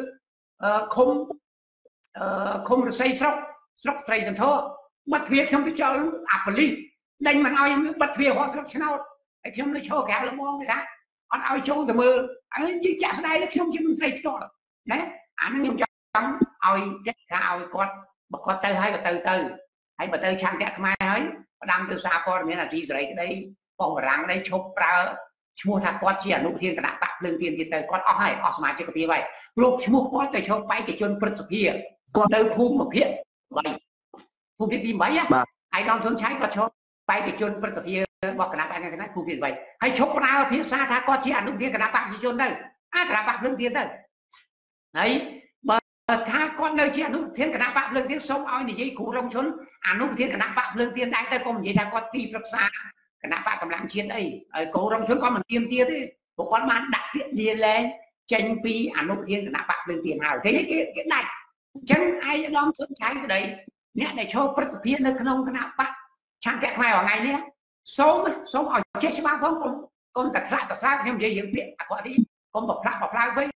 ឃុំរស័យស្រុកស្រីសន្ធរបាត់ទ្វារខ្ញុំទៅចោលអាប៉ូលីសដេញមិនឲ្យខ្ញុំបាត់ទ្វាររត់ស្រុកឆ្នោតហើយខ្ញុំនៅឈរក្រៅលំងគេថាអត់ឲ្យចូលទៅមើលហើយនិយាយចាក់ស្ដាយខ្ញុំជាមន្ត្រីផ្ទាល់ណាអាហ្នឹងខ្ញុំចង់ឲ្យគេថាឲ្យគាត់បើគាត់ទៅហើយក៏ទៅហើយបើទៅឆន្ទៈខ្មែរហើយផ្ដាំទៅសារព័ត៌មានអាស៊ីសេរីក្តីបងបារាំងក្តីឈប់ប្រើឈ្មោះថាគាត់ជាអនុប្រធានគណៈបកភ្លើងទៀនទៀតទៅគាត់អស់ហើយអស់សមាជិកភាពហើយព្រោះឈ្មោះគាត់ទៅឈប់បេក្ខជនព្រឹទ្ធសភាគាត់ទៅភូមិភាគ3ភូមិភាគទី8ហើយដំសុនឆៃគាត់ឈប់បេក្ខជនព្រឹទ្ធសភារបស់គណៈបកគណៈភូមិភាគ8ហើយឈប់ប្រើភាសាថាគាត់ជាអនុប្រធានគណៈបកប្រជាជនទៅគណៈបកភ្លើងទៀនទៅហើយថាគាត់នៅជាអនុប្រធានគណៈបកភ្លើងទៀនសូមឲ្យនិយាយគ្រូរងជនអនុប្រធានគណៈបកភ្លើងទៀនដែរទៅកុំនិយាយថាគាត់ទីប្រឹក្សាគណៈបកកម្លាំងជាតិអីហើយគ្រូរងជនគាត់មិនទៀមទាទេព្រោះគាត់បានដាក់ពាក្យលាលែងចេញពីអនុប្រធានគណៈបកភ្លើងទៀនហើយឃើញគេដាច់អញ្ចឹងឯកឧត្តមសុនឆៃក្តីអ្នកដែលឈរព្រឹទ្ធសភានៅក្នុងគណៈបកឆន្ទៈខ្មែរថ្ងៃនេះ số ở chết ba phong con cả lại cả sao thêm gì những việc gọi đi con bọc lại với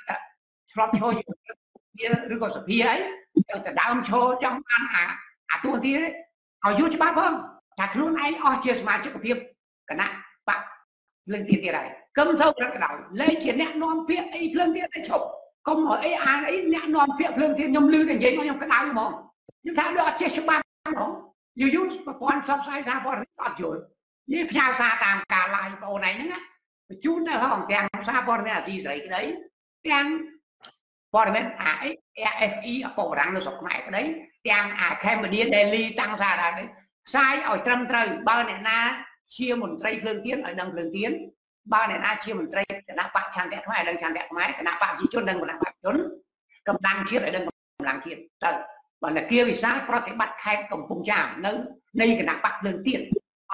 slot cho kia rồi còn bia ấy cả đam cho trong ăn tuần tí đấy ở dưới ba phong chặt luôn ấy ở chia mà trước cái cái nè bạn lên tiền tiền này cấm sâu ra cái đầu lấy chuyện nét non phía ấy lên tiền đấy chụp không hỏi ấy ai ấy nét non phía lên tiền nhom lư cái gì nó nhom cái nào mà nhưng thằng đó chết ba khôngอยู่ยุบปอนซับไซด์ซาพอตัดอยู่นี่พยาซาตามกาลายโตไหนนั่นนะจุนในห้องแกงซาพอเนี่ยที่ใส่กันđấyแกงพอเนี่ยAFE โปรดังในสมัยกันđấyแกงแคมเบอร์เดียเดลีตั้งซาได้đấy sai ở trăm trời bao này na chia một trai phương tiến ở đằng phương tiến bao này na chia một trai cái nắp bạc tràn đẹp hay đằng tràn đẹp máy cái nắp bạc chỉ chôn đằng một đằng bạc chốn cầm đằng chia ở đằng cầm đằng chia và là kia vì sao có thể bắt khai cầm cung tràm nơi đây cái nắp bạc phương tiến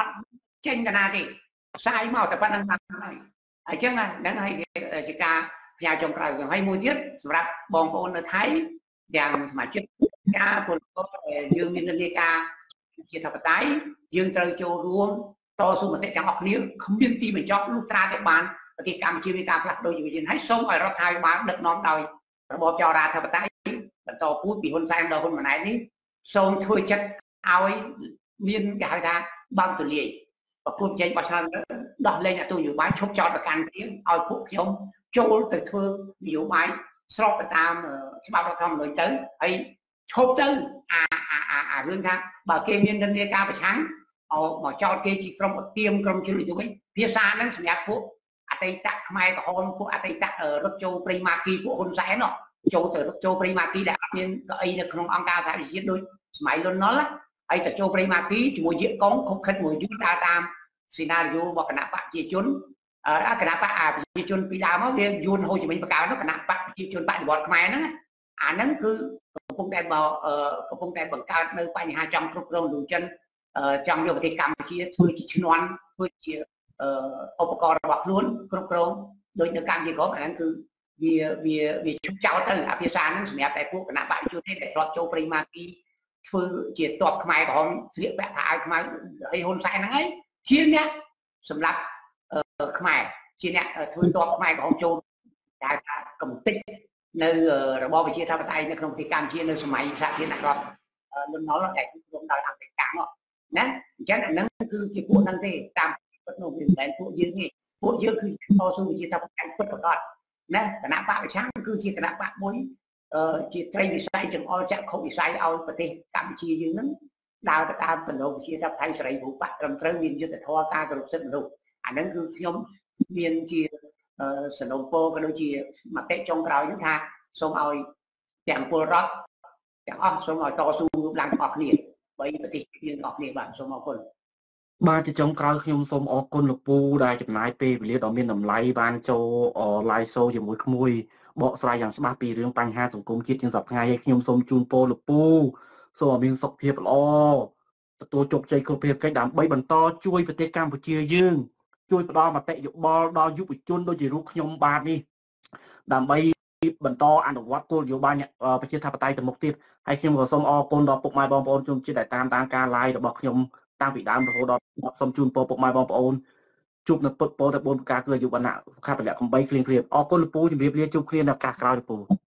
tranh cái nào thì sai màuแต่ năng bạc này ở chứ mà đang hay chỉ cả nhà trồng cày hay mua tiếtรับบองโอนở Thái อย่างสมัยtrước caคนก็ยืมมินเดียกาជាថាបតៃយើងត្រូវចូលរួមតស៊ូមតិទាំងអស់គ្នាគ្មានទីបញ្ចប់លុះត្រាតែបានប្រទេសកម្ពុជាមានការផ្លាស់ប្ដូរយុវជនហើយសូមឲ្យរដ្ឋាភិបាលដឹកនាំដោយរបបចៅរដ្ឋាភិបាលបន្តពូជពីហ៊ុនសែនដល់ហ៊ុនម៉ាណែតនេះសូមធ្វើចិត្តឲ្យមានគេហៅថាបើកទូលាយប្រគល់ចេញបោះឆ្នោតដោះលែងអតុនយោបាយឈប់ចោតប្រកាន់គ្នាឲ្យពួកខ្ញុំចូលទៅធ្វើនយោបាយស្របទៅតាមច្បាប់រដ្ឋធម្មនុញ្ញទៅហើយឈប់ទៅរឿងថាបើគេមាននិន្នាការប្រឆាំងមកចោតគេជាក្រុមទៀមក្រុមជនយុវិញភាសាហ្នឹងសម្រាប់ពួកអតីតខ្មែរក្រហមពួកអតីតរត់ចូលព្រៃម៉ាគីពួកហ៊ុនសែនចូលទៅរត់ចូលព្រៃម៉ាគីដែលអត់មានកៅអីនៅក្នុងអង្គការសហប្រជាជាតិដូចសម័យលន់នល់ហើយទៅចូលព្រៃម៉ាគីជាមួយយៀកកងខុបខិតមួយយូរដើរតាមសេណារីយ៉ូរបស់គណៈបកប្រជាជនគណៈបកប្រជាជនពីដើមមកវាយួនហូជីមិញបកកើតគណៈបកប្រជាជនបដិវត្តខ្មែរហ្នឹងអាហ្នឹងគឺកំពុងតែបង្កើតនៅបញ្ហាចង់គ្រប់គ្រងលោកចិនចង់យកប្រទេសកម្ពុជាធ្វើជាឈ្នន់ធ្វើជាឧបករណ៍របស់ខ្លួនគ្រប់គ្រងដូចនៅកម្ពុជាក៏អាហ្នឹងគឺវាឈប់ចោលទៅអាភាសាហ្នឹងសម្រាប់តែពួកគណៈបកប្រជាជនទេដែលធ្លាប់ចូលព្រៃម៉ាគីធ្វើជាតបខ្មែរក្រហមស្លៀកពាក់ខោអាវខ្មៅហើយហ៊ុនសែនហ្នឹងហើយជាអ្នកសម្រាប់ខ្មែរជាអ្នកធ្វើតបខ្មែរក្រហមចូលដែលថាកំតិចនៅរបបប្រជាធិបតេយ្យនៅក្នុងប្រទេសកម្ពុជានៅសម័យសហភាពអឺរ៉ុបលន់នល់ដែលគ្រប់គ្រងដោយអាមេរិកណាអញ្ចឹងអាហ្នឹងគឺជាពួកហ្នឹងទេតាមពិតនោះវាមិនមែនពួកយើងទេពួកយើងគឺតស៊ូប្រជាធិបតេយ្យពិតប្រាកដណាគណៈបកប្រឆាំងគឺជាគណៈបកមួយជាត្រីវិស័យចង្អុលចក្ខុវិស័យឲ្យប្រទេសកម្ពុជាយើងហ្នឹងដើរទៅតាមគន្លងប្រជាធិបតេយ្យសេរីរូបត្រឹមត្រូវមានយុត្តិធម៌ការគោរពសិទ្ធិមនុស្សអាហ្នឹងគឺខ្ញុំមានជាសំណូមពរក៏ដូចជាមតិចុងក្រោយហ្នឹងថាសូមឲ្យទាំងពលរដ្ឋទាំងអស់សូមឲ្យតស៊ូរួមឡើងទាំងអស់គ្នាបីប្រទេសយើងទាំងអស់គ្នាបាទសូមអរគុណបាទជាចុងក្រោយខ្ញុំសូមអរគុណលោកពូដែលចំណាយពេលវេលាដ៏មានតម្លៃបានចូល live show ជាមួយក្មួយបកស្រាយយ៉ាងច្បាស់ពីរឿងបញ្ហាសង្គមជាតិយើងសប្តាហ៍ថ្ងៃខ្ញុំសូមជូនពរលោកពូសូមឲ្យមានសុខភាពល្អទទួលជោគជ័យគ្រប់ភាពកិច្ចដើម្បីបន្តជួយប្រទេសកម្ពុជាយើងជួយផ្ដល់មតិយោបល់ដល់យុវជនដូចជារូបខ្ញុំបាទនេះដើម្បីបន្តអនុវត្តគោលនយោបាយប្រជាធិបតេយ្យទៅមុខទៀតហើយខ្ញុំក៏សូមអរគុណដល់ពុកម៉ែបងប្អូនជនជាតិដែលតាមការ live របស់ខ្ញុំតាំងពីដើមរហូតដល់សូមជូនពរពុកម៉ែបងប្អូនជួបនៅពុទ្ធពរតែ4ប្រការគឺអាយុវណ្ណៈសុខៈពលៈកំបីគ្លៀងគ្លាអរគុណលោកពូជំរាបលាជួបគ្នានៅឱកាសក្រោយលោកពូ